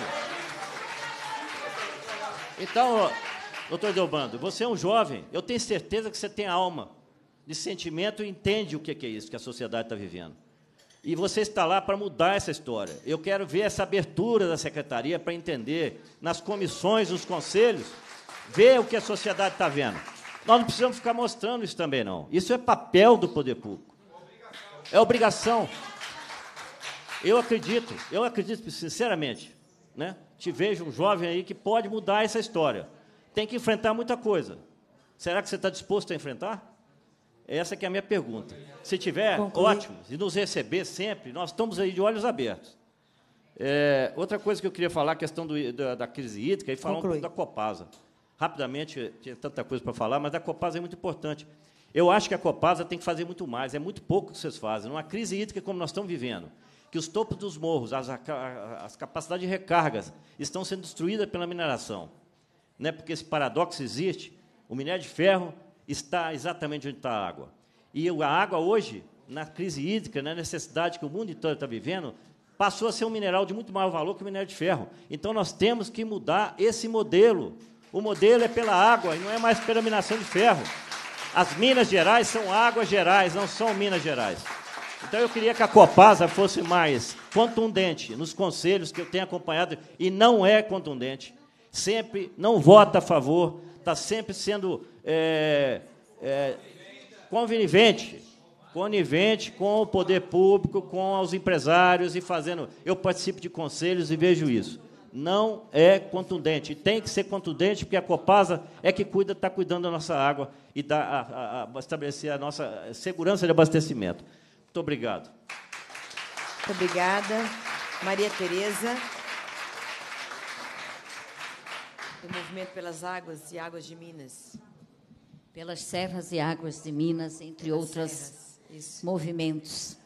S19: Então, doutor Edelbrando, você é um jovem, eu tenho certeza que você tem alma de sentimento e entende o que é isso que a sociedade está vivendo. E você está lá para mudar essa história. Eu quero ver essa abertura da secretaria para entender, nas comissões, nos conselhos, ver o que a sociedade está vendo. Nós não precisamos ficar mostrando isso também, não. Isso é papel do poder público. É obrigação. Eu acredito, eu acredito sinceramente, né? Te vejo um jovem aí que pode mudar essa história. Tem que enfrentar muita coisa. Será que você está disposto a enfrentar? Essa que é a minha pergunta. Se tiver, Conclui. Ótimo. E nos receber sempre, nós estamos aí de olhos abertos. É, outra coisa que eu queria falar, a questão do, da, da crise hídrica, e falar Conclui. um pouco da Copasa. Rapidamente, tinha tanta coisa para falar, mas a Copasa é muito importante. Eu acho que a Copasa tem que fazer muito mais, é muito pouco que vocês fazem. Numa crise hídrica como nós estamos vivendo, que os topos dos morros, as, as capacidades de recargas estão sendo destruídas pela mineração. Né? Porque esse paradoxo existe, o minério de ferro está exatamente onde está a água. E a água hoje, na crise hídrica, na necessidade que o mundo inteiro está vivendo, passou a ser um mineral de muito maior valor que o minério de ferro. Então, nós temos que mudar esse modelo. O modelo é pela água e não é mais pela mineração de ferro. As Minas Gerais são águas gerais, não são Minas Gerais. Então, eu queria que a Copasa fosse mais contundente nos conselhos que eu tenho acompanhado, e não é contundente. Sempre não vota a favor, está sempre sendo é, é, conivente, conivente com o poder público, com os empresários, e fazendo... Eu participo de conselhos e vejo isso. Não é contundente. Tem que ser contundente, porque a Copasa é que cuida, está cuidando da nossa água e dá a, a, a estabelecer a nossa segurança de abastecimento. Muito obrigado.
S1: Muito obrigada. Maria Tereza. Do Movimento pelas Águas e Águas de Minas.
S20: Pelas Serras e Águas de Minas, entre outros movimentos.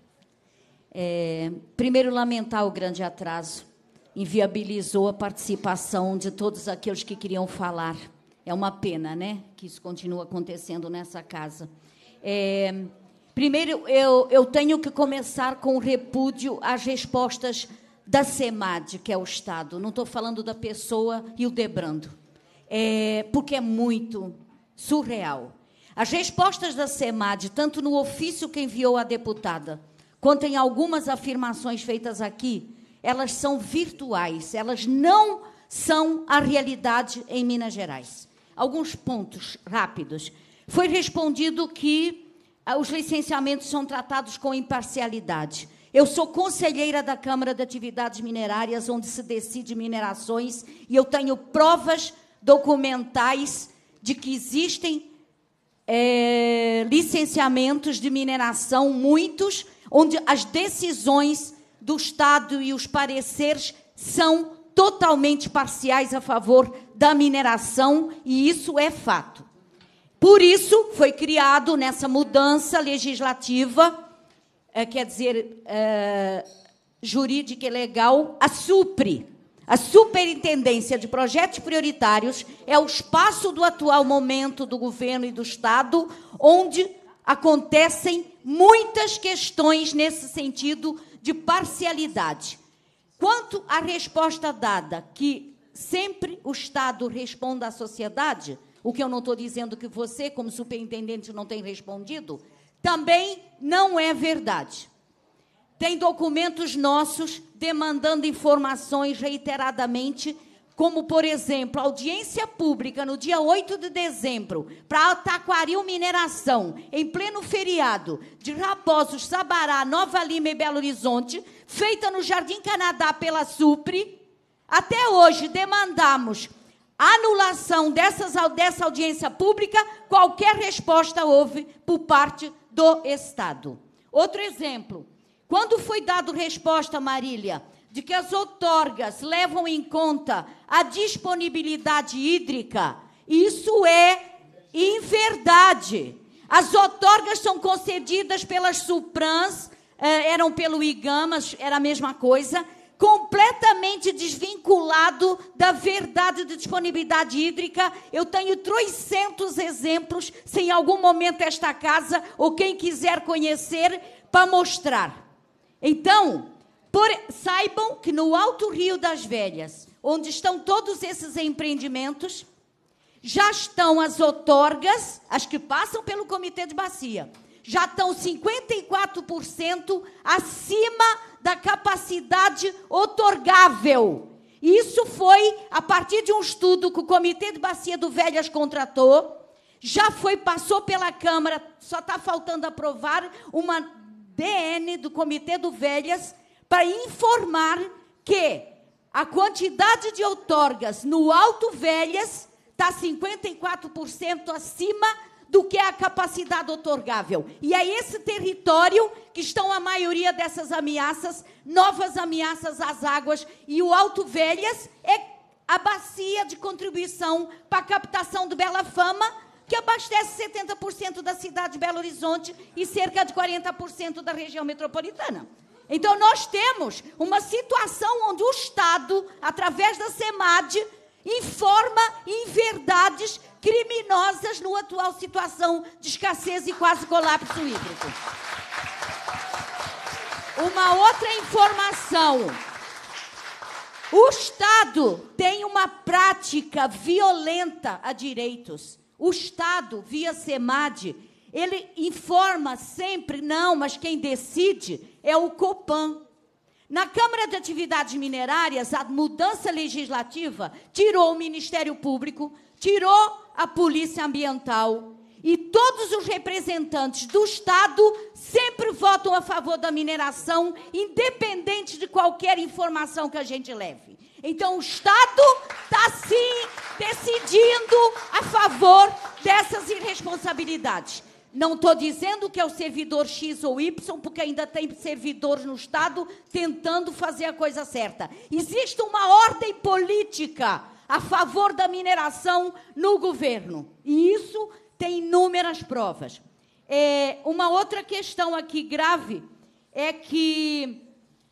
S20: É, primeiro, lamentar o grande atraso. Inviabilizou a participação de todos aqueles que queriam falar. É uma pena, né, que isso continua acontecendo nessa casa. É, primeiro, eu, eu tenho que começar com o repúdio às respostas da SEMAD, que é o Estado. Não estou falando da pessoa e o Debrando, é, porque é muito surreal. As respostas da SEMAD, tanto no ofício que enviou a deputada, quanto em algumas afirmações feitas aqui, elas são virtuais, elas não são a realidade em Minas Gerais. Alguns pontos rápidos. Foi respondido que ah, os licenciamentos são tratados com imparcialidade. Eu sou conselheira da Câmara de Atividades Minerárias, onde se decide minerações, e eu tenho provas documentais de que existem é, licenciamentos de mineração, muitos, onde as decisões do Estado e os pareceres são totalmente parciais a favor da mineração, e isso é fato. Por isso, foi criado, nessa mudança legislativa, é, quer dizer, é, jurídica e legal, a SUPRE. A Superintendência de Projetos Prioritários é o espaço do atual momento do governo e do Estado, onde acontecem muitas questões nesse sentido de parcialidade. Quanto à resposta dada, que sempre o Estado responda à sociedade, o que eu não estou dizendo que você, como superintendente, não tem respondido, também não é verdade. Tem documentos nossos demandando informações reiteradamente, como, por exemplo, audiência pública no dia oito de dezembro, para Taquaril Mineração, em pleno feriado, de Raposos, Sabará, Nova Lima e Belo Horizonte, feita no Jardim Canadá pela SUPRE. Até hoje, demandamos anulação dessas, dessa audiência pública, qualquer resposta houve por parte do Estado. Outro exemplo, quando foi dado resposta, Marília, de que as outorgas levam em conta a disponibilidade hídrica, isso é inverdade. As outorgas são concedidas pelas SUPRANs, eh, eram pelo IGAMAS, era a mesma coisa, completamente desvinculado da verdade de disponibilidade hídrica. Eu tenho trocentos exemplos, se em algum momento esta casa, ou quem quiser conhecer, para mostrar. Então, Por, saibam que no Alto Rio das Velhas, onde estão todos esses empreendimentos, já estão as outorgas, as que passam pelo Comitê de Bacia, já estão cinquenta e quatro por cento acima da capacidade outorgável. Isso foi a partir de um estudo que o Comitê de Bacia do Velhas contratou, já foi, passou pela Câmara, só está faltando aprovar uma D N do Comitê do Velhas para informar que a quantidade de outorgas no Alto Velhas está cinquenta e quatro por cento acima do que é a capacidade outorgável. E é esse território que estão a maioria dessas ameaças, novas ameaças às águas, e o Alto Velhas é a bacia de contribuição para a captação do Bela Fama, que abastece setenta por cento da cidade de Belo Horizonte e cerca de quarenta por cento da região metropolitana. Então, nós temos uma situação onde o Estado, através da SEMAD, informa inverdades criminosas na atual situação de escassez e quase colapso hídrico. Uma outra informação. O Estado tem uma prática violenta a direitos. O Estado, via SEMAD, ele informa sempre, não, mas quem decide é o COPAN. Na Câmara de Atividades Minerárias, a mudança legislativa tirou o Ministério Público, tirou a Polícia Ambiental, e todos os representantes do Estado sempre votam a favor da mineração, independente de qualquer informação que a gente leve. Então, o Estado está, sim, decidindo a favor dessas irresponsabilidades. Não estou dizendo que é o servidor X ou Y, porque ainda tem servidores no Estado tentando fazer a coisa certa. Existe uma ordem política a favor da mineração no governo. E isso tem inúmeras provas. É, uma outra questão aqui grave é que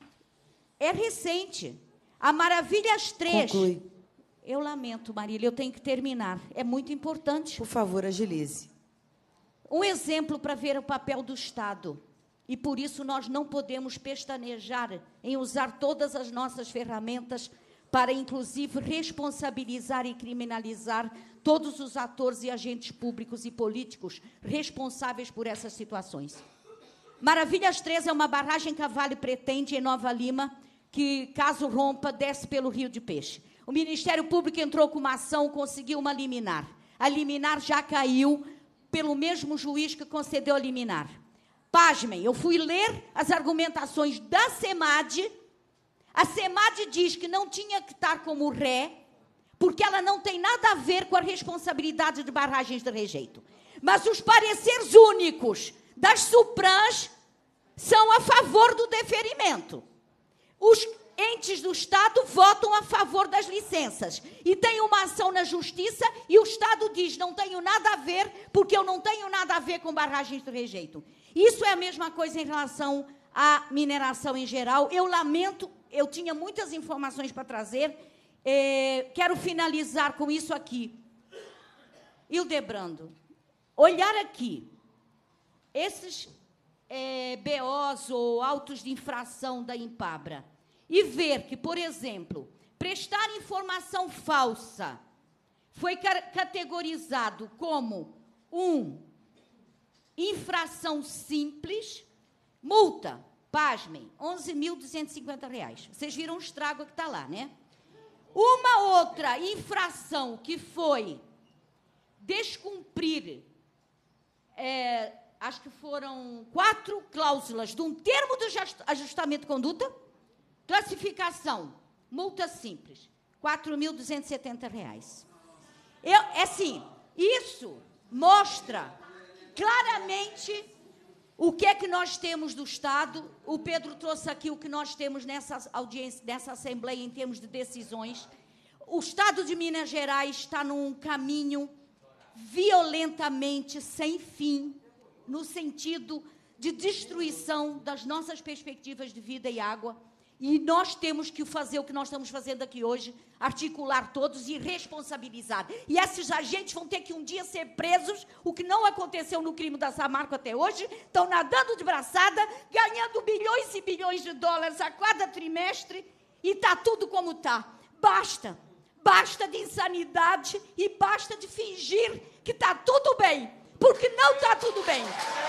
S20: é recente. A Maravilhas três...
S1: Conclui.
S20: Eu lamento, Marília, eu tenho que terminar. É muito importante.
S1: Por favor, agilize.
S20: Um exemplo para ver o papel do Estado. E, por isso, nós não podemos pestanejar em usar todas as nossas ferramentas para, inclusive, responsabilizar e criminalizar todos os atores e agentes públicos e políticos responsáveis por essas situações. Maravilhas três é uma barragem que a Vale pretende em Nova Lima, que, caso rompa, desce pelo Rio de Peixe. O Ministério Público entrou com uma ação, conseguiu uma liminar. A liminar já caiu pelo mesmo juiz que concedeu a liminar. Pasmem, eu fui ler as argumentações da SEMAD. A SEMAD diz que não tinha que estar como ré, porque ela não tem nada a ver com a responsabilidade de barragens de rejeito. Mas os pareceres únicos das SUPRANs são a favor do deferimento. Os entes do Estado votam a favor das licenças. E tem uma ação na Justiça e o Estado diz, não tenho nada a ver, porque eu não tenho nada a ver com barragens de rejeito. Isso é a mesma coisa em relação à mineração em geral. Eu lamento, eu tinha muitas informações para trazer, eh, quero finalizar com isso aqui. Hildebrando, olhar aqui, esses eh, B Os ou autos de infração da Impabra, e ver que, por exemplo, prestar informação falsa foi categorizado como um infração simples, multa, pasmem, onze mil duzentos e cinquenta reais. Vocês viram o estrago que está lá, né? Uma outra infração que foi descumprir, é, acho que foram quatro cláusulas de um termo de ajustamento de conduta, classificação, multa simples, quatro mil duzentos e setenta reais. Eu, é assim, isso mostra claramente o que é que nós temos do Estado. O Pedro trouxe aqui o que nós temos nessa audiência, nessa Assembleia, em termos de decisões. O Estado de Minas Gerais está num caminho violentamente sem fim, no sentido de destruição das nossas perspectivas de vida e água.
S21: E nós temos que fazer o que nós estamos fazendo aqui hoje, articular todos e responsabilizar. E esses agentes vão ter que um dia ser presos, o que não aconteceu no crime da Samarco até hoje, estão nadando de braçada, ganhando bilhões e bilhões de dólares a cada trimestre, e está tudo como está. Basta, basta de insanidade e basta de fingir que está tudo bem, porque não está tudo bem.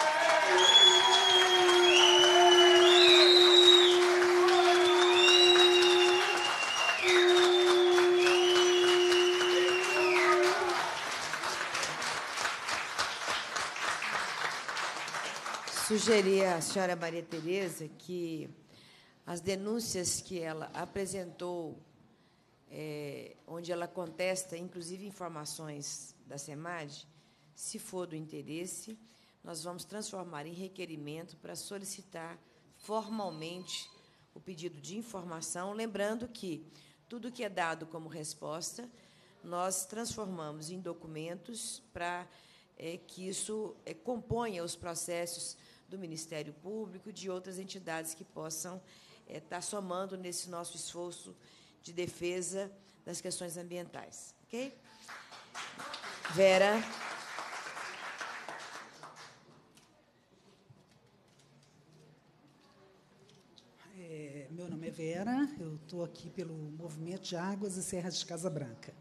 S1: Sugeri à senhora Maria Tereza que as denúncias que ela apresentou, é, onde ela contesta, inclusive, informações da SEMAD, se for do interesse, nós vamos transformar em requerimento para solicitar formalmente o pedido de informação, lembrando que tudo que é dado como resposta, nós transformamos em documentos para é, que isso é, componha os processos do Ministério Público e de outras entidades que possam é, estar somando nesse nosso esforço de defesa das questões ambientais. Ok? Vera.
S10: É, meu nome é Vera, eu estou aqui pelo Movimento de Águas e Serras de Casa Branca.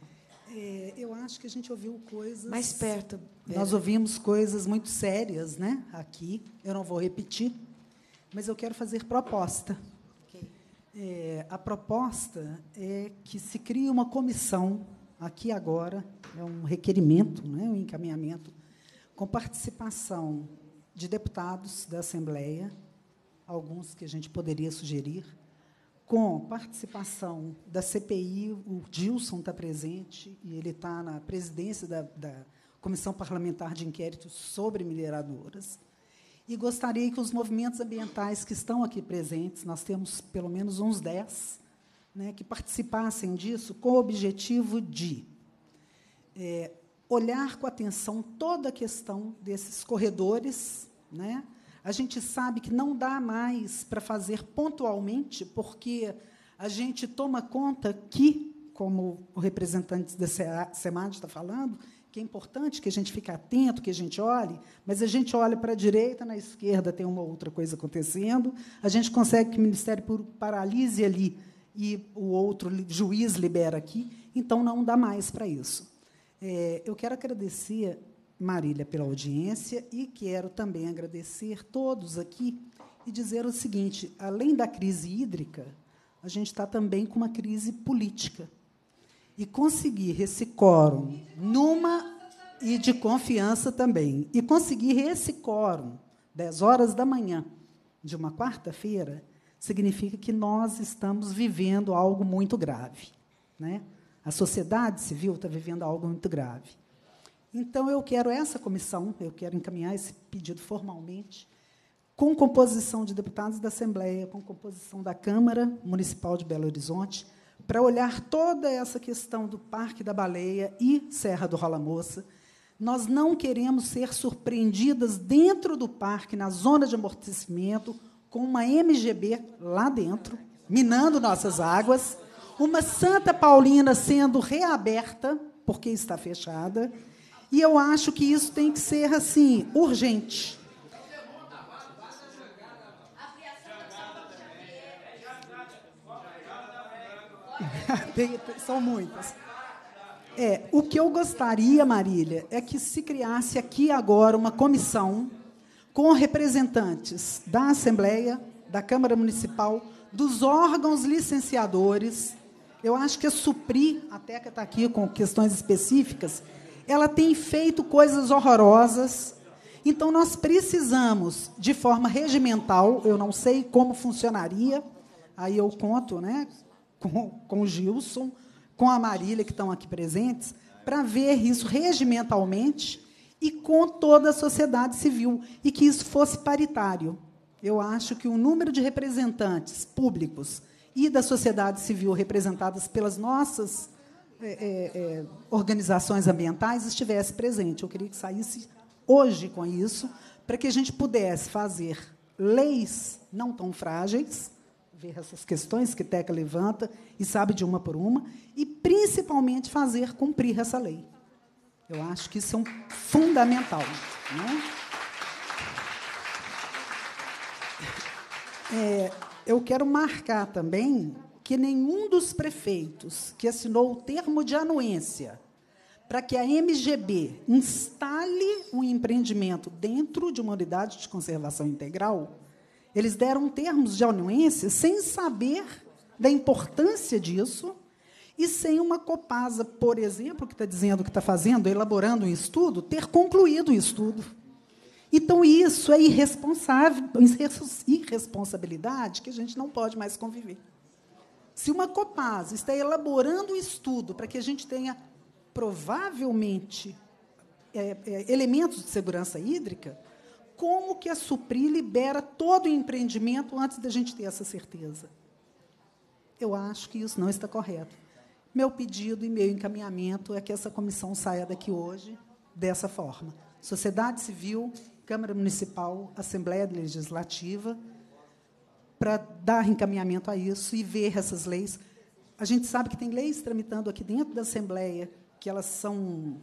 S10: É, eu acho que a gente ouviu coisas...
S1: Mais perto. Vera.
S10: Nós ouvimos coisas muito sérias, né, aqui. Eu não vou repetir, mas eu quero fazer proposta.
S1: Okay.
S10: É, a proposta é que se crie uma comissão, aqui agora, é um requerimento, né, um encaminhamento, com participação de deputados da Assembleia, alguns que a gente poderia sugerir, com participação da C P I, o Gilson está presente, e ele está na presidência da, da Comissão Parlamentar de Inquérito sobre Mineradoras, e gostaria que os movimentos ambientais que estão aqui presentes, nós temos pelo menos uns dez, né, que participassem disso com o objetivo de é, olhar com atenção toda a questão desses corredores, né? A gente sabe que não dá mais para fazer pontualmente, porque a gente toma conta que, como o representante da SEMAD está falando, que é importante que a gente fique atento, que a gente olhe, mas a gente olha para a direita, na esquerda tem uma outra coisa acontecendo, a gente consegue que o Ministério Público paralise ali e o outro juiz libera aqui, então não dá mais para isso. É, eu quero agradecer, Marília, pela audiência, e quero também agradecer todos aqui e dizer o seguinte: além da crise hídrica, a gente está também com uma crise política. E conseguir esse quórum numa e de confiança também, e conseguir esse quórum dez horas da manhã de uma quarta-feira, significa que nós estamos vivendo algo muito grave, né? A sociedade civil está vivendo algo muito grave. Então, eu quero essa comissão, eu quero encaminhar esse pedido formalmente, com composição de deputados da Assembleia, com composição da Câmara Municipal de Belo Horizonte, para olhar toda essa questão do Parque da Baleia e Serra do Rola Moça. Nós não queremos ser surpreendidas dentro do parque, na zona de amortecimento, com uma M G B lá dentro, minando nossas águas, uma Santa Paulina sendo reaberta, porque está fechada. E eu acho que isso tem que ser assim, urgente. Tem, são muitas. É, o que eu gostaria, Marília, é que se criasse aqui agora uma comissão com representantes da Assembleia, da Câmara Municipal, dos órgãos licenciadores. Eu acho que a Supri, a Teca está aqui com questões específicas, ela tem feito coisas horrorosas. Então, nós precisamos, de forma regimental, eu não sei como funcionaria, aí eu conto, né, com, com o Gilson, com a Marília, que estão aqui presentes, para ver isso regimentalmente e com toda a sociedade civil, e que isso fosse paritário. Eu acho que o número de representantes públicos e da sociedade civil representadas pelas nossas É, é, organizações ambientais estivesse presente. Eu queria que saísse hoje com isso, para que a gente pudesse fazer leis não tão frágeis, ver essas questões que Teca levanta e sabe de uma por uma, e, principalmente, fazer cumprir essa lei. Eu acho que isso é um fundamental. Né? É, eu quero marcar também que nenhum dos prefeitos que assinou o termo de anuência para que a M G B instale um empreendimento dentro de uma unidade de conservação integral, eles deram termos de anuência sem saber da importância disso e sem uma Copasa, por exemplo, que está dizendo que está fazendo, elaborando um estudo, ter concluído o estudo. Então, isso é irresponsável, irresponsabilidade que a gente não pode mais conviver. Se uma Copasa está elaborando um estudo para que a gente tenha, provavelmente, é, é, elementos de segurança hídrica, como que a Supri libera todo o empreendimento antes da gente ter essa certeza? Eu acho que isso não está correto. Meu pedido e meu encaminhamento é que essa comissão saia daqui hoje dessa forma. Sociedade Civil, Câmara Municipal, Assembleia Legislativa, para dar encaminhamento a isso e ver essas leis. A gente sabe que tem leis tramitando aqui dentro da Assembleia que elas são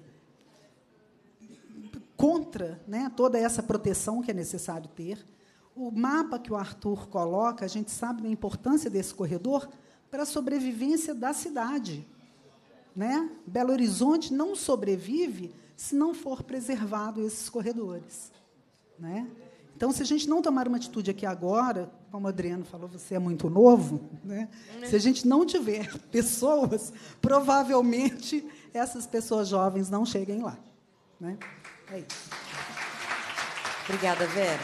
S10: contra, né, toda essa proteção que é necessário ter. O mapa que o Arthur coloca, a gente sabe da importância desse corredor para a sobrevivência da cidade. Né? Belo Horizonte não sobrevive se não for preservado esses corredores. Né? Então, se a gente não tomar uma atitude aqui agora, como o Adriano falou, você é muito novo, né? Se a gente não tiver pessoas, provavelmente essas pessoas jovens não cheguem lá. Né? É isso.
S1: Obrigada, Vera.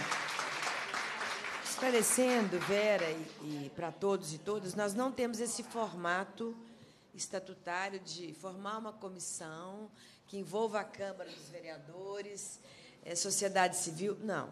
S1: Esclarecendo, Vera, e, e para todos e todas, nós não temos esse formato estatutário de formar uma comissão que envolva a Câmara dos Vereadores, é, sociedade civil. Não.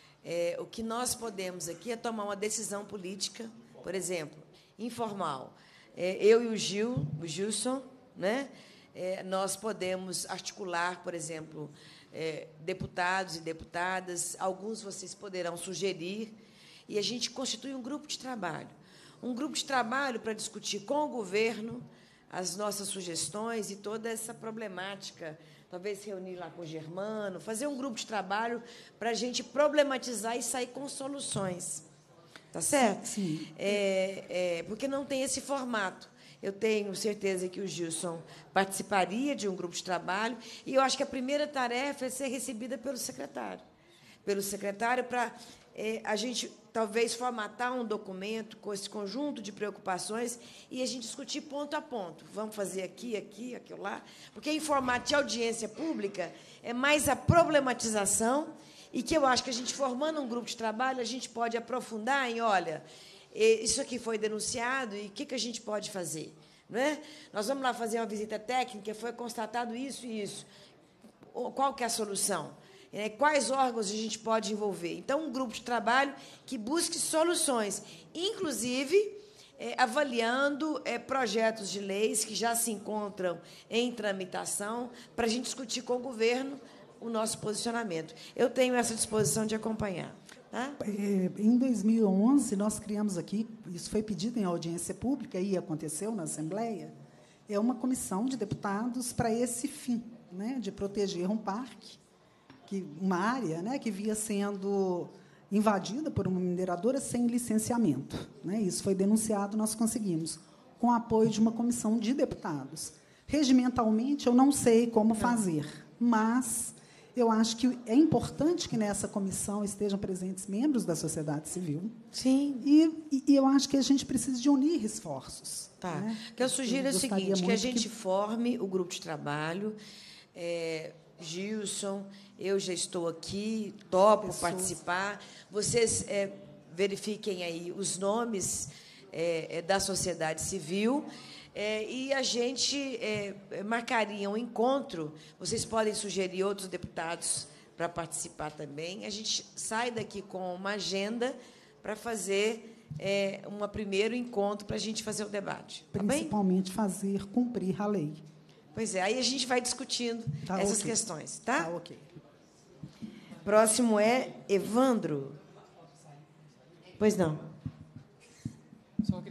S1: É, o que nós podemos aqui é tomar uma decisão política, por exemplo, informal. É, eu e o Gil, o Gilson, né, é, nós podemos articular, por exemplo, é, deputados e deputadas, alguns vocês poderão sugerir, e a gente constitui um grupo de trabalho. Um grupo de trabalho para discutir com o governo as nossas sugestões e toda essa problemática, talvez reunir lá com o Germano, fazer um grupo de trabalho para a gente problematizar e sair com soluções. Tá certo?
S10: Sim.
S1: É, é, porque não tem esse formato. Eu tenho certeza que o Gilson participaria de um grupo de trabalho, e eu acho que a primeira tarefa é ser recebida pelo secretário. Pelo secretário, para é, a gente, talvez, formatar um documento com esse conjunto de preocupações e a gente discutir ponto a ponto. Vamos fazer aqui, aqui, aquilo lá. Porque, em formato de audiência pública, é mais a problematização, e que eu acho que a gente, formando um grupo de trabalho, a gente pode aprofundar em, olha, isso aqui foi denunciado e o que, que a gente pode fazer? Não é? Nós vamos lá fazer uma visita técnica, foi constatado isso e isso. Qual que é a solução? É, quais órgãos a gente pode envolver? Então, um grupo de trabalho que busque soluções, inclusive é, avaliando é, projetos de leis que já se encontram em tramitação, para a gente discutir com o governo o nosso posicionamento. Eu tenho essa disposição de acompanhar. Tá?
S10: Em dois mil e onze, nós criamos aqui, isso foi pedido em audiência pública e aconteceu na Assembleia, é uma comissão de deputados para esse fim, né, de proteger um parque, que, uma área, né, que via sendo invadida por uma mineradora sem licenciamento. Né? Isso foi denunciado, nós conseguimos, com o apoio de uma comissão de deputados. Regimentalmente, eu não sei como fazer, mas eu acho que é importante que nessa comissão estejam presentes membros da sociedade civil.
S1: Sim.
S10: E, e eu acho que a gente precisa de unir esforços.
S1: Tá.
S10: Né?
S1: Que eu sugiro
S10: eu
S1: é o seguinte, que a gente
S10: que...
S1: forme o grupo de trabalho. É, Gilson, eu já estou aqui, topo Pessoas. participar. Vocês é, verifiquem aí os nomes é, da sociedade civil. É, e a gente é, marcaria um encontro. Vocês podem sugerir outros deputados para participar também. A gente sai daqui com uma agenda para fazer é, um primeiro encontro para a gente fazer o debate. Tá
S10: Principalmente
S1: bem?
S10: fazer cumprir a lei.
S1: Pois é, aí a gente vai discutindo
S10: tá
S1: essas
S10: okay.
S1: questões. Tá?
S10: Tá ok.
S1: Próximo é Evandro. Pois não.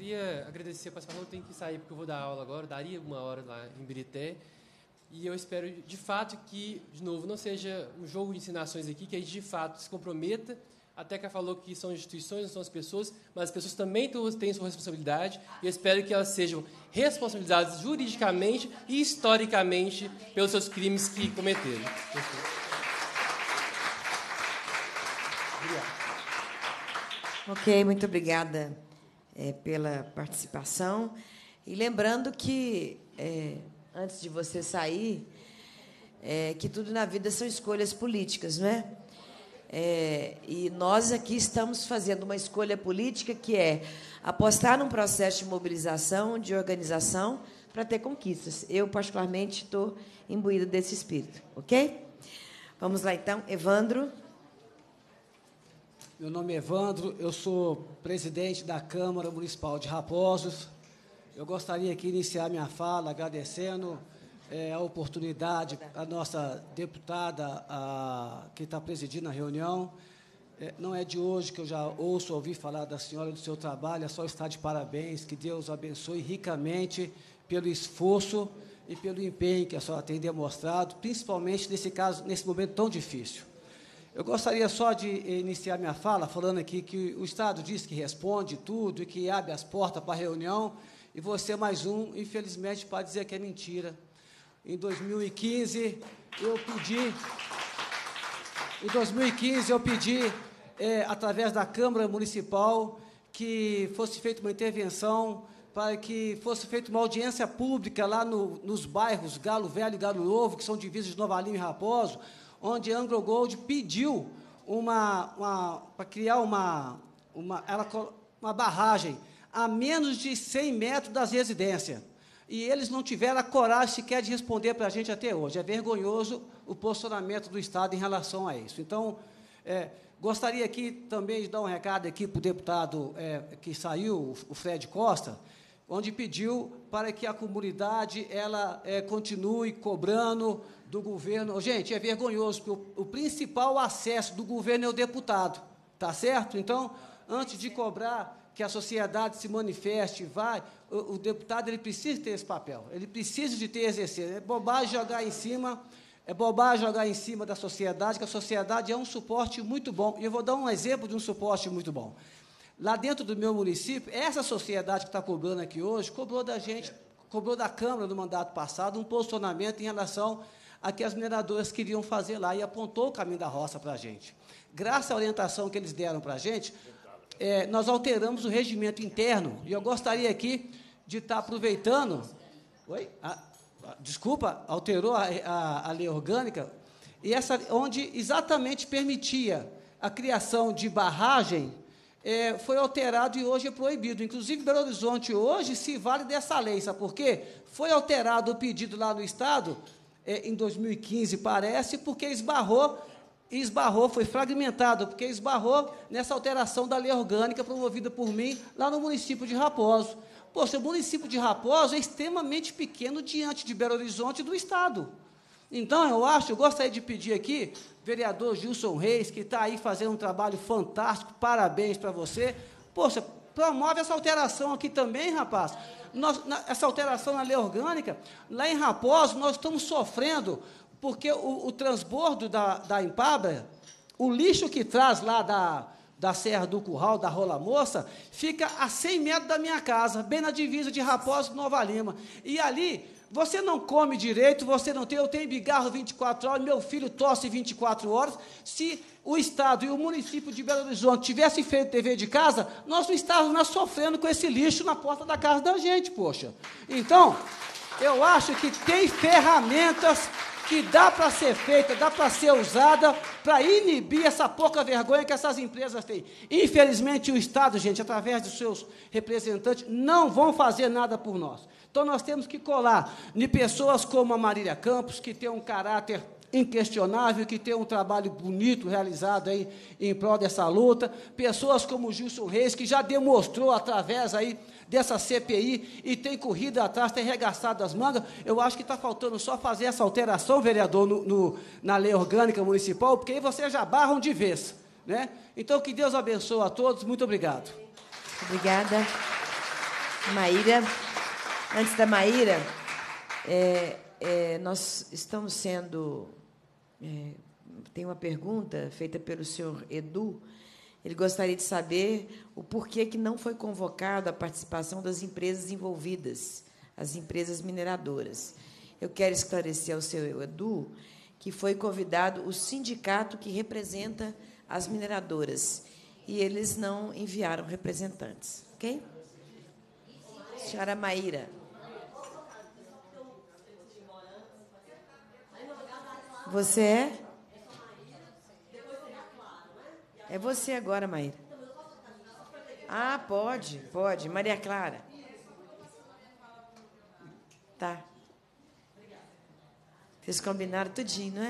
S4: queria agradecer a participação. Eu tenho que sair porque eu vou dar aula agora, eu daria uma hora lá em Birité. E eu espero, de fato, que, de novo, não seja um jogo de ensinações aqui, que a gente, de fato, se comprometa. A Teca falou que são instituições, não são as pessoas, mas as pessoas também têm sua responsabilidade. E eu espero que elas sejam responsabilizadas juridicamente e historicamente pelos seus crimes que cometeram. Obrigado.
S1: Ok, muito obrigada é, pela participação. E lembrando que, é, antes de você sair, é, que tudo na vida são escolhas políticas, não é? É, e nós aqui estamos fazendo uma escolha política que é apostar num processo de mobilização, de organização, para ter conquistas. Eu, particularmente, estou imbuída desse espírito, ok? Vamos lá, então. Evandro.
S2: Meu nome é Evandro, eu sou presidente da Câmara Municipal de Raposos. Eu gostaria aqui de iniciar minha fala agradecendo é, a oportunidade à nossa deputada a, que está presidindo a reunião. É, não é de hoje que eu já ouço ouvir falar da senhora, do seu trabalho, é só estar de parabéns, que Deus abençoe ricamente pelo esforço e pelo empenho que a senhora tem demonstrado, principalmente nesse caso, nesse momento tão difícil. Eu gostaria só de iniciar minha fala falando aqui que o Estado diz que responde tudo e que abre as portas para a reunião, e você mais um, infelizmente, para dizer que é mentira. Em dois mil e quinze, eu pedi, em dois mil e quinze, eu pedi, é, através da Câmara Municipal, que fosse feita uma intervenção para que fosse feita uma audiência pública lá no, nos bairros Galo Velho e Galo Novo, que são divisas de Nova Lima e Raposo, onde a Anglo Gold pediu uma, uma, para criar uma, uma, ela, uma barragem a menos de cem metros das residências. E eles não tiveram a coragem sequer de responder para a gente até hoje. É vergonhoso o posicionamento do Estado em relação a isso. Então, é, gostaria aqui também de dar um recado aqui para o deputado é, que saiu, o Fred Costa, onde pediu para que a comunidade ela, é, continue cobrando do governo. Gente, é vergonhoso, porque o, o principal acesso do governo é o deputado, tá certo? Então, antes de cobrar que a sociedade se manifeste, vai, o, o deputado ele precisa ter esse papel, ele precisa de ter exercer. É bobagem jogar em cima, é bobagem jogar em cima da sociedade, que a sociedade é um suporte muito bom. E eu vou dar um exemplo de um suporte muito bom. Lá dentro do meu município, essa sociedade que está cobrando aqui hoje, cobrou da gente, cobrou da Câmara no mandato passado um posicionamento em relação a que as mineradoras queriam fazer lá e apontou o caminho da roça para a gente. Graças à orientação que eles deram para a gente, é, nós alteramos o regimento interno, e eu gostaria aqui de estar aproveitando... Oi? A, a, desculpa, alterou a, a, a lei orgânica, e essa, onde exatamente permitia a criação de barragem, é, foi alterado e hoje é proibido. Inclusive, Belo Horizonte hoje se vale dessa lei, sabe por quê? Foi alterado o pedido lá no Estado, é, em dois mil e quinze, parece, porque esbarrou, esbarrou, foi fragmentado, porque esbarrou nessa alteração da lei orgânica promovida por mim lá no município de Raposo. Poxa, o município de Raposo é extremamente pequeno diante de Belo Horizonte e do Estado. Então, eu acho, eu gostaria de pedir aqui, vereador Gilson Reis, que está aí fazendo um trabalho fantástico, parabéns para você. Poxa, promove essa alteração aqui também, rapaz. Nós, na, essa alteração na lei orgânica, lá em Raposo, nós estamos sofrendo, porque o, o transbordo da, da Impabra, o lixo que traz lá da, da Serra do Curral, da Rola Moça, fica a cem metros da minha casa, bem na divisa de Raposo e Nova Lima. E ali... Você não come direito, você não tem... Eu tenho bigarro vinte e quatro horas, meu filho tosse vinte e quatro horas. Se o Estado e o município de Belo Horizonte tivessem feito T V de casa, nós não estávamos sofrendo com esse lixo na porta da casa da gente, poxa. Então, eu acho que tem ferramentas que dá para ser feita, dá para ser usada para inibir essa pouca vergonha que essas empresas têm. Infelizmente, o Estado, gente, através dos seus representantes, não vão fazer nada por nós. Então, nós temos que colar em pessoas como a Marília Campos, que tem um caráter inquestionável, que tem um trabalho bonito realizado aí em prol dessa luta, pessoas como o Gilson Reis, que já demonstrou através aí dessa C P I e tem corrido atrás, tem arregaçado as mangas. Eu acho que está faltando só fazer essa alteração, vereador, no, no, na lei orgânica municipal, porque aí vocês já barram de vez, né? Então, que Deus abençoe a todos. Muito obrigado.
S1: Obrigada. Maíra, antes da Maíra, é, é, nós estamos sendo... É, tem uma pergunta feita pelo senhor Edu. Ele gostaria de saber o porquê que não foi convocada a participação das empresas envolvidas, as empresas mineradoras. Eu quero esclarecer ao senhor Edu que foi convidado o sindicato que representa as mineradoras, e eles não enviaram representantes. Ok? Senhora Maíra. Você é? É você agora, Maíra. Ah, pode, pode. Maria Clara. Tá. Vocês combinaram tudinho, não é?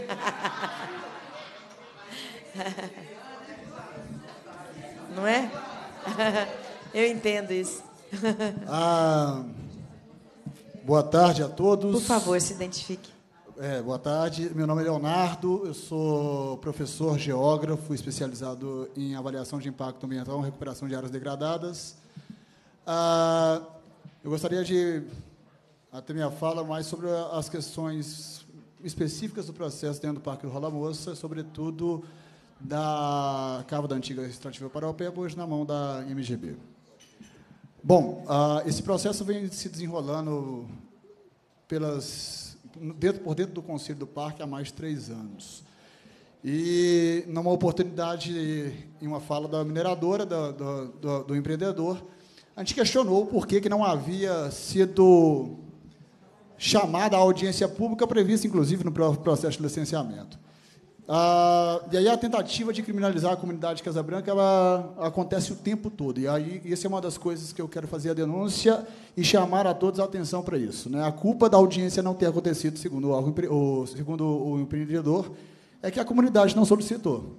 S1: Não é? Eu entendo isso.
S6: Ah, boa tarde a todos.
S1: Por favor, se identifique.
S6: É, boa tarde, meu nome é Leonardo, eu sou professor geógrafo especializado em avaliação de impacto ambiental e recuperação de áreas degradadas. Ah, eu gostaria de, até minha fala, mais sobre as questões específicas do processo dentro do Parque do Rola Moça, sobretudo da cava da antiga extrativa Paraopeba, hoje na mão da M G B. Bom, ah, esse processo vem se desenrolando pelas... Dentro, por dentro do Conselho do Parque há mais de três anos. E, numa oportunidade, em uma fala da mineradora, do, do, do, do empreendedor, a gente questionou por que, que não havia sido chamada a audiência pública prevista, inclusive, no processo de licenciamento. Ah, e aí a tentativa de criminalizar a comunidade de Casa Branca, ela acontece o tempo todo. E aí essa é uma das coisas que eu quero fazer a denúncia e chamar a todos a atenção para isso, né? A culpa da audiência não ter acontecido, segundo o, segundo o empreendedor, é que a comunidade não solicitou.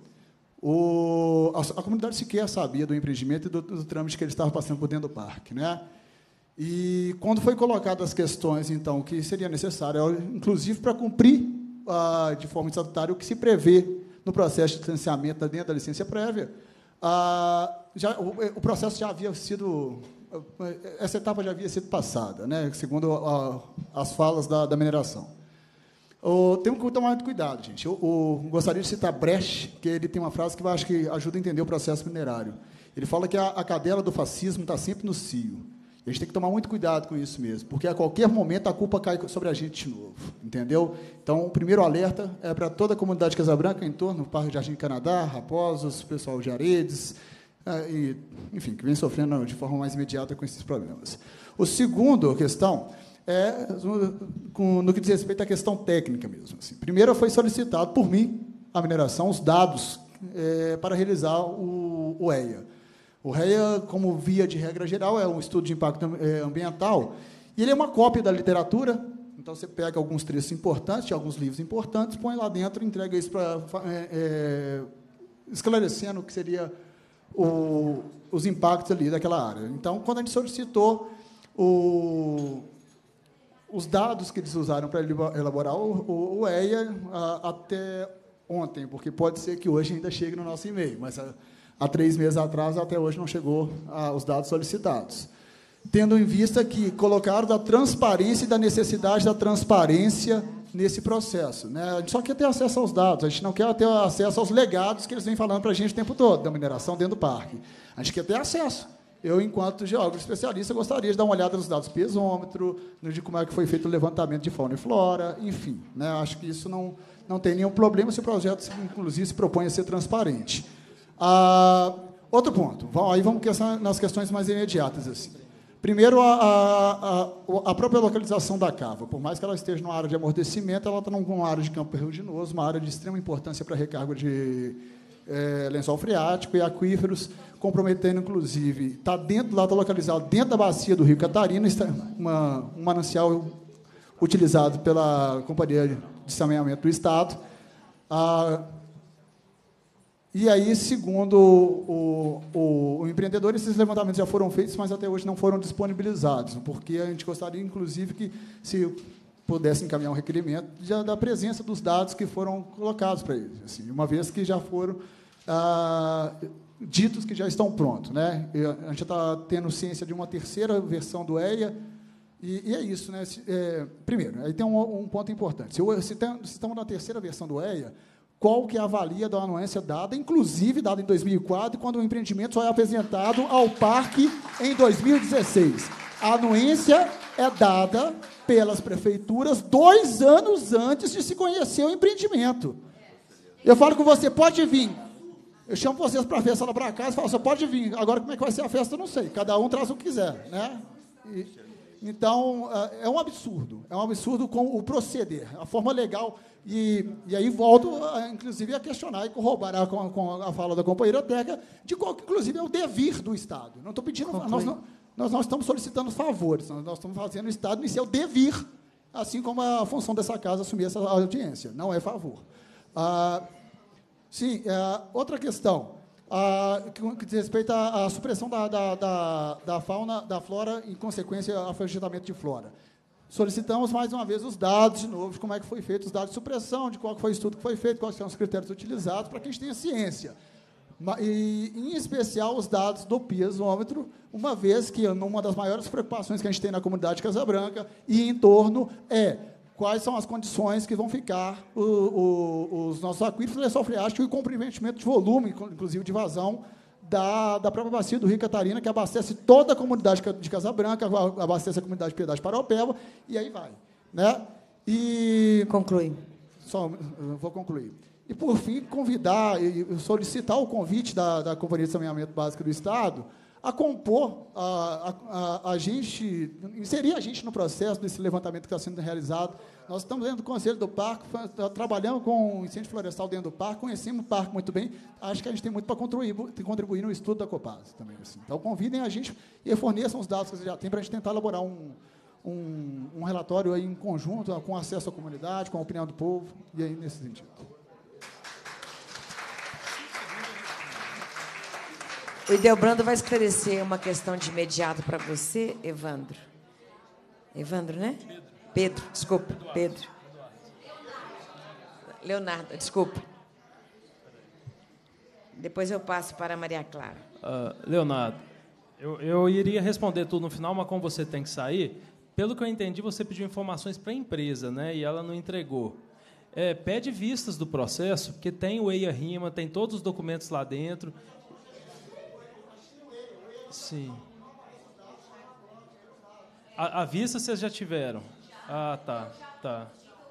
S6: O, a, a comunidade sequer sabia do empreendimento e do, do trâmite que ele estava passando por dentro do parque, né? E quando foi colocadas as questões, então, que seria necessário, inclusive para cumprir Ah, de forma estatutária, o que se prevê no processo de licenciamento dentro da licença prévia, ah, já, o, o processo já havia sido... Essa etapa já havia sido passada, né, segundo a, as falas da, da mineração. O, temos que tomar muito cuidado, gente. Eu, eu gostaria de citar Brecht, que ele tem uma frase que eu acho que ajuda a entender o processo minerário. Ele fala que a, a cadela do fascismo está sempre no cio. A gente tem que tomar muito cuidado com isso mesmo, porque a qualquer momento a culpa cai sobre a gente de novo, entendeu? Então, o primeiro alerta é para toda a comunidade de Casa Branca, em torno do Parque Jardim Canadá, Raposos, pessoal de Aredes, e, enfim, que vem sofrendo de forma mais imediata com esses problemas. O segundo questão é com, no que diz respeito à questão técnica mesmo. Assim. Primeiro, foi solicitado por mim, a mineração, os dados é, para realizar o, o E I A. O R E A, como via de regra geral, é um estudo de impacto ambiental, e ele é uma cópia da literatura. Então, você pega alguns trechos importantes, de alguns livros importantes, põe lá dentro e entrega isso para... É, é, esclarecendo o que seria o, os impactos ali daquela área. Então, quando a gente solicitou o, os dados que eles usaram para elaborar o, o, o E I A a, até ontem, porque pode ser que hoje ainda chegue no nosso e-mail, mas... A, há três meses atrás, até hoje não chegou aos dados solicitados. Tendo em vista que colocaram da transparência e da necessidade da transparência nesse processo, né? A gente só quer ter acesso aos dados, a gente não quer ter acesso aos legados que eles vêm falando para a gente o tempo todo, da mineração dentro do parque. A gente quer ter acesso. Eu, enquanto geógrafo especialista, gostaria de dar uma olhada nos dados pesômetro, de como é que foi feito o levantamento de fauna e flora, enfim. Né? Acho que isso não, não tem nenhum problema se o projeto, inclusive, se propõe a ser transparente. Ah, outro ponto, aí vamos nas questões mais imediatas. Assim. Primeiro, a, a, a própria localização da cava. Por mais que ela esteja numa área de amortecimento, ela está numa área de campo ferruginoso, uma área de extrema importância para a recarga de é, lençol freático e aquíferos, comprometendo, inclusive, está dentro, lá está localizado dentro da bacia do Rio Catarina, está uma, um manancial utilizado pela Companhia de Saneamento do Estado. Ah, E aí, segundo o, o, o empreendedor, esses levantamentos já foram feitos, mas até hoje não foram disponibilizados, porque a gente gostaria, inclusive, que, se pudesse encaminhar um requerimento, já da presença dos dados que foram colocados para eles, assim, uma vez que já foram ah, ditos que já estão prontos, né? A gente está tendo ciência de uma terceira versão do E I A, e, e é isso, né? É, primeiro, aí tem um, um ponto importante. Se, se, tem, se estamos na terceira versão do E I A, qual que é a avalia da anuência dada, inclusive dada em dois mil e quatro, quando o empreendimento só é apresentado ao parque em dois mil e dezesseis. A anuência é dada pelas prefeituras dois anos antes de se conhecer o empreendimento. Eu falo com você, pode vir. Eu chamo vocês para a festa lá para casa e falo, você pode vir. Agora, como é que vai ser a festa, eu não sei. Cada um traz o que quiser, né? E, então, é um absurdo. É um absurdo com o proceder, a forma legal. E, e aí volto, inclusive, a questionar e corroborar com, com a fala da companheira Teca, de qual que, inclusive, é o dever do Estado. Não estou pedindo... Nós não, nós não estamos solicitando favores, nós estamos fazendo o Estado iniciar o dever, assim como a função dessa casa assumir essa audiência. Não é favor. Ah, sim, é, outra questão, ah, que, que diz respeito à, à supressão da, da, da, da fauna, da flora, em consequência ao afastamento de flora. Solicitamos, mais uma vez, os dados, de novo, de como é que foi feito, os dados de supressão, de qual foi o estudo que foi feito, quais são os critérios utilizados, para que a gente tenha ciência. E, em especial, os dados do piezômetro, uma vez que uma das maiores preocupações que a gente tem na comunidade de Casa Branca e em torno é quais são as condições que vão ficar o, o, os nossos aquíferos, lençol freático e o comprometimento de volume, inclusive de vazão, da, da própria bacia do Rio Catarina, que abastece toda a comunidade de Casa Branca, abastece a comunidade de Piedade Paraupeba, e aí vai. Né? E...
S1: Conclui.
S6: Só, vou concluir. E, por fim, convidar e solicitar o convite da, da Companhia de Saneamento Básico do Estado a compor, a, a, a gente, inserir a gente no processo desse levantamento que está sendo realizado. Nós estamos dentro do Conselho do Parque, trabalhando com incêndio florestal dentro do parque, conhecemos o parque muito bem, acho que a gente tem muito para contribuir, contribuir no estudo da Copasa também. Assim. Então, convidem a gente e forneçam os dados que vocês já têm para a gente tentar elaborar um, um, um relatório aí em conjunto, com acesso à comunidade, com a opinião do povo, e aí nesse sentido.
S1: O Ideobrando vai esclarecer uma questão de imediato para você, Evandro. Evandro, né? Pedro, Pedro desculpa. Eduardo. Pedro. Leonardo, desculpa. Depois eu passo para a Maria Clara.
S17: Uh, Leonardo, eu, eu iria responder tudo no final, mas como você tem que sair, pelo que eu entendi, você pediu informações para a empresa, né? E ela não entregou. É, pede vistas do processo, porque tem o E I A-RIMA, tem todos os documentos lá dentro. Sim. A, a vista vocês já tiveram? Ah, tá, tá.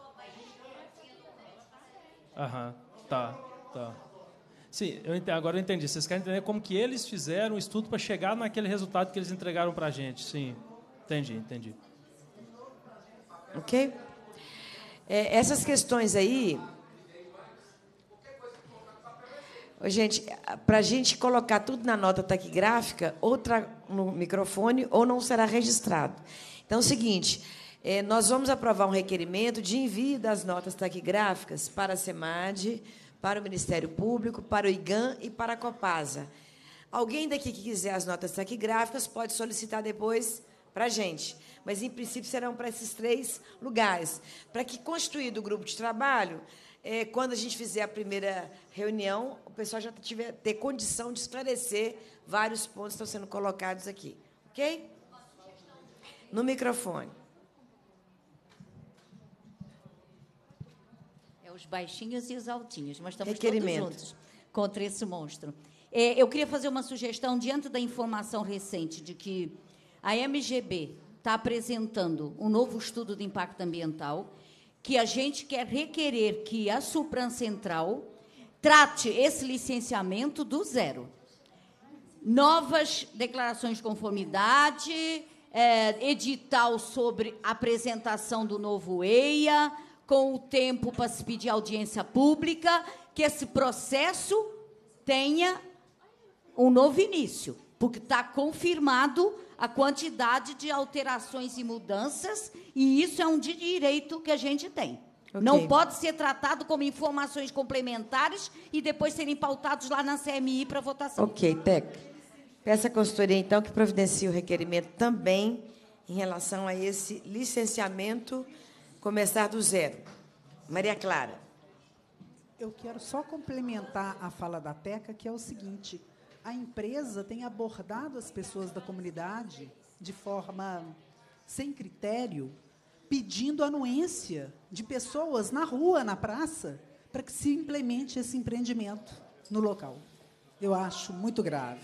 S17: Aham, tá, tá. Sim, eu entendi, agora eu entendi. Vocês querem entender como que eles fizeram o estudo para chegar naquele resultado que eles entregaram para a gente. Sim, entendi, entendi.
S1: Ok? É, essas questões aí... Gente, para a gente colocar tudo na nota taquigráfica, ou tra no microfone, ou não será registrado. Então, é o seguinte, é, nós vamos aprovar um requerimento de envio das notas taquigráficas para a SEMAD, para o Ministério Público, para o IGAM e para a Copasa. Alguém daqui que quiser as notas taquigráficas pode solicitar depois para a gente, mas, em princípio, serão para esses três lugares. Para que, constituído o grupo de trabalho... É, quando a gente fizer a primeira reunião, o pessoal já tiver, ter condição de esclarecer vários pontos que estão sendo colocados aqui. Ok? No microfone.
S21: É os baixinhos e os altinhos, mas estamos todos juntos contra esse monstro. É, eu queria fazer uma sugestão, diante da informação recente de que a M G B está apresentando um novo estudo de impacto ambiental, que a gente quer requerer que a Supran Central trate esse licenciamento do zero. Novas declarações de conformidade, é, edital sobre apresentação do novo E I A, com o tempo para se pedir audiência pública, que esse processo tenha um novo início, porque está confirmado a quantidade de alterações e mudanças, e isso é um direito que a gente tem. Okay. Não pode ser tratado como informações complementares e depois serem pautados lá na C M I para votação.
S1: Ok, Teca. Peço à consultoria, então, que providencie o requerimento também em relação a esse licenciamento começar do zero. Maria Clara.
S10: Eu quero só complementar a fala da Teca, que é o seguinte...
S5: a empresa tem abordado as pessoas da comunidade de forma sem critério, pedindo anuência de pessoas na rua, na praça, para que se implemente esse empreendimento no local. Eu acho muito grave.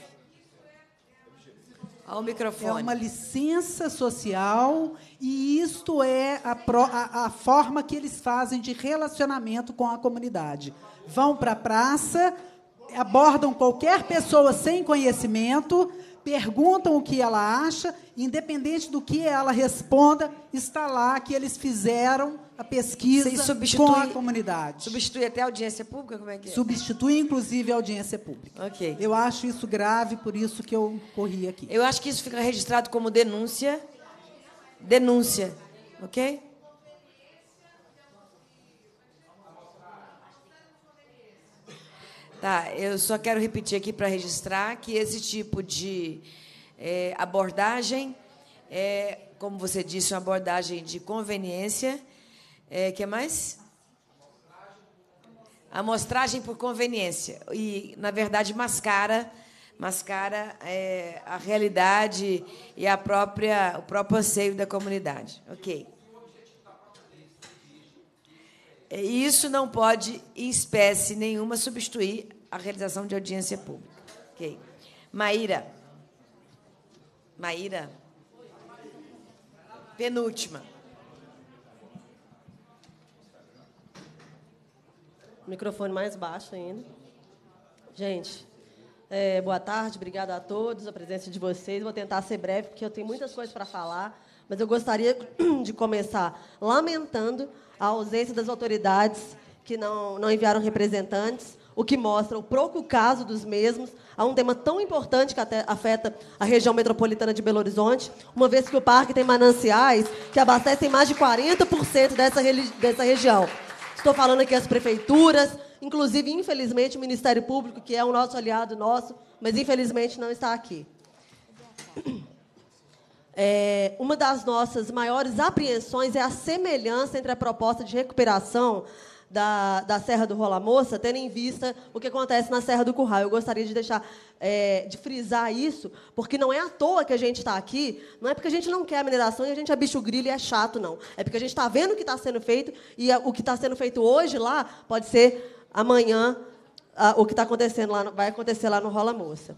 S1: Ao microfone.
S5: É uma licença social e isto é a, pro, a, a forma que eles fazem de relacionamento com a comunidade. Vão para a praça, abordam qualquer pessoa sem conhecimento, perguntam o que ela acha, independente do que ela responda, está lá que eles fizeram a pesquisa com a comunidade.
S1: Substitui até a audiência pública? Como é que é?
S5: Substitui, inclusive, a audiência pública.
S1: Ok.
S5: Eu acho isso grave, por isso que eu corri aqui.
S1: Eu acho que isso fica registrado como denúncia. Denúncia. Ok? Tá, eu só quero repetir aqui para registrar que esse tipo de é, abordagem é, como você disse, uma abordagem de conveniência. É, que mais? Amostragem por conveniência. E, na verdade, mascara, mascara é, a realidade e a própria, o próprio anseio da comunidade. Ok. E isso não pode, em espécie nenhuma, substituir a realização de audiência pública. Ok. Maíra. Maíra. Penúltima.
S9: Microfone mais baixo ainda. Gente, é, boa tarde, obrigada a todos, a presença de vocês. Vou tentar ser breve, porque eu tenho muitas coisas para falar, mas eu gostaria de começar lamentando a ausência das autoridades que não, não enviaram representantes, o que mostra o pouco caso dos mesmos a um tema tão importante que até afeta a região metropolitana de Belo Horizonte, uma vez que o parque tem mananciais que abastecem mais de quarenta por cento dessa, dessa região. Estou falando aqui as prefeituras, inclusive, infelizmente, o Ministério Público, que é o nosso aliado nosso, mas, infelizmente, não está aqui. É, uma das nossas maiores apreensões é a semelhança entre a proposta de recuperação da, da Serra do Rola Moça, tendo em vista o que acontece na Serra do Curral. Eu gostaria de deixar, é, de frisar isso, porque não é à toa que a gente está aqui, não é porque a gente não quer a mineração e a gente é bicho grilo e é chato, não. É porque a gente está vendo o que está sendo feito e a, o que está sendo feito hoje lá pode ser amanhã a, o que está acontecendo lá, vai acontecer lá no Rola Moça.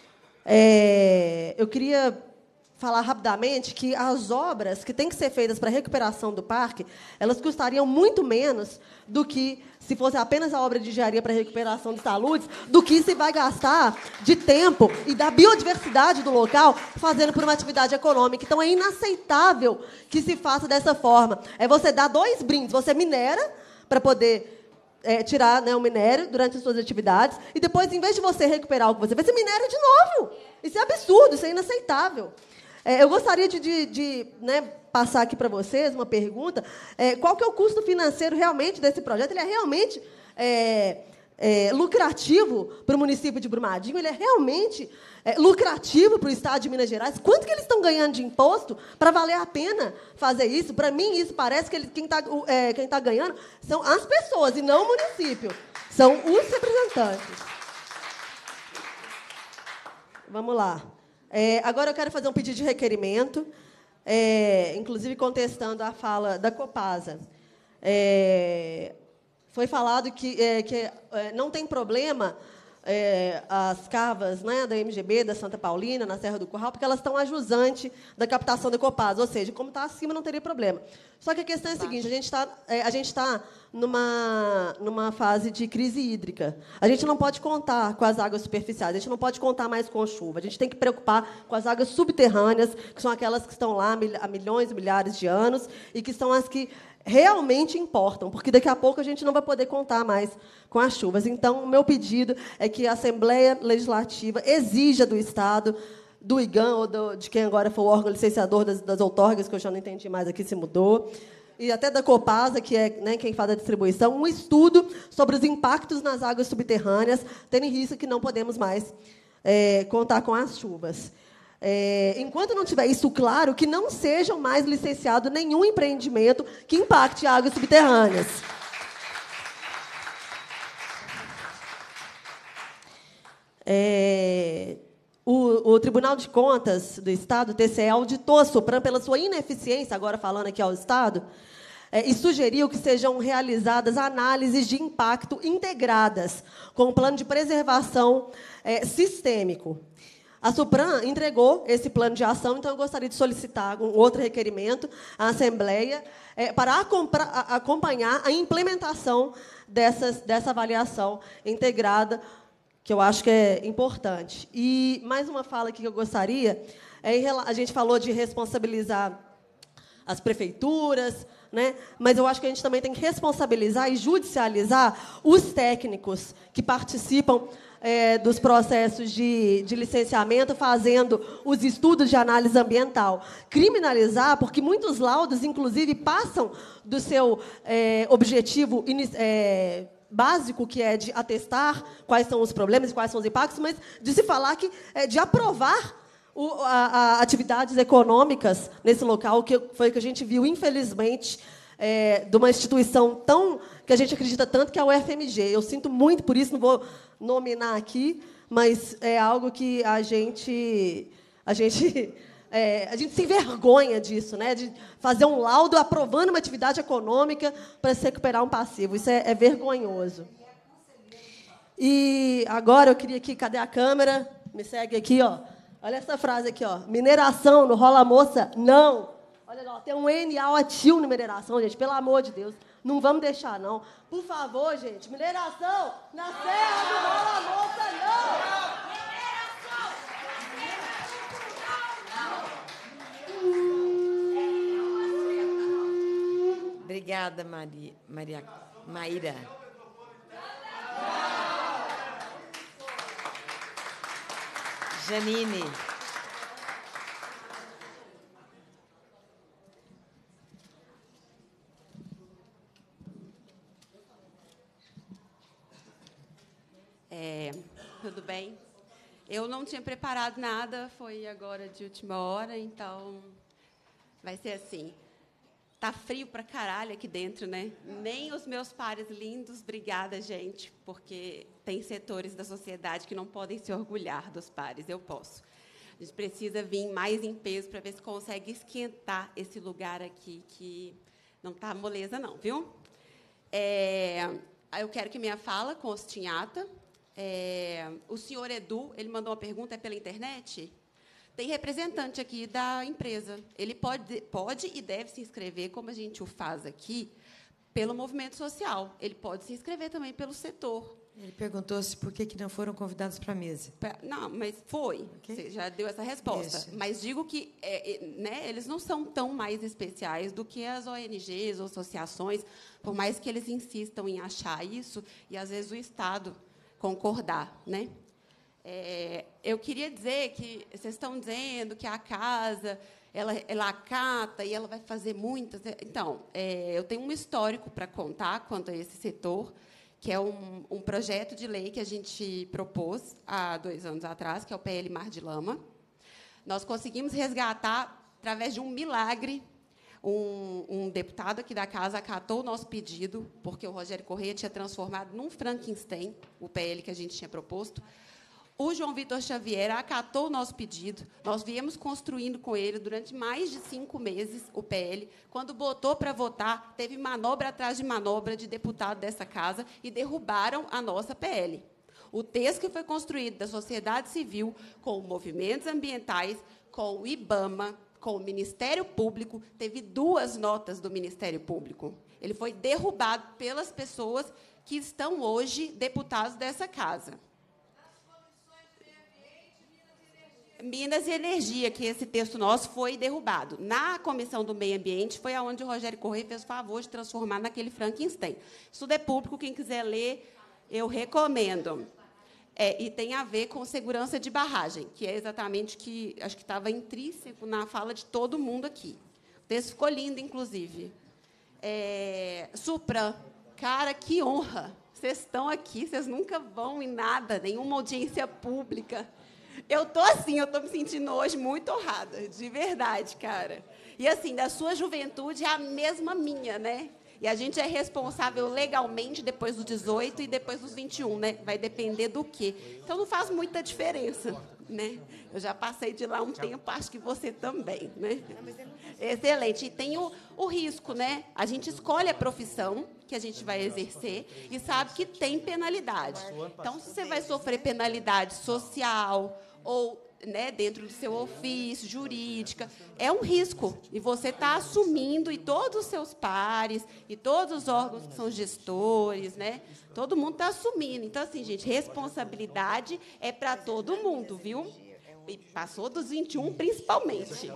S9: É, eu queria falar rapidamente que as obras que têm que ser feitas para a recuperação do parque, elas custariam muito menos do que, se fosse apenas a obra de engenharia para a recuperação dos taludes, do que se vai gastar de tempo e da biodiversidade do local fazendo por uma atividade econômica. Então, é inaceitável que se faça dessa forma. É você dar dois brindes. Você minera para poder é, tirar, né, o minério durante as suas atividades e depois, em vez de você recuperar o que você fez, você minera de novo. Isso é absurdo, isso é inaceitável. É, eu gostaria de, de, de né, passar aqui para vocês uma pergunta. É, qual que é o custo financeiro realmente desse projeto? Ele é realmente é, é, lucrativo para o município de Brumadinho? Ele é realmente é, lucrativo para o Estado de Minas Gerais? Quanto que eles estão ganhando de imposto para valer a pena fazer isso? Para mim, isso parece que ele, quem está é, quem tá ganhando são as pessoas e não o município. São os representantes. Vamos lá. É, agora eu quero fazer um pedido de requerimento, é, inclusive contestando a fala da Copasa. É, foi falado que, é, que é, não tem problema é, as cavas, né, da M G B, da Santa Paulina, na Serra do Curral, porque elas estão a jusante da captação da Copasa, ou seja, como está acima, não teria problema. Só que a questão é a seguinte, a gente está é, a gente está numa, numa fase de crise hídrica. A gente não pode contar com as águas superficiais, a gente não pode contar mais com a chuva, a gente tem que preocupar com as águas subterrâneas, que são aquelas que estão lá há milhões e milhares de anos e que são as que realmente importam, porque daqui a pouco a gente não vai poder contar mais com as chuvas. Então, o meu pedido é que a Assembleia Legislativa exija do Estado, do IGAM, ou do, de quem agora for o órgão licenciador das, das outorgas, que eu já não entendi mais aqui se mudou, e até da Copasa, que é, né, quem faz a distribuição, um estudo sobre os impactos nas águas subterrâneas, tendo em vista que não podemos mais é, contar com as chuvas. É, enquanto não tiver isso claro, que não sejam mais licenciado nenhum empreendimento que impacte águas subterrâneas.
S3: É, o, o Tribunal de Contas do Estado, o T C E, auditou a Supran pela sua ineficiência, agora falando aqui ao Estado, é, e sugeriu que sejam realizadas análises de impacto integradas com um plano de preservação é, sistêmico. A Supran entregou esse plano de ação, então eu gostaria de solicitar um outro requerimento à Assembleia é, para acompanhar a implementação dessas, dessa avaliação integrada, que eu acho que é importante. E mais uma fala aqui que eu gostaria, é, a gente falou de responsabilizar as prefeituras, né? Mas eu acho que a gente também tem que responsabilizar e judicializar os técnicos que participam é, dos processos de, de licenciamento, fazendo os estudos de análise ambiental. Criminalizar, porque muitos laudos, inclusive, passam do seu é, objetivo é, básico, que é de atestar quais são os problemas e quais são os impactos, mas de se falar que é, de aprovar o, a, a atividades econômicas nesse local, que foi o que a gente viu, infelizmente, é, de uma instituição tão que a gente acredita tanto, que é a U F M G. Eu sinto muito por isso, não vou nominar aqui, mas é algo que a gente a gente é, a gente se envergonha disso, né? De fazer um laudo aprovando uma atividade econômica para se recuperar um passivo. Isso é, é vergonhoso. E agora eu queria aqui, cadê a câmera? Me segue aqui, ó. Olha essa frase aqui, ó. Mineração no Rola Moça, não. Olha lá, tem um N A ativo na mineração, gente, pelo amor de Deus. Não vamos deixar, não. Por favor, gente, mineração na Serra do Rola Moça,
S1: não. Obrigada, Maria, Maria Maíra. Janine.
S22: É, tudo bem? Eu não tinha preparado nada, foi agora de última hora, então vai ser assim. Tá frio pra caralho aqui dentro, né? Nem os meus pares lindos, obrigada, gente, porque tem setores da sociedade que não podem se orgulhar dos pares, eu posso. A gente precisa vir mais em peso para ver se consegue esquentar esse lugar aqui, que não tá moleza, não, viu? É, eu quero que minha fala conste em ata. É, o senhor Edu, ele mandou uma pergunta, é pela internet? Tem representante aqui da empresa. Ele pode, pode e deve se inscrever, como a gente o faz aqui, pelo movimento social. Ele pode se inscrever também pelo setor.
S1: Ele perguntou se por que, que não foram convidados para a mesa.
S22: Não, mas foi. Okay. Você já deu essa resposta. Isso. Mas digo que é, né, eles não são tão mais especiais do que as O N Gs, associações, por mais que eles insistam em achar isso, e, às vezes, o Estado concordar, né? É, eu queria dizer que vocês estão dizendo que a casa ela, ela acata e ela vai fazer muitas. Então, é, eu tenho um histórico para contar quanto a esse setor, que é um, um projeto de lei que a gente propôs há dois anos atrás, que é o P L Mar de Lama. Nós conseguimos resgatar, através de um milagre, Um, um deputado aqui da casa acatou o nosso pedido, porque o Rogério Corrêa tinha transformado num Frankenstein o P L que a gente tinha proposto. O João Vitor Xavier acatou o nosso pedido. Nós viemos construindo com ele durante mais de cinco meses o P L. Quando botou para votar, teve manobra atrás de manobra de deputado dessa casa e derrubaram a nossa P L. O texto que foi construído da sociedade civil, com movimentos ambientais, com o IBAMA, com o Ministério Público, teve duas notas do Ministério Público. Ele foi derrubado pelas pessoas que estão hoje deputados dessa casa. Minas e Energia, que esse texto nosso foi derrubado. Na Comissão do Meio Ambiente, foi onde o Rogério Corrêa fez o favor de transformar naquele Frankenstein. Isso é público, quem quiser ler, eu recomendo. É, e tem a ver com segurança de barragem, que é exatamente o que acho que estava intrínseco na fala de todo mundo aqui. O texto ficou lindo, inclusive. É, Supran, cara, que honra. Vocês estão aqui, vocês nunca vão em nada, nenhuma audiência pública. Eu estou assim, eu estou me sentindo hoje muito honrada, de verdade, cara. E, assim, da sua juventude é a mesma minha, né? E a gente é responsável legalmente depois dos dezoito e depois dos vinte e um, né? Vai depender do quê? Então, não faz muita diferença, né? Eu já passei de lá um tempo, acho que você também, né? Excelente. E tem o, o risco, né? A gente escolhe a profissão que a gente vai exercer e sabe que tem penalidade. Então, se você vai sofrer penalidade social ou, né, dentro do seu ofício, jurídica, é um risco. E você está assumindo, e todos os seus pares, e todos os órgãos que são gestores, né, todo mundo está assumindo. Então, assim, gente, responsabilidade é para todo mundo, viu? E passou dos vinte e um, principalmente.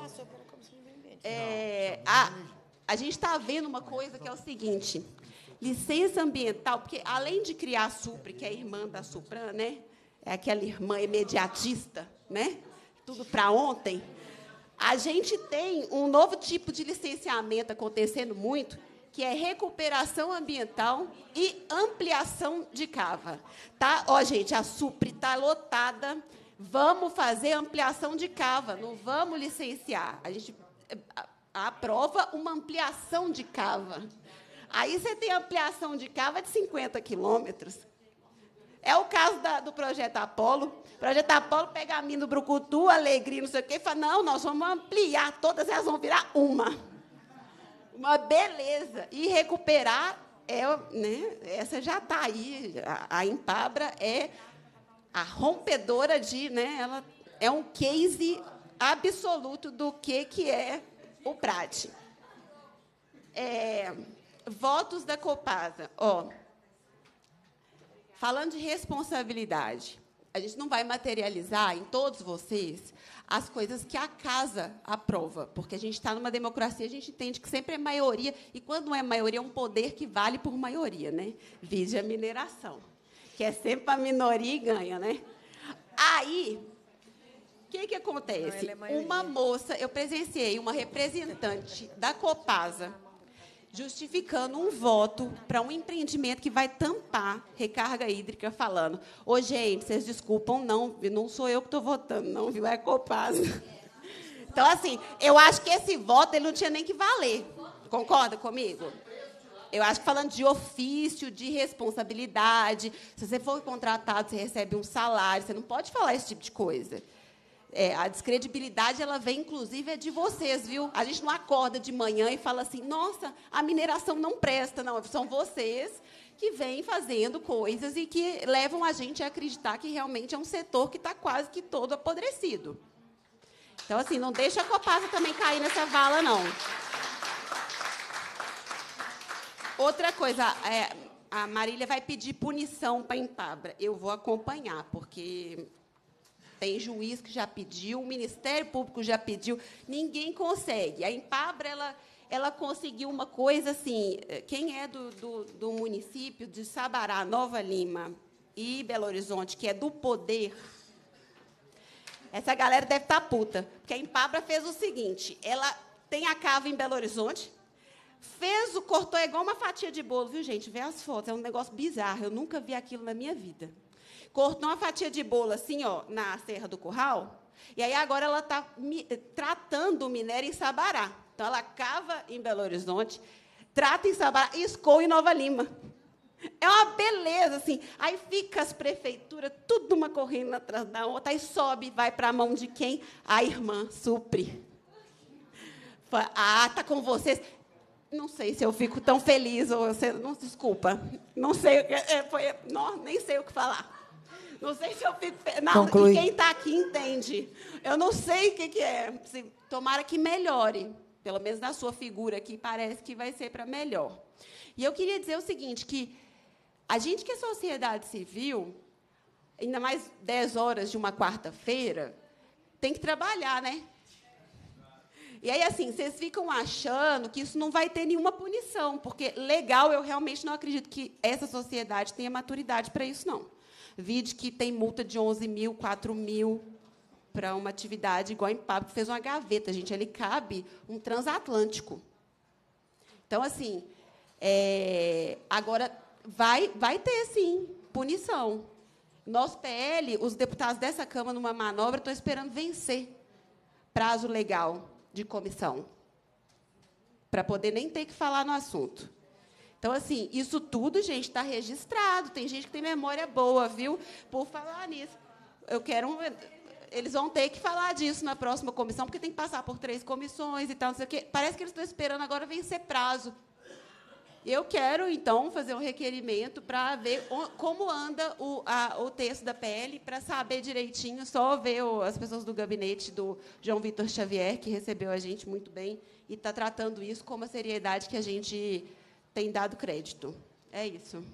S22: É, a, a gente está vendo uma coisa que é o seguinte, licença ambiental, porque, além de criar a Supre, que é a irmã da Supran, né, é aquela irmã imediatista, né? Tudo para ontem. A gente tem um novo tipo de licenciamento acontecendo muito, que é recuperação ambiental e ampliação de cava. Tá? Ó, gente, a Supre está lotada. Vamos fazer ampliação de cava, não vamos licenciar. A gente aprova uma ampliação de cava. Aí você tem ampliação de cava de cinquenta quilômetros. É o caso da, do Projeto Apolo. O Projeto Apolo pega a mina do Brucutu, Alegria, não sei o quê, e fala, não, nós vamos ampliar, todas elas vão virar uma. Uma beleza. E recuperar, é, né, essa já está aí. A, a Empabra é a rompedora de... Né, ela é um case absoluto do que, que é o Prate. É, votos da Copasa. Ó, falando de responsabilidade, a gente não vai materializar em todos vocês as coisas que a casa aprova, porque a gente está numa democracia, a gente entende que sempre é maioria, e quando não é maioria, é um poder que vale por maioria, né? Vide a mineração, que é sempre a minoria e ganha, né? Aí, o que, que acontece? Não, é uma moça, eu presenciei uma representante da Copasa justificando um voto para um empreendimento que vai tampar recarga hídrica, falando, ô, gente, vocês desculpam, não, não sou eu que estou votando, não, viu? É Copasa. Então, assim, eu acho que esse voto ele não tinha nem que valer. Concorda comigo? Eu acho que, falando de ofício, de responsabilidade, se você for contratado, você recebe um salário, você não pode falar esse tipo de coisa. É, a descredibilidade, ela vem, inclusive, é de vocês, viu? A gente não acorda de manhã e fala assim, nossa, a mineração não presta. Não, são vocês que vêm fazendo coisas e que levam a gente a acreditar que realmente é um setor que está quase que todo apodrecido. Então, assim, não deixa a Copasa também cair nessa vala, não. Outra coisa, é, a Marília vai pedir punição para a Empabra. Eu vou acompanhar, porque... Tem juiz que já pediu, o Ministério Público já pediu, ninguém consegue. A Empabra, ela, ela conseguiu uma coisa assim, quem é do, do, do município de Sabará, Nova Lima e Belo Horizonte, que é do poder, essa galera deve estar puta, porque a Empabra fez o seguinte, ela tem a cava em Belo Horizonte, fez o, cortou igual uma fatia de bolo, viu, gente? Vê as fotos, é um negócio bizarro, eu nunca vi aquilo na minha vida. Cortou uma fatia de bolo assim, ó, na Serra do Curral, e aí agora ela está tratando o minério em Sabará. Então, ela cava em Belo Horizonte, trata em Sabará e escoa em Nova Lima. É uma beleza, assim. Aí fica as prefeituras, tudo uma correndo atrás da outra, aí sobe, vai para a mão de quem? A irmã Supre. Fala, ah, está com vocês. Não sei se eu fico tão feliz, ou eu sei, não, desculpa. Não sei, é, foi, não, nem sei o que falar. Não sei se eu fico... Não, e quem está aqui entende. Eu não sei o que, que é. Tomara que melhore. Pelo menos na sua figura aqui, parece que vai ser para melhor. E eu queria dizer o seguinte, que a gente que é sociedade civil, ainda mais dez horas de uma quarta-feira, tem que trabalhar, né? E aí, assim, vocês ficam achando que isso não vai ter nenhuma punição, porque legal, eu realmente não acredito que essa sociedade tenha maturidade para isso, não. Vide que tem multa de onze mil, quatro mil para uma atividade igual a Empabra, que fez uma gaveta, gente. Ali cabe um transatlântico. Então, assim, é, agora vai, vai ter, sim, punição. Nosso P L, os deputados dessa Câmara, numa manobra, estão esperando vencer prazo legal de comissão, para poder nem ter que falar no assunto. Então, assim, isso tudo, gente, está registrado. Tem gente que tem memória boa, viu? Por falar nisso, eu quero... Um, eles vão ter que falar disso na próxima comissão, porque tem que passar por três comissões e tal, não sei o quê. Parece que eles estão esperando agora vencer prazo. Eu quero, então, fazer um requerimento para ver como anda o, a, o texto da P L, para saber direitinho, só ver o, as pessoas do gabinete do João Vitor Xavier, que recebeu a gente muito bem, e está tratando isso com uma seriedade que a gente tem dado crédito. É isso.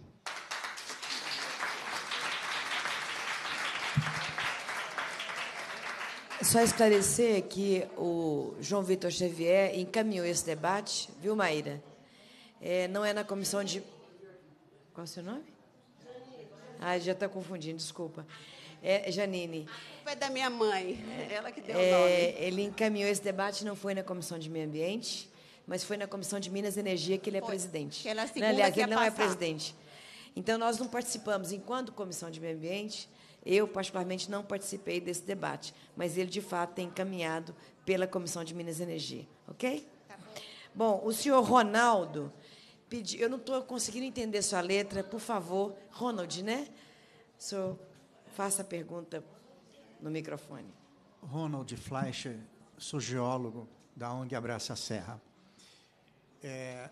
S1: Só esclarecer que o João Vitor Xavier encaminhou esse debate, viu, Maíra? É, não é na comissão de... Qual é o seu nome? Ah, já está confundindo, desculpa. É, Janine.
S22: Foi da minha mãe, ela que deu
S1: é,
S22: o nome.
S1: Ele encaminhou esse debate, não foi na comissão de Meio Ambiente, mas foi na comissão de Minas e Energia, que ele é
S22: foi.
S1: presidente.
S22: Que ela é a segunda
S1: não, aliás,
S22: que
S1: ele
S22: ia
S1: não é
S22: passar.
S1: presidente. Então, nós não participamos, enquanto comissão de Meio Ambiente, eu, particularmente, não participei desse debate, mas ele, de fato, tem encaminhado pela comissão de Minas e Energia. Ok?
S22: Tá
S1: bom. Bom, o senhor Ronaldo pediu... Eu não estou conseguindo entender sua letra. Por favor, Ronald, né? O senhor faça a pergunta no microfone.
S7: Ronald Fleischer, sou geólogo da ONG Abraça a Serra. É,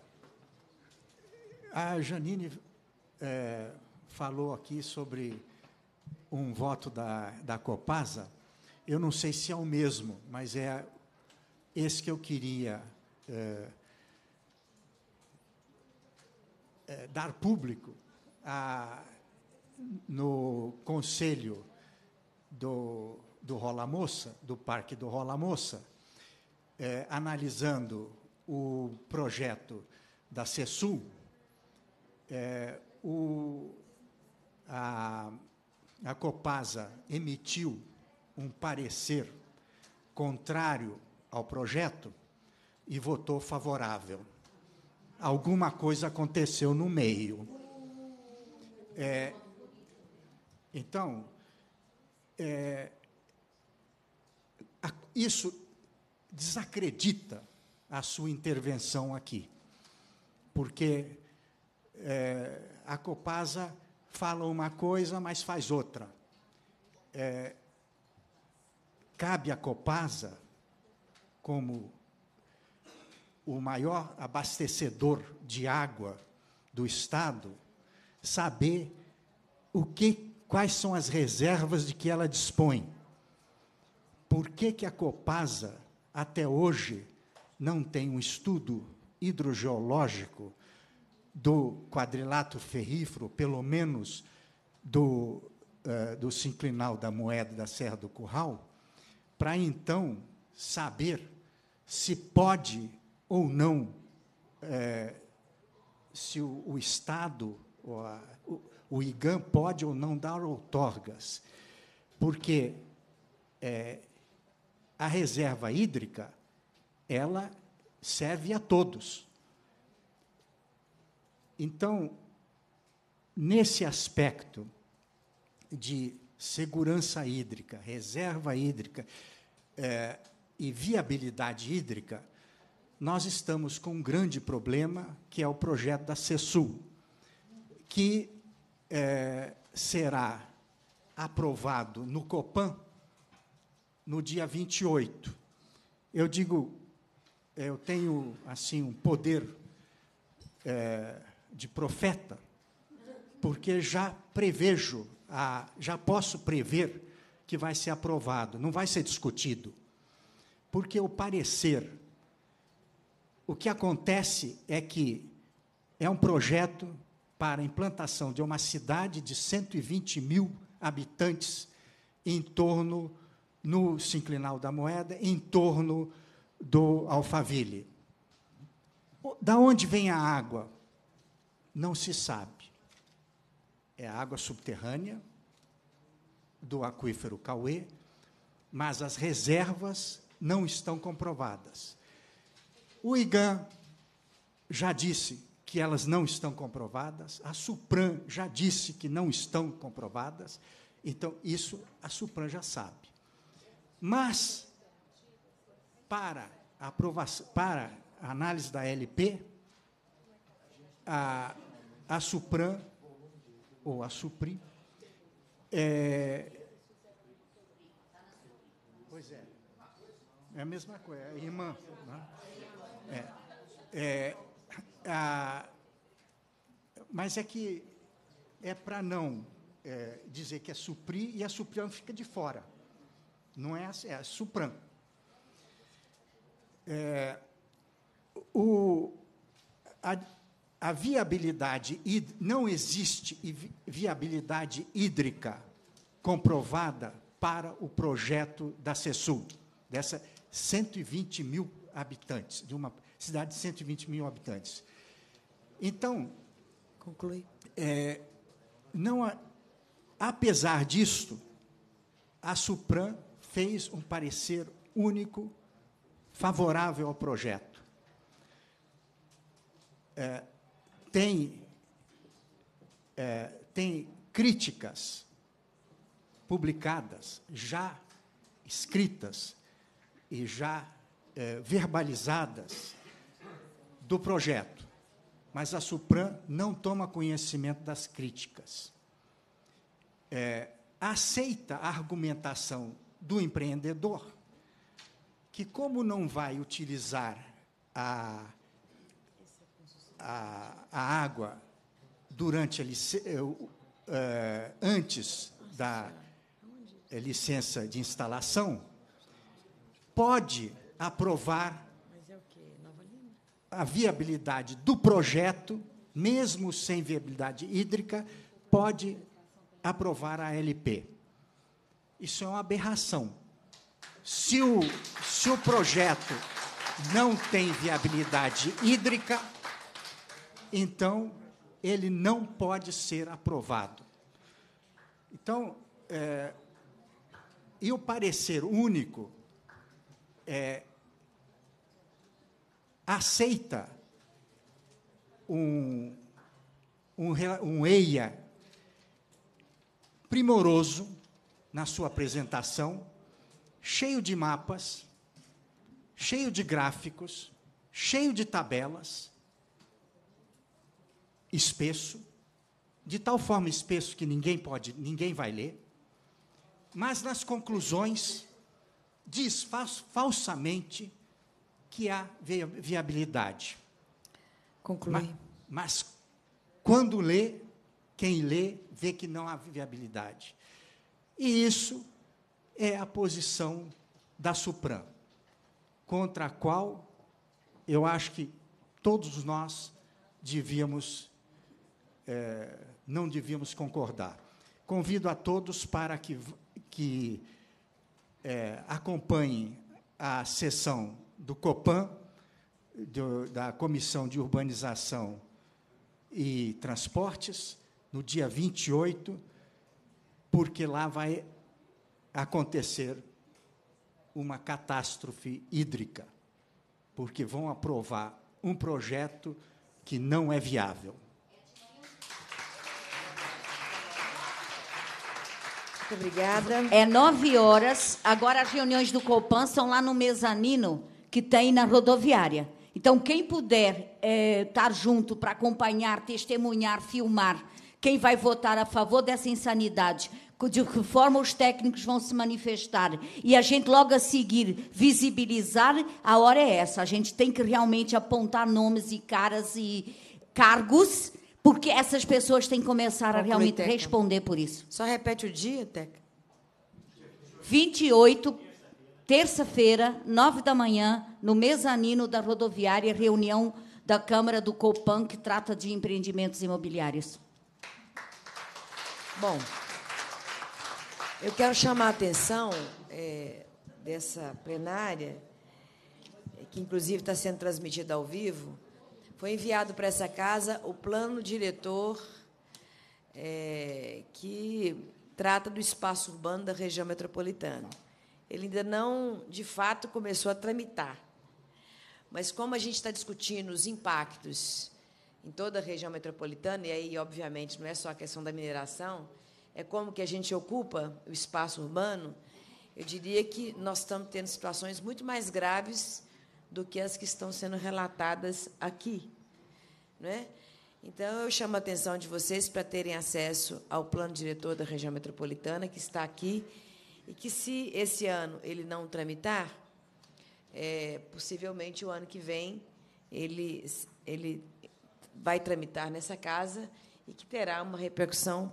S7: a Janine é, falou aqui sobre um voto da, da Copasa. Eu não sei se é o mesmo, mas é esse que eu queria é, é, dar público a, no Conselho do, do Rola Moça, do Parque do Rola Moça, é, analisando o projeto da CESUL, é, o, a, a Copasa emitiu um parecer contrário ao projeto e votou favorável. Alguma coisa aconteceu no meio. É, então, é, a, isso desacredita a sua intervenção aqui, porque é, a Copasa fala uma coisa, mas faz outra. É, cabe à Copasa, como o maior abastecedor de água do Estado, saber o que, quais são as reservas de que ela dispõe. Por que que a Copasa, até hoje, não tem um estudo hidrogeológico do quadrilato ferrífero, pelo menos do, uh, do sinclinal da Moeda da Serra do Curral, para, então, saber se pode ou não, é, se o, o Estado, ou a, o, o IGAM, pode ou não dar outorgas. Porque é, a reserva hídrica, ela serve a todos. Então, nesse aspecto de segurança hídrica, reserva hídrica é, e viabilidade hídrica, nós estamos com um grande problema, que é o projeto da CESUL, que é, será aprovado no Copan no dia vinte e oito. Eu digo, eu tenho assim um poder é, de profeta, porque já prevejo, a, já posso prever que vai ser aprovado, não vai ser discutido, porque o parecer, o que acontece é que é um projeto para a implantação de uma cidade de cento e vinte mil habitantes em torno, no Sinclinal da Moeda, em torno do Alphaville. Da onde vem a água? Não se sabe. É a água subterrânea do aquífero Cauê, mas as reservas não estão comprovadas. O IGAM já disse que elas não estão comprovadas, a Supram já disse que não estão comprovadas, então, isso a Supram já sabe. Mas, para a aprovação, para a análise da L P, a, a Supran, ou a Supri, é, pois é, é a mesma coisa, é irmã. Né? É, é, a, mas é que é para não é, dizer que é Supri e a Supran fica de fora. Não é, é a Supran. É, o, a, a viabilidade, não existe viabilidade hídrica comprovada para o projeto da CESUL, dessa cento e vinte mil habitantes, de uma cidade de cento e vinte mil habitantes. Então,
S1: conclui.
S7: É, não, apesar disto, a Supran fez um parecer único favorável ao projeto. É, tem, é, tem críticas publicadas, já escritas e já é, verbalizadas do projeto, mas a Supran não toma conhecimento das críticas. É, aceita a argumentação do empreendedor, que, como não vai utilizar a, a, a água durante a lic, uh, antes da licença de instalação, pode aprovar a viabilidade do projeto, mesmo sem viabilidade hídrica, pode aprovar a L P. Isso é uma aberração. Se o, se o projeto não tem viabilidade hídrica, então ele não pode ser aprovado. Então, é, e o parecer único é, aceita um, um, um E I A primoroso na sua apresentação, cheio de mapas, cheio de gráficos, cheio de tabelas, espesso, de tal forma espesso que ninguém pode, ninguém vai ler, mas nas conclusões diz falsamente que há viabilidade.
S1: Conclui.
S7: Mas, mas quando lê, quem lê vê que não há viabilidade. E isso é a posição da Supran, contra a qual eu acho que todos nós devíamos, é, não devíamos concordar. Convido a todos para que, que é, acompanhem a sessão do Copan, do, da Comissão de Urbanização e Transportes, no dia vinte e oito, porque lá vai acontecer uma catástrofe hídrica, porque vão aprovar um projeto que não é viável.
S1: Muito obrigada.
S21: É nove horas. Agora as reuniões do Copan são lá no mezanino que tem na rodoviária. Então, quem puder é, estar junto para acompanhar, testemunhar, filmar, quem vai votar a favor dessa insanidade, de que forma os técnicos vão se manifestar, e a gente logo a seguir visibilizar, a hora é essa. A gente tem que realmente apontar nomes e caras e cargos, porque essas pessoas têm que começar Conclui, a realmente Teca. responder por isso.
S1: Só repete o dia, Teca.
S21: vinte e oito, terça-feira, nove da manhã, no mezanino da rodoviária, reunião da Câmara do Copan, que trata de empreendimentos imobiliários.
S1: Bom, eu quero chamar a atenção é, dessa plenária, que, inclusive, está sendo transmitida ao vivo. Foi enviado para essa casa o plano diretor é, que trata do espaço urbano da região metropolitana. Ele ainda não, de fato, começou a tramitar. Mas, como a gente está discutindo os impactos em toda a região metropolitana, e aí, obviamente, não é só a questão da mineração, é como que a gente ocupa o espaço urbano, eu diria que nós estamos tendo situações muito mais graves do que as que estão sendo relatadas aqui, não é? Então, eu chamo a atenção de vocês para terem acesso ao plano diretor da região metropolitana, que está aqui, e que, se esse ano ele não tramitar, é, possivelmente o ano que vem ele, ele vai tramitar nessa casa e que terá uma repercussão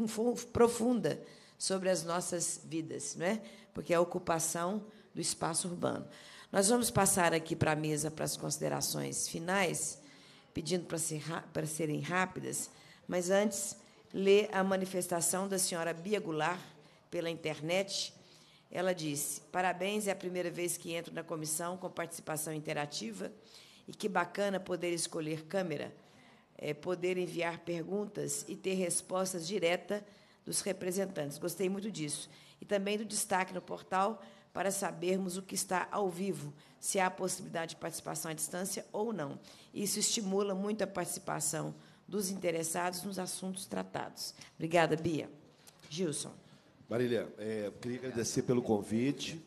S1: profunda sobre as nossas vidas, não é? Porque é a ocupação do espaço urbano. Nós vamos passar aqui para a mesa para as considerações finais, pedindo para, ser, para serem rápidas, mas antes, ler a manifestação da senhora Bia Goulart pela internet. Ela disse: parabéns, é a primeira vez que entro na comissão com participação interativa, e que bacana poder escolher câmera, é, poder enviar perguntas e ter respostas diretas dos representantes. Gostei muito disso. E também do destaque no portal para sabermos o que está ao vivo, se há possibilidade de participação à distância ou não. Isso estimula muito a participação dos interessados nos assuntos tratados. Obrigada, Bia. Gilson.
S16: Marília, é, queria agradecer pelo convite,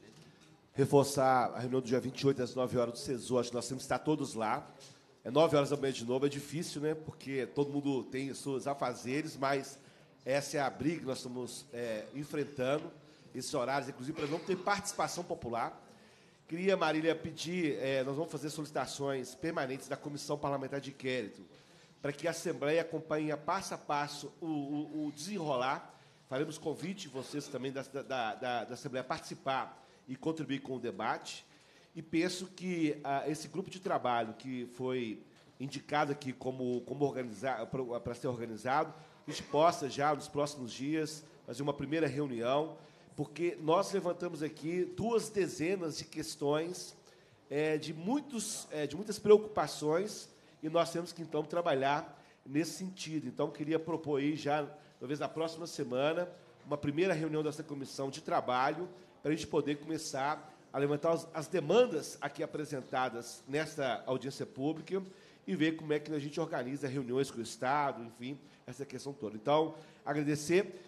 S16: reforçar a reunião do dia vinte e oito, às nove horas, do CESU. Acho que nós temos que estar todos lá. É nove horas da manhã de novo, é difícil, né? Porque todo mundo tem seus afazeres, mas essa é a briga que nós estamos é, enfrentando, esses horários, inclusive, para não ter participação popular. Queria, Marília, pedir, é, nós vamos fazer solicitações permanentes da Comissão Parlamentar de Inquérito, para que a Assembleia acompanhe passo a passo o, o, o desenrolar. Faremos convite, vocês também, da, da, da, da Assembleia, participar e contribuir com o debate. E penso que ah, esse grupo de trabalho que foi indicado aqui como, como organizar, para ser organizado, a gente possa, já nos próximos dias, fazer uma primeira reunião, porque nós levantamos aqui duas dezenas de questões, é, de, muitos, é, de muitas preocupações, e nós temos que, então, trabalhar nesse sentido. Então, queria propor aí, já, talvez na próxima semana, uma primeira reunião dessa comissão de trabalho, para a gente poder começar a levantar as, as demandas aqui apresentadas nesta audiência pública e ver como é que a gente organiza reuniões com o Estado, enfim, essa questão toda. Então, agradecer.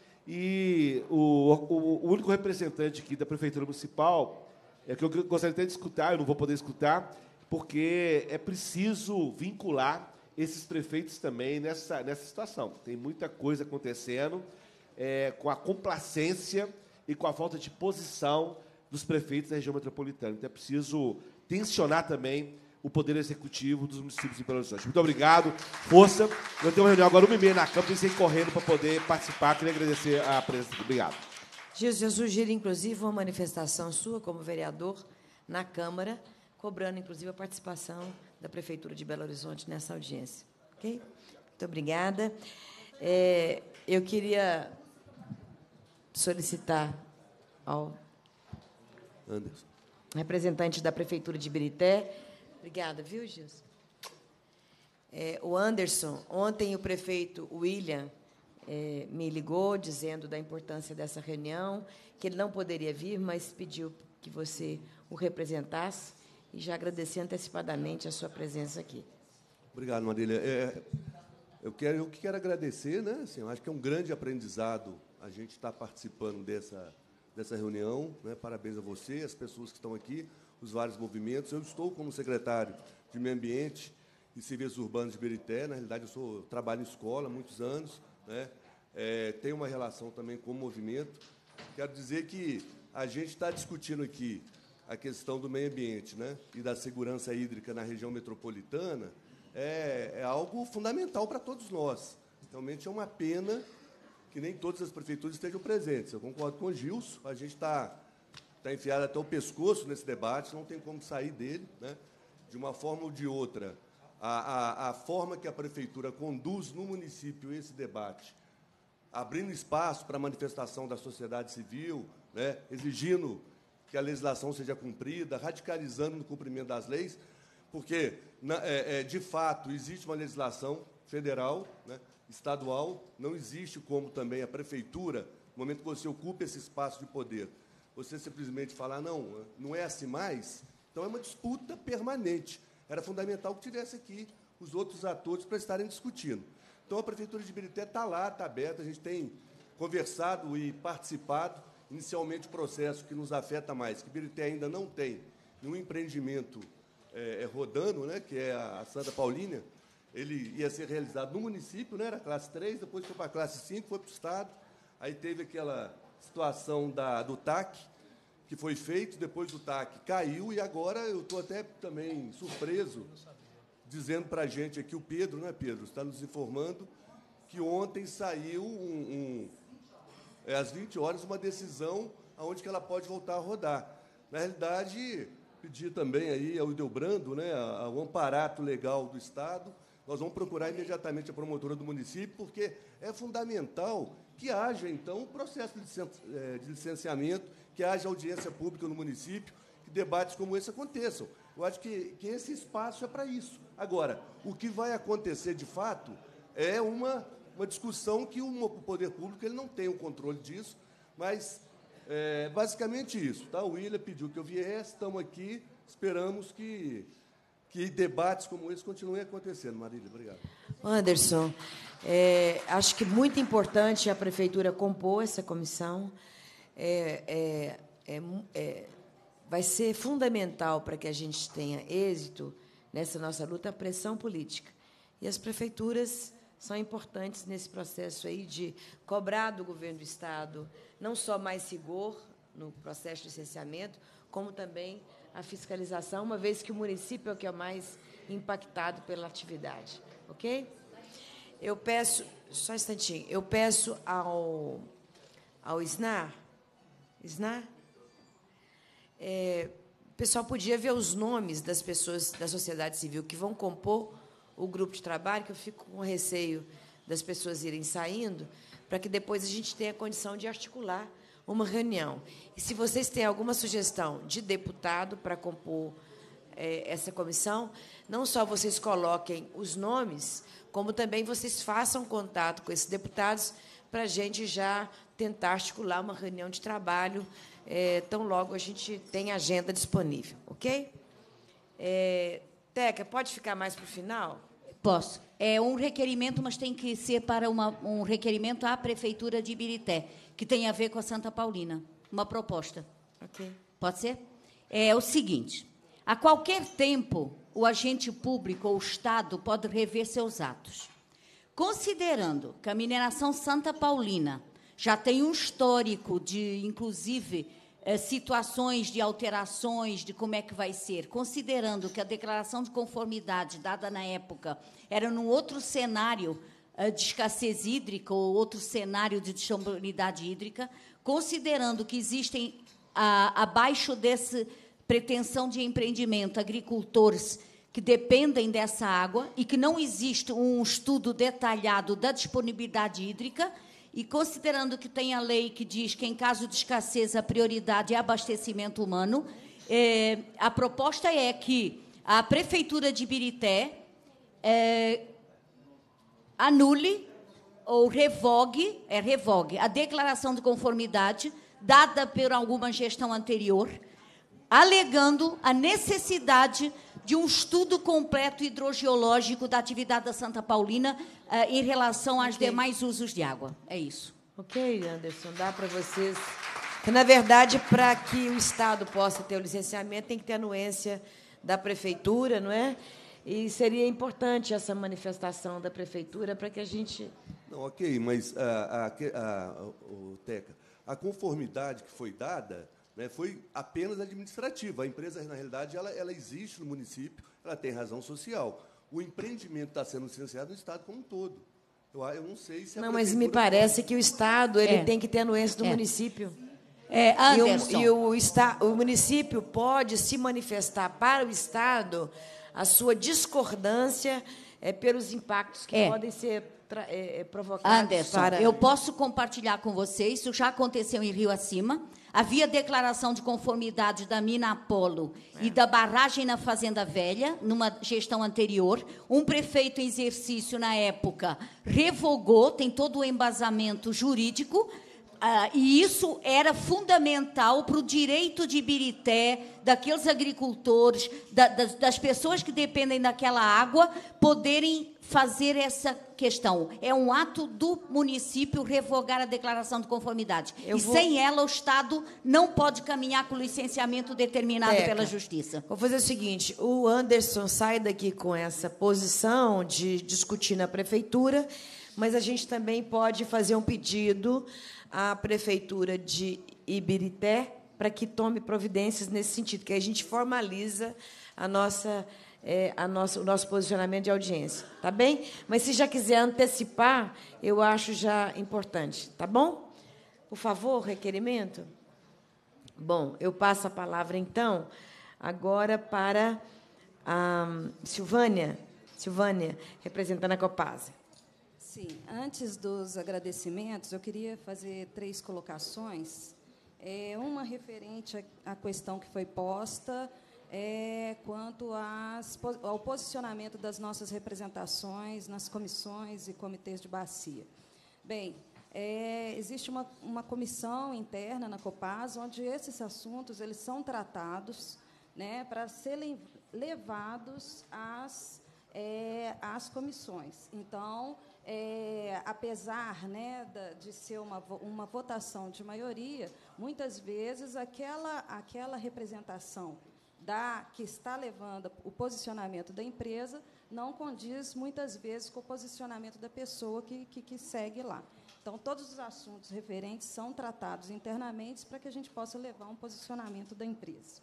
S16: E o, o, o único representante aqui da Prefeitura Municipal, é que eu gostaria até de escutar, eu não vou poder escutar, porque é preciso vincular esses prefeitos também nessa, nessa situação. Tem muita coisa acontecendo, é, com a complacência e com a falta de posição dos prefeitos da região metropolitana. Então, é preciso tensionar também o Poder Executivo dos municípios de Belo Horizonte. Muito obrigado, força. Eu tenho uma reunião agora, uma e meia na Câmara, pensei correndo para poder participar. Queria agradecer a presença. Obrigado.
S1: Gilson, eu sugiro, inclusive, uma manifestação sua como vereador na Câmara, cobrando, inclusive, a participação da Prefeitura de Belo Horizonte nessa audiência. Ok? Muito obrigada. É, eu queria solicitar ao
S8: Anderson,
S1: representante da Prefeitura de Ibirité. Obrigada, viu, Gilson? É, o Anderson, ontem o prefeito William é, me ligou dizendo da importância dessa reunião, que ele não poderia vir, mas pediu que você o representasse, e já agradeci antecipadamente a sua presença aqui.
S8: Obrigado, Marília. É, eu, quero, eu quero agradecer, né? Assim, eu acho que é um grande aprendizado a gente estar participando dessa, dessa reunião. Né? Parabéns a você, as pessoas que estão aqui, os vários movimentos. Eu estou como secretário de Meio Ambiente e Serviços Urbanos de Ibirité. Na realidade, eu sou, trabalho em escola há muitos anos, né? É, tenho uma relação também com o movimento. Quero dizer que a gente está discutindo aqui a questão do meio ambiente, né, e da segurança hídrica na região metropolitana, é, é algo fundamental para todos nós. Realmente é uma pena que nem todas as prefeituras estejam presentes. Eu concordo com o Gilson, a gente está tá enfiado até o pescoço nesse debate, não tem como sair dele, né, de uma forma ou de outra. A, a, a forma que a prefeitura conduz no município esse debate, abrindo espaço para a manifestação da sociedade civil, né, exigindo que a legislação seja cumprida, radicalizando no cumprimento das leis, porque, na, é, é, de fato, existe uma legislação federal, né, estadual, não existe como também a prefeitura, no momento que você ocupa esse espaço de poder, você simplesmente falar, não, não é assim mais, então é uma disputa permanente. Era fundamental que tivesse aqui os outros atores para estarem discutindo. Então, a Prefeitura de Ibirité está lá, está aberta, a gente tem conversado e participado. Inicialmente, o processo que nos afeta mais, que Ibirité ainda não tem nenhum empreendimento é, é, rodando, né, que é a Santa Paulínia, ele ia ser realizado no município, né? Era classe três, depois foi para a classe cinco, foi para o Estado. Aí teve aquela situação da, do T A C, que foi feito, depois o T A C caiu, e agora eu estou até também surpreso, dizendo para a gente aqui, o Pedro, não é, Pedro? Está nos informando que ontem saiu, um, um, é, às vinte horas, uma decisão onde que ela pode voltar a rodar. Na realidade, pedir também aí ao Ildebrando, né, ao amparato legal do Estado, nós vamos procurar imediatamente a promotora do município, porque é fundamental que haja, então, um processo de licenciamento, que haja audiência pública no município, que debates como esse aconteçam. Eu acho que, que esse espaço é para isso. Agora, o que vai acontecer, de fato, é uma, uma discussão que o poder público ele não tem o controle disso, mas é basicamente isso. Tá? O William pediu que eu viesse, estamos aqui, esperamos que, que debates como esse continuem acontecendo. Marília, obrigado.
S1: Anderson, é, acho que muito importante a Prefeitura compor essa comissão. É, é, é, é, vai ser fundamental para que a gente tenha êxito nessa nossa luta, a pressão política. E as prefeituras são importantes nesse processo aí de cobrar do governo do Estado não só mais rigor no processo de licenciamento, como também a fiscalização, uma vez que o município é o que é mais impactado pela atividade. Ok? Eu peço, só um instantinho, eu peço ao, ao SNAR, SNAR, é, o pessoal podia ver os nomes das pessoas da sociedade civil que vão compor o grupo de trabalho, que eu fico com receio das pessoas irem saindo, para que depois a gente tenha condição de articular uma reunião. E se vocês têm alguma sugestão de deputado para compor é, essa comissão, não só vocês coloquem os nomes, como também vocês façam contato com esses deputados para a gente já tentar articular uma reunião de trabalho, é, tão logo a gente tem agenda disponível. Ok? É, Teca, pode ficar mais para o final?
S21: Posso. É um requerimento, mas tem que ser para uma, um requerimento à Prefeitura de Ibirité, que tem a ver com a Santa Paulina. Uma proposta.
S1: Ok.
S21: Pode ser? É o seguinte: a qualquer tempo, o agente público ou o Estado pode rever seus atos. Considerando que a mineração Santa Paulina já tem um histórico de, inclusive, eh, situações de alterações de como é que vai ser, considerando que a declaração de conformidade dada na época era num outro cenário eh, de escassez hídrica ou outro cenário de disponibilidade hídrica, considerando que existem, a, abaixo dessa pretensão de empreendimento, agricultores que dependem dessa água e que não existe um estudo detalhado da disponibilidade hídrica, e considerando que tem a lei que diz que, em caso de escassez, a prioridade é abastecimento humano, eh, a proposta é que a Prefeitura de Ibirité eh, anule ou revogue, é revogue, a declaração de conformidade dada por alguma gestão anterior, alegando a necessidade de um estudo completo hidrogeológico da atividade da Santa Paulina uh, em relação aos
S1: okay.
S21: demais usos de água. É isso.
S1: Ok, Anderson, dá para vocês... Que, na verdade, para que o Estado possa ter o licenciamento, tem que ter anuência da Prefeitura, não é? E seria importante essa manifestação da Prefeitura para que a gente...
S8: Não, ok, mas, a, a, a, o Teca, a conformidade que foi dada... Né, foi apenas administrativa. A empresa, na realidade, ela, ela existe no município, ela tem razão social. O empreendimento está sendo licenciado no Estado como um todo. Eu, eu não sei se... A
S1: não, mas me parece pode... que o Estado ele
S21: é.
S1: tem que ter anuência do
S21: é.
S1: município.
S21: É, Anderson.
S1: E, o, e o, esta, o município pode se manifestar para o Estado a sua discordância é, pelos impactos que
S21: é.
S1: podem ser é, provocados.
S21: Anderson,
S1: para...
S21: eu posso compartilhar com vocês, isso já aconteceu em Rio Acima. Havia declaração de conformidade da mina Apolo é. e da barragem na Fazenda Velha, numa gestão anterior. Um prefeito em exercício, na época, revogou, tem todo o embasamento jurídico, Ah, e isso era fundamental para o direito de Ibirité, daqueles agricultores, da, das, das pessoas que dependem daquela água, poderem fazer essa questão. É um ato do município revogar a declaração de conformidade.
S1: Eu
S21: e
S1: vou...
S21: sem ela, o Estado não pode caminhar com o licenciamento determinado
S1: Teca,
S21: pela Justiça.
S1: Vou fazer o seguinte, o Anderson sai daqui com essa posição de discutir na Prefeitura, mas a gente também pode fazer um pedido à Prefeitura de Ibirité para que tome providências nesse sentido, que a gente formaliza a nossa, é, a nossa, o nosso posicionamento de audiência. Tá bem? Mas, se já quiser antecipar, eu acho já importante. Tá bom? Por favor, requerimento. Bom, eu passo a palavra, então, agora para a Silvânia, Silvânia, representando a Copasa.
S15: Sim, antes dos agradecimentos, eu queria fazer três colocações. É, uma referente à, à questão que foi posta, é, quanto às, ao posicionamento das nossas representações nas comissões e comitês de bacia. Bem, é, existe uma, uma comissão interna na Copasa, onde esses assuntos eles são tratados, né, para serem levados às, é, às comissões. Então, É, apesar, né, da, de ser uma, uma votação de maioria, muitas vezes aquela, aquela representação da, que está levando o posicionamento da empresa não condiz, muitas vezes, com o posicionamento da pessoa que, que, que segue lá. Então, todos os assuntos referentes são tratados internamente para que a gente possa levar um posicionamento da empresa.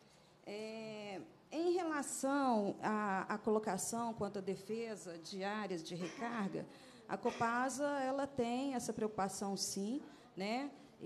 S15: É, em relação à, à colocação quanto à defesa de áreas de recarga, a Copasa ela tem essa preocupação, sim, né?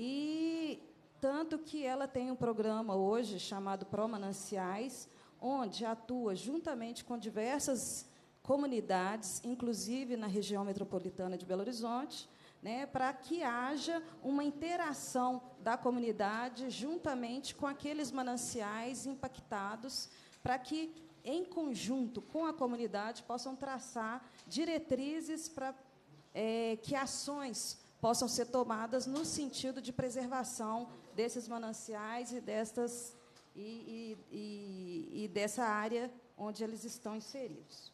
S15: E tanto que ela tem um programa hoje chamado Pró-Mananciais, onde atua juntamente com diversas comunidades, inclusive na região metropolitana de Belo Horizonte, né, para que haja uma interação da comunidade juntamente com aqueles mananciais impactados, para que, em conjunto com a comunidade, possam traçar diretrizes para é, que ações possam ser tomadas no sentido de preservação desses mananciais e, destas, e, e, e, e dessa área onde eles estão inseridos.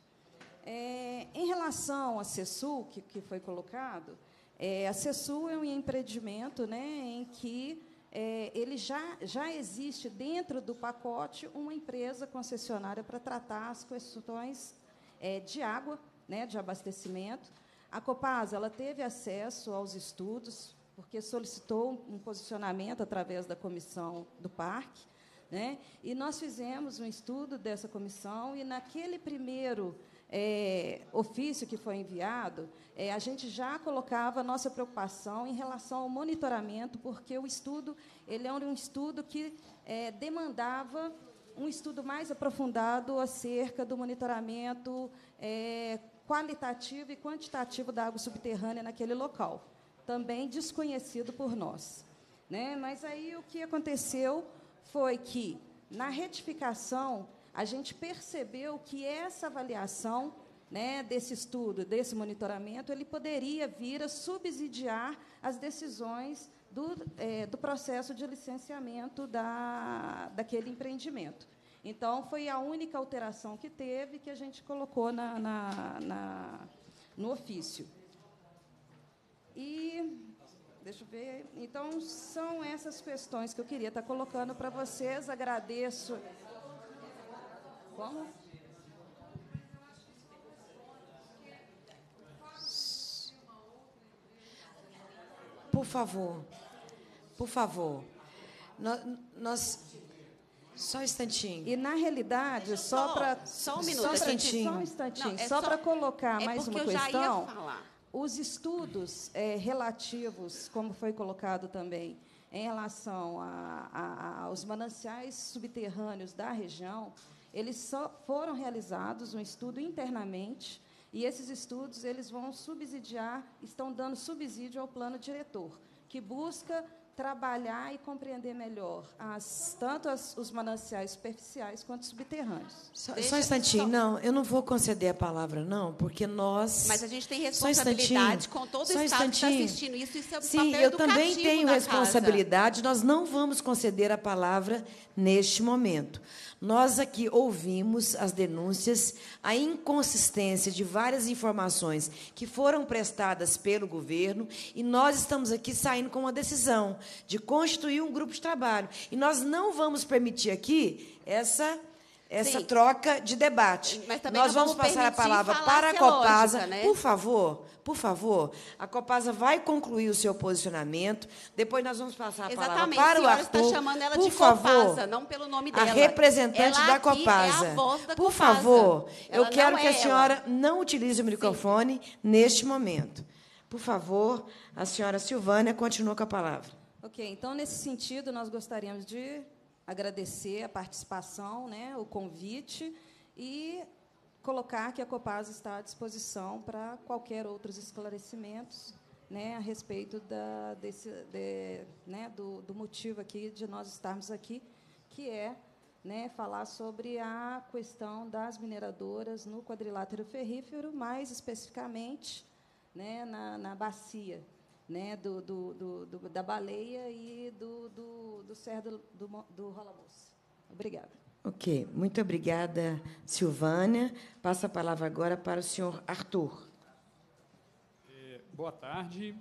S15: É, em relação à CESUL, que, que foi colocado, é, a CESUL é um empreendimento, né, em que é, ele já, já existe dentro do pacote uma empresa concessionária para tratar as questões é, de água, né, de abastecimento. A Copasa ela teve acesso aos estudos, porque solicitou um posicionamento através da comissão do parque, né, e nós fizemos um estudo dessa comissão, e naquele primeiro É, ofício que foi enviado, é, a gente já colocava a nossa preocupação em relação ao monitoramento, porque o estudo ele é um estudo que é, demandava um estudo mais aprofundado acerca do monitoramento é, qualitativo e quantitativo da água subterrânea naquele local, também desconhecido por nós, né? Mas aí o que aconteceu foi que, na retificação, a gente percebeu que essa avaliação, né, desse estudo, desse monitoramento, ele poderia vir a subsidiar as decisões do, é, do processo de licenciamento da, daquele empreendimento. Então, foi a única alteração que teve, que a gente colocou na, na, na, no ofício. E, deixa eu ver, então, são essas questões que eu queria estar colocando para vocês. Agradeço. Como?
S1: Por favor, por favor, nós, nós só um instantinho.
S15: E, na realidade, só, só para...
S22: Só um minuto.
S1: Só um instantinho.
S15: Só um instantinho.
S22: Não, é
S15: só
S22: só-
S15: para colocar
S22: é
S15: mais
S22: porque
S15: uma
S22: eu já ia
S15: questão.
S22: falar.
S15: Os estudos é, relativos, como foi colocado também, em relação a, a, aos mananciais subterrâneos da região, eles só foram realizados um estudo internamente, e esses estudos eles vão subsidiar, estão dando subsídio ao plano diretor, que busca trabalhar e compreender melhor as, tanto as, os mananciais superficiais quanto subterrâneos.
S1: Só, só um instantinho. Só... Não, eu não vou conceder a palavra, não, porque nós...
S22: Mas a gente tem responsabilidade com todo o Estado que está assistindo isso. Isso é um
S1: Sim,
S22: papel
S1: eu também
S22: educativo
S1: tenho
S22: da
S1: responsabilidade. Nós não vamos conceder a palavra neste momento. Nós aqui ouvimos as denúncias, a inconsistência de várias informações que foram prestadas pelo governo, e nós estamos aqui saindo com uma decisão de constituir um grupo de trabalho. E nós não vamos permitir aqui essa, essa
S22: Sim.
S1: troca de debate.
S22: Mas também
S1: nós
S22: não
S1: vamos
S22: vamos
S1: passar a
S22: permitir
S1: palavra
S22: falácia
S1: para a Copasa.
S22: lógica, né?
S1: Por favor, por favor, a Copasa vai concluir o seu posicionamento. Depois nós vamos passar a palavra
S22: Exatamente.
S1: para o
S22: A senhora
S1: Arthur.
S22: está chamando ela
S1: por
S22: de
S1: favor,
S22: Copasa, não pelo nome
S1: a
S22: dela.
S1: representante
S22: Ela
S1: da
S22: aqui
S1: Copasa.
S22: é a voz da
S1: Por
S22: Copasa.
S1: favor,
S22: Ela
S1: eu quero
S22: não
S1: que
S22: é
S1: a senhora
S22: ela.
S1: não utilize o microfone neste momento. Por favor, a senhora Silvânia continua com a palavra.
S15: Ok, então, nesse sentido, nós gostaríamos de agradecer a participação, né, o convite, e colocar que a Copasa está à disposição para qualquer outros esclarecimentos, né, a respeito da, desse, de, né, do, do motivo aqui de nós estarmos aqui, que é, né, falar sobre a questão das mineradoras no quadrilátero ferrífero, mais especificamente, né, na, na bacia, né, do, do, do, do, da Baleia e do, do, do Serra do, do, do Rola Moça. Obrigada.
S1: Ok, muito obrigada, Silvânia. Passo a palavra agora para o senhor Arthur.
S14: É, boa tarde.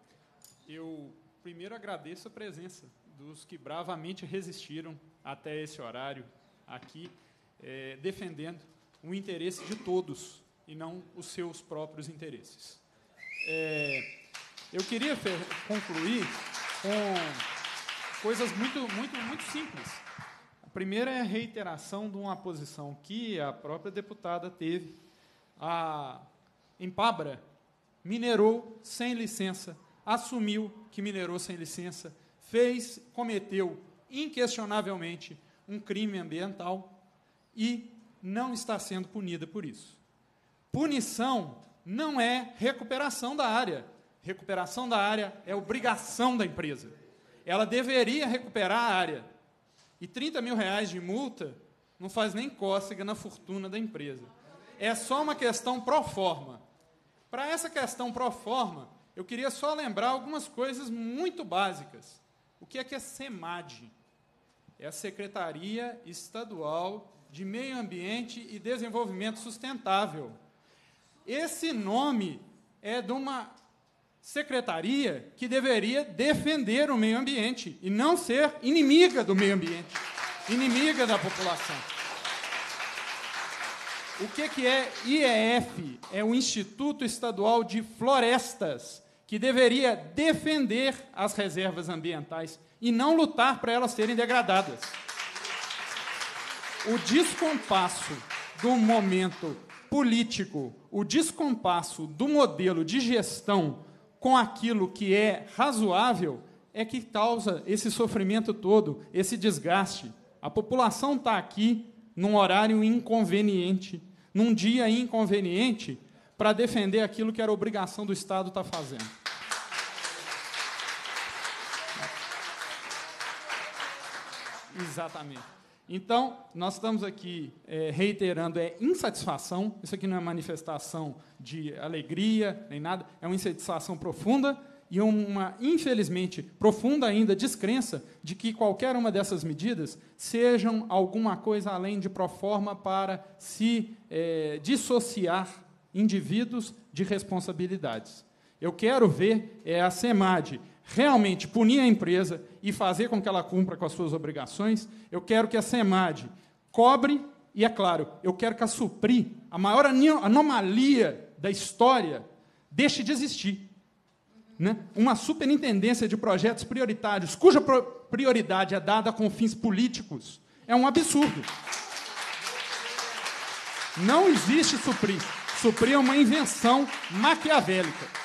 S14: Eu primeiro agradeço a presença dos que bravamente resistiram até esse horário aqui, é, defendendo o interesse de todos e não os seus próprios interesses. É, eu queria concluir com coisas muito, muito, muito simples. A primeira é a reiteração de uma posição que a própria deputada teve. A Empabra minerou sem licença, assumiu que minerou sem licença, fez, cometeu inquestionavelmente um crime ambiental e não está sendo punida por isso. Punição não é recuperação da área. Recuperação da área é obrigação da empresa. Ela deveria recuperar a área. E trinta mil reais de multa não faz nem cócega na fortuna da empresa. É só uma questão pro forma. Para essa questão pro forma, eu queria só lembrar algumas coisas muito básicas. O que é que é SEMAD? É a Secretaria Estadual de Meio Ambiente e Desenvolvimento Sustentável. Esse nome é de uma secretaria que deveria defender o meio ambiente e não ser inimiga do meio ambiente, inimiga da população. O que que é I E F? É o Instituto Estadual de Florestas, que deveria defender as reservas ambientais e não lutar para elas serem degradadas. O descompasso do momento político, o descompasso do modelo de gestão com aquilo que é razoável é que causa esse sofrimento todo, esse desgaste. A população está aqui num horário inconveniente, num dia inconveniente, para defender aquilo que era obrigação do Estado estar fazendo. Exatamente. Então, nós estamos aqui é, reiterando, é insatisfação, isso aqui não é manifestação de alegria, nem nada, é uma insatisfação profunda e uma, infelizmente, profunda ainda descrença de que qualquer uma dessas medidas sejam alguma coisa além de proforma para se é, dissociar indivíduos de responsabilidades. Eu quero ver é, a SEMAD realmente punir a empresa e fazer com que ela cumpra com as suas obrigações. Eu quero que a SEMAD cobre, e, é claro, eu quero que a SUPRI, a maior anomalia da história, deixe de existir. Né? Uma superintendência de projetos prioritários, cuja prioridade é dada com fins políticos, é um absurdo. Não existe SUPRI. SUPRI é uma invenção maquiavélica.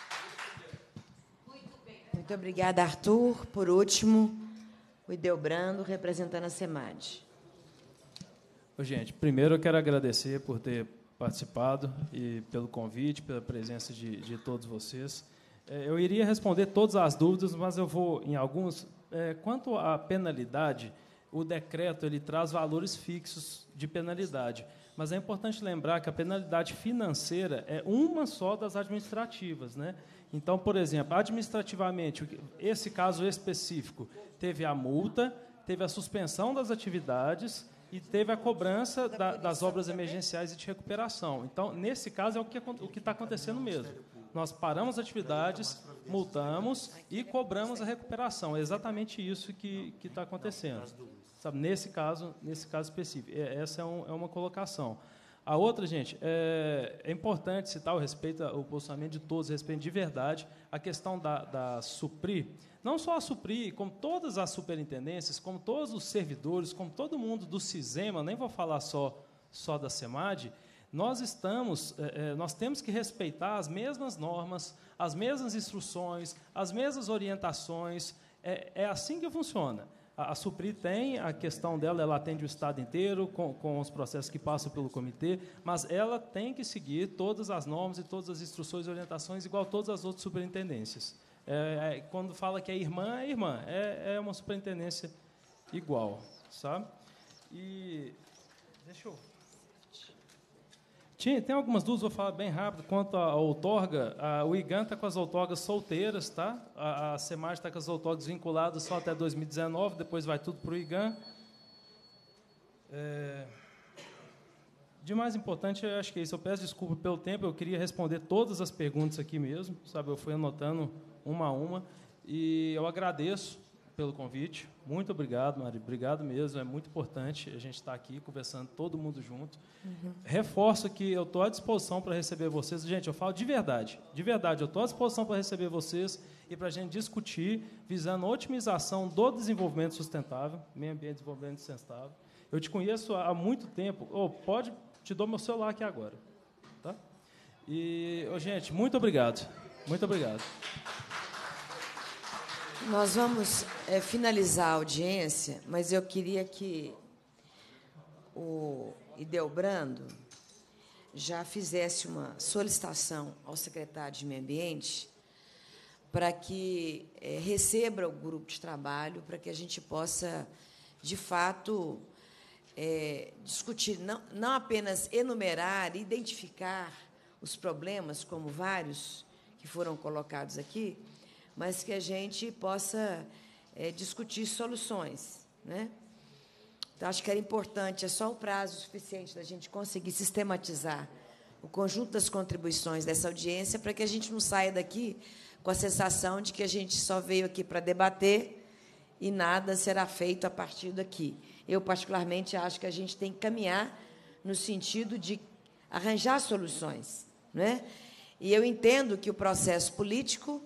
S1: Muito obrigada, Arthur. Por último, o Ideobrando, representando a SEMAD.
S17: Ô, gente, primeiro eu quero agradecer por ter participado e pelo convite, pela presença de, de todos vocês. É, eu iria responder todas as dúvidas, mas eu vou em alguns. É, quanto à penalidade, o decreto ele traz valores fixos de penalidade. Mas é importante lembrar que a penalidade financeira é uma só das administrativas, né? Então, por exemplo, administrativamente, esse caso específico teve a multa, teve a suspensão das atividades e teve a cobrança da, das obras emergenciais e de recuperação. Então, nesse caso, é o que o que está acontecendo mesmo. Nós paramos as atividades, multamos e cobramos a recuperação. É exatamente isso que que está acontecendo. Sabe, nesse caso, nesse caso específico. Essa é, um, é uma colocação. A outra, gente, é, é importante citar o respeito ao posicionamento de todos, respeito de verdade, a questão da, da Supri, não só a Supri, como todas as superintendências, como todos os servidores, como todo mundo do CISEMA, nem vou falar só, só da SEMAD, nós estamos, é, nós temos que respeitar as mesmas normas, as mesmas instruções, as mesmas orientações, é, é assim que funciona. A Supri tem a questão dela, ela atende o Estado inteiro com, com os processos que passam pelo comitê, mas ela tem que seguir todas as normas e todas as instruções e orientações, igual todas as outras superintendências. É, é, quando fala que é irmã, é irmã, é, é uma superintendência igual, sabe? E deixa eu... Tinha, tem algumas dúvidas, vou falar bem rápido. Quanto à outorga, a, o IGAN está com as outorgas solteiras, tá? A, a SEMAD está com as outorgas vinculadas só até dois mil e dezenove, depois vai tudo para o IGAN. É, de mais importante, eu acho que é isso. Eu peço desculpa pelo tempo, eu queria responder todas as perguntas aqui mesmo, sabe? Eu fui anotando uma a uma, e eu agradeço pelo convite. Muito obrigado, Mari. Obrigado mesmo. É muito importante a gente estar aqui conversando, todo mundo junto. Uhum. Reforço que eu estou à disposição para receber vocês. Gente, eu falo de verdade. De verdade, eu estou à disposição para receber vocês e para a gente discutir, visando a otimização do desenvolvimento sustentável, meio ambiente e desenvolvimento sustentável. Eu te conheço há muito tempo. Oh, pode, te dou meu celular aqui agora. Tá? E, oh, gente, muito obrigado. Muito obrigado.
S1: Nós vamos é, finalizar a audiência, mas eu queria que o Ideobrando já fizesse uma solicitação ao secretário de Meio Ambiente para que é, receba o grupo de trabalho, para que a gente possa, de fato, é, discutir, não, não apenas enumerar, identificar os problemas, como vários que foram colocados aqui, mas que a gente possa é, discutir soluções, né? Então, acho que era importante, é só o prazo suficiente da gente conseguir sistematizar o conjunto das contribuições dessa audiência para que a gente não saia daqui com a sensação de que a gente só veio aqui para debater e nada será feito a partir daqui. Eu, particularmente, acho que a gente tem que caminhar no sentido de arranjar soluções, né? E eu entendo que o processo político,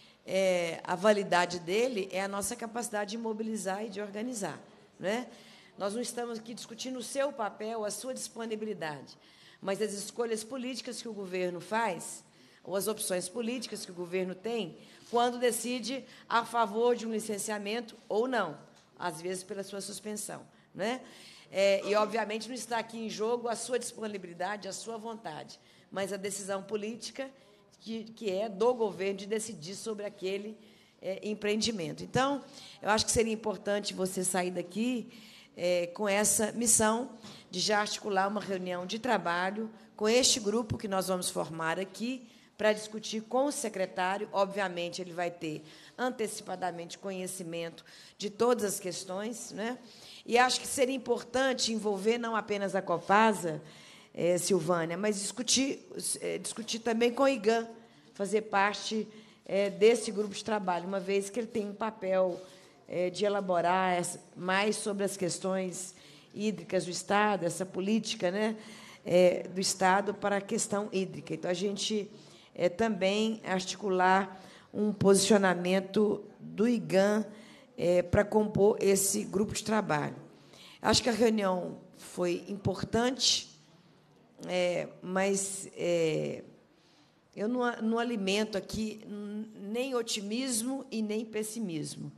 S1: É, a validade dele é a nossa capacidade de mobilizar e de organizar, né? Nós não estamos aqui discutindo o seu papel, a sua disponibilidade, mas as escolhas políticas que o governo faz, ou as opções políticas que o governo tem, quando decide a favor de um licenciamento ou não, às vezes pela sua suspensão, né? É, e, obviamente, não está aqui em jogo a sua disponibilidade, a sua vontade, mas a decisão política Que, que é do governo de decidir sobre aquele é, empreendimento. Então, eu acho que seria importante você sair daqui é, com essa missão de já articular uma reunião de trabalho com este grupo que nós vamos formar aqui para discutir com o secretário. Obviamente, ele vai ter antecipadamente conhecimento de todas as questões, né? E acho que seria importante envolver não apenas a Copasa, É, Silvânia, mas discutir, é, discutir também com o IGAN, fazer parte é, desse grupo de trabalho, uma vez que ele tem um papel é, de elaborar essa, mais sobre as questões hídricas do Estado, essa política, né, é, do Estado para a questão hídrica. Então, a gente é, também articular um posicionamento do IGAN é, para compor esse grupo de trabalho. Acho que a reunião foi importante, É, mas é, eu não, não alimento aqui nem otimismo e nem pessimismo.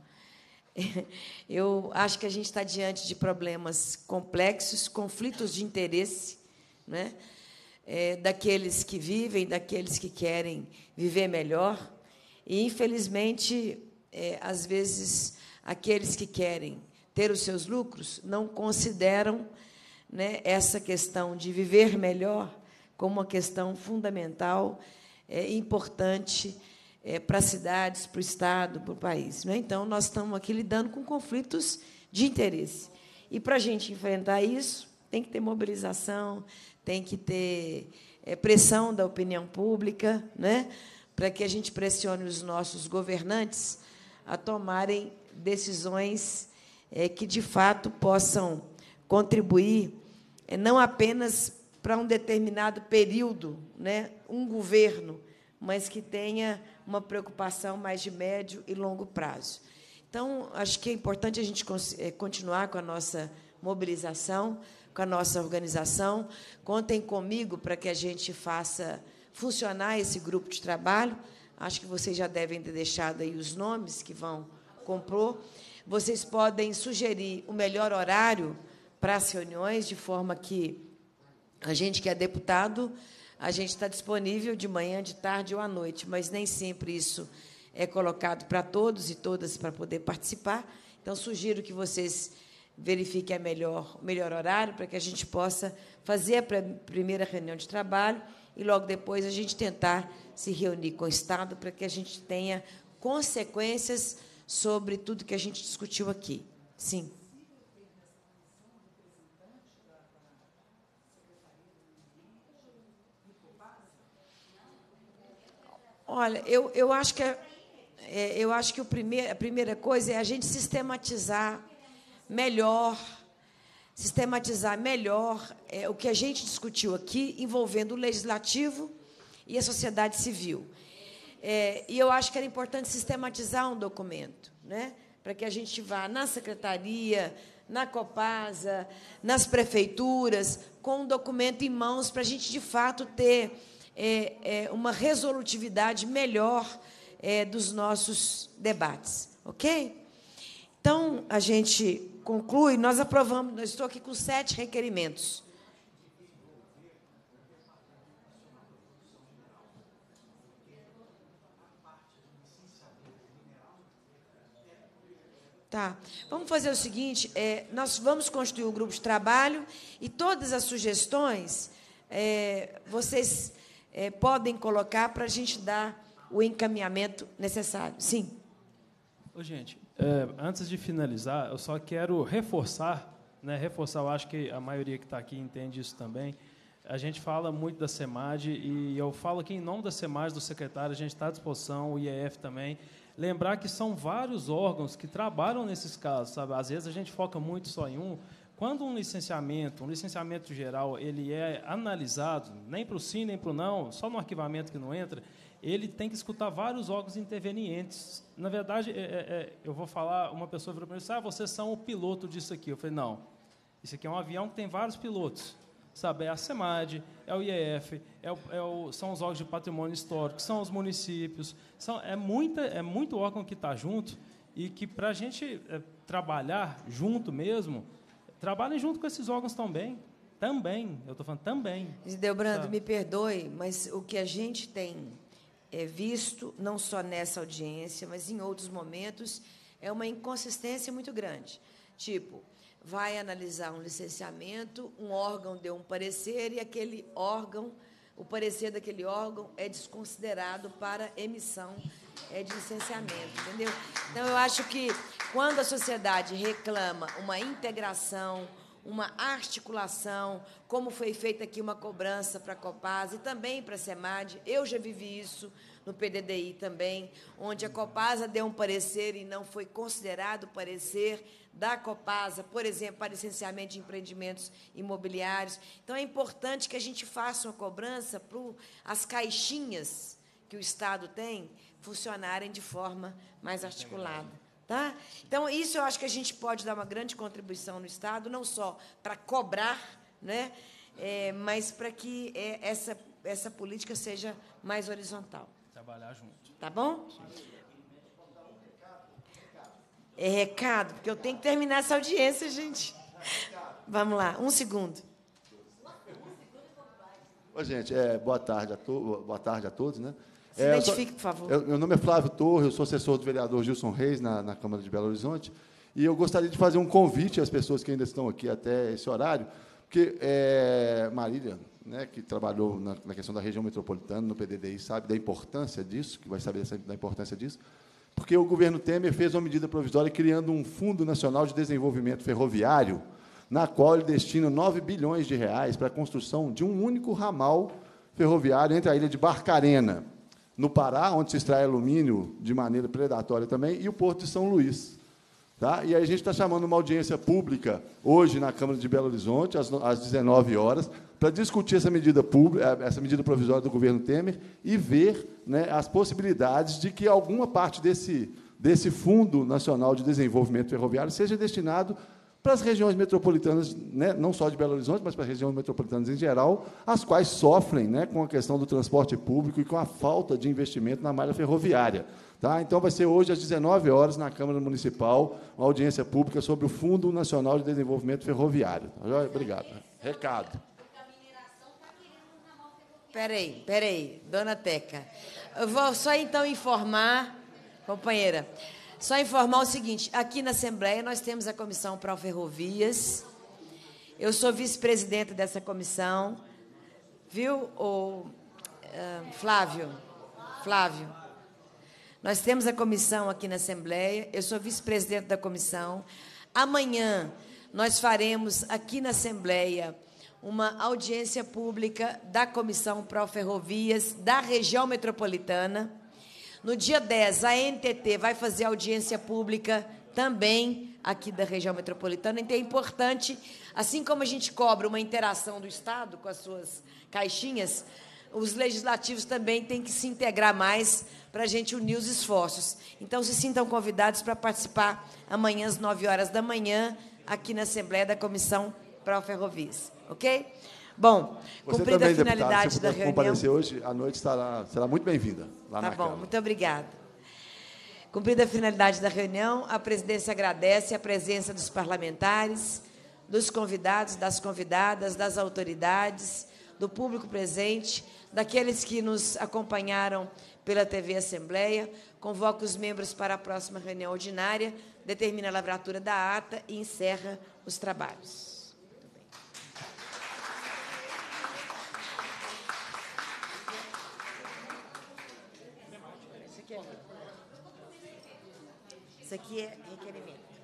S1: Eu acho que a gente está diante de problemas complexos, conflitos de interesse, né? É, daqueles que vivem, daqueles que querem viver melhor. E, infelizmente, é, às vezes, aqueles que querem ter os seus lucros não consideram, né, essa questão de viver melhor como uma questão fundamental, é, importante, é, para as cidades, para o Estado, para o país. Né? Então, nós estamos aqui lidando com conflitos de interesse. E, para a gente enfrentar isso, tem que ter mobilização, tem que ter é, pressão da opinião pública, né, para que a gente pressione os nossos governantes a tomarem decisões é, que, de fato, possam contribuir é, não apenas para um determinado período, né, um governo, mas que tenha uma preocupação mais de médio e longo prazo. Então, acho que é importante a gente continuar com a nossa mobilização, com a nossa organização. Contem comigo para que a gente faça funcionar esse grupo de trabalho. Acho que vocês já devem ter deixado aí os nomes que vão compor. Vocês podem sugerir o melhor horário para as reuniões, de forma que a gente que é deputado, a gente está disponível de manhã, de tarde ou à noite, mas nem sempre isso é colocado para todos e todas para poder participar. Então, sugiro que vocês verifiquem a melhor, o melhor horário para que a gente possa fazer a primeira reunião de trabalho e, logo depois, a gente tentar se reunir com o Estado para que a gente tenha consequências sobre tudo que a gente discutiu aqui. Sim. Olha, eu, eu acho que, é, eu acho que o primeir, a primeira coisa é a gente sistematizar melhor, sistematizar melhor é, o que a gente discutiu aqui, envolvendo o legislativo e a sociedade civil. É, e eu acho que era importante sistematizar um documento, né, para que a gente vá na secretaria, na Copasa, nas prefeituras, com um documento em mãos, para a gente, de fato, ter é, é, uma resolutividade melhor é, dos nossos debates. Ok? Então, a gente conclui, nós aprovamos, eu estou aqui com sete requerimentos. Tá. Vamos fazer o seguinte, é, nós vamos constituir um grupo de trabalho e todas as sugestões é, vocês é, podem colocar para a gente dar o encaminhamento necessário. Sim.
S17: Ô, gente, é, antes de finalizar, eu só quero reforçar, né, reforçar, eu acho que a maioria que está aqui entende isso também. A gente fala muito da SEMAD e eu falo aqui em nome da SEMAD, do secretário, a gente está à disposição, o I E F também. Lembrar que são vários órgãos que trabalham nesses casos, sabe? Às vezes a gente foca muito só em um. Quando um licenciamento, um licenciamento geral, ele é analisado, nem para o sim, nem para o não, só no arquivamento que não entra, ele tem que escutar vários órgãos intervenientes. Na verdade, é, é, eu vou falar, uma pessoa falou para mim, ah, vocês são o piloto disso aqui. Eu falei, não, isso aqui é um avião que tem vários pilotos. Sabe, é a SEMAD, é o I E F, é o, é o, são os órgãos de patrimônio histórico, são os municípios, são, é, muita, é muito órgão que está junto e que, para a gente é, trabalhar junto mesmo, trabalhem junto com esses órgãos também. Também, eu estou falando também.
S1: Delbrando, me perdoe, mas o que a gente tem é, visto, não só nessa audiência, mas em outros momentos, é uma inconsistência muito grande. Tipo, vai analisar um licenciamento, um órgão deu um parecer e aquele órgão, o parecer daquele órgão é desconsiderado para emissão é, de licenciamento, entendeu? Então, eu acho que, quando a sociedade reclama uma integração, uma articulação, como foi feita aqui uma cobrança para a Copasa e também para a SEMAD, eu já vivi isso no P D D I também, onde a Copasa deu um parecer e não foi considerado o parecer da Copasa, por exemplo, para licenciamento de empreendimentos imobiliários. Então, é importante que a gente faça uma cobrança para as caixinhas que o Estado tem funcionarem de forma mais articulada. Tá? Então, isso eu acho que a gente pode dar uma grande contribuição no Estado, não só para cobrar, né, é, mas para que é, essa, essa política seja mais horizontal.
S17: Trabalhar junto.
S1: Tá bom? É recado, porque eu tenho que terminar essa audiência, gente. Vamos lá, um segundo.
S11: Ô, gente, é, boa tarde a to boa tarde a todos, né?
S1: Se
S11: É, eu
S1: identifique,
S11: sou-
S1: por favor.
S11: eu- meu nome é Flávio Torre, eu sou assessor do vereador Gilson Reis, na, na Câmara de Belo Horizonte, e eu gostaria de fazer um convite às pessoas que ainda estão aqui até esse horário, porque é, Marília, né, que trabalhou na, na questão da região metropolitana, no P D D I, sabe da importância disso, que vai saber dessa- da importância disso, porque o governo Temer fez uma medida provisória criando um Fundo Nacional de Desenvolvimento Ferroviário, na qual ele destina nove bilhões de reais para a construção de um único ramal ferroviário entre a ilha de Barcarena, no Pará, onde se extrai alumínio de maneira predatória também, e o Porto de São Luís. Tá? E aí a gente está chamando uma audiência pública hoje na Câmara de Belo Horizonte, às, no- às dezenove horas, para discutir essa medida pública, essa medida provisória do governo Temer e ver, né, as possibilidades de que alguma parte desse, desse Fundo Nacional de Desenvolvimento Ferroviário seja destinado para as regiões metropolitanas, né, não só de Belo Horizonte, mas para as regiões metropolitanas em geral, as quais sofrem, né, com a questão do transporte público e com a falta de investimento na malha ferroviária. Tá? Então, vai ser hoje, às dezenove horas, na Câmara Municipal, uma audiência pública sobre o Fundo Nacional de Desenvolvimento Ferroviário. Tá joia? Obrigado. Recado.
S1: Peraí, peraí, dona Teca. Eu vou só então informar, companheira, só informar o seguinte: aqui na Assembleia nós temos a Comissão Pro Ferrovias. Eu sou vice-presidenta dessa comissão, viu, o, uh, Flávio? Flávio. Nós temos a comissão aqui na Assembleia, eu sou vice-presidente da comissão. Amanhã nós faremos aqui na Assembleia uma audiência pública da Comissão Pro Ferrovias da região metropolitana. No dia dez, a N T T vai fazer audiência pública também aqui da região metropolitana. Então, é importante, assim como a gente cobra uma interação do Estado com as suas caixinhas, os legislativos também têm que se integrar mais para a gente unir os esforços. Então, se sintam convidados para participar amanhã, às nove horas da manhã, aqui na Assembleia da Comissão Pro Ferrovias. Ok? Bom,
S11: Você
S1: cumprida
S11: também,
S1: a finalidade
S11: deputado, se
S1: da
S11: puder
S1: reunião.
S11: comparecer hoje, à noite estará, será muito bem-vinda lá
S1: Tá
S11: na
S1: bom,
S11: Câmara.
S1: muito obrigada. Cumprida a finalidade da reunião, a presidência agradece a presença dos parlamentares, dos convidados, das convidadas, das autoridades, do público presente, daqueles que nos acompanharam pela T V Assembleia. Convoca os membros para a próxima reunião ordinária, determina a lavratura da ata e encerra os trabalhos. Isso aqui é requerimento.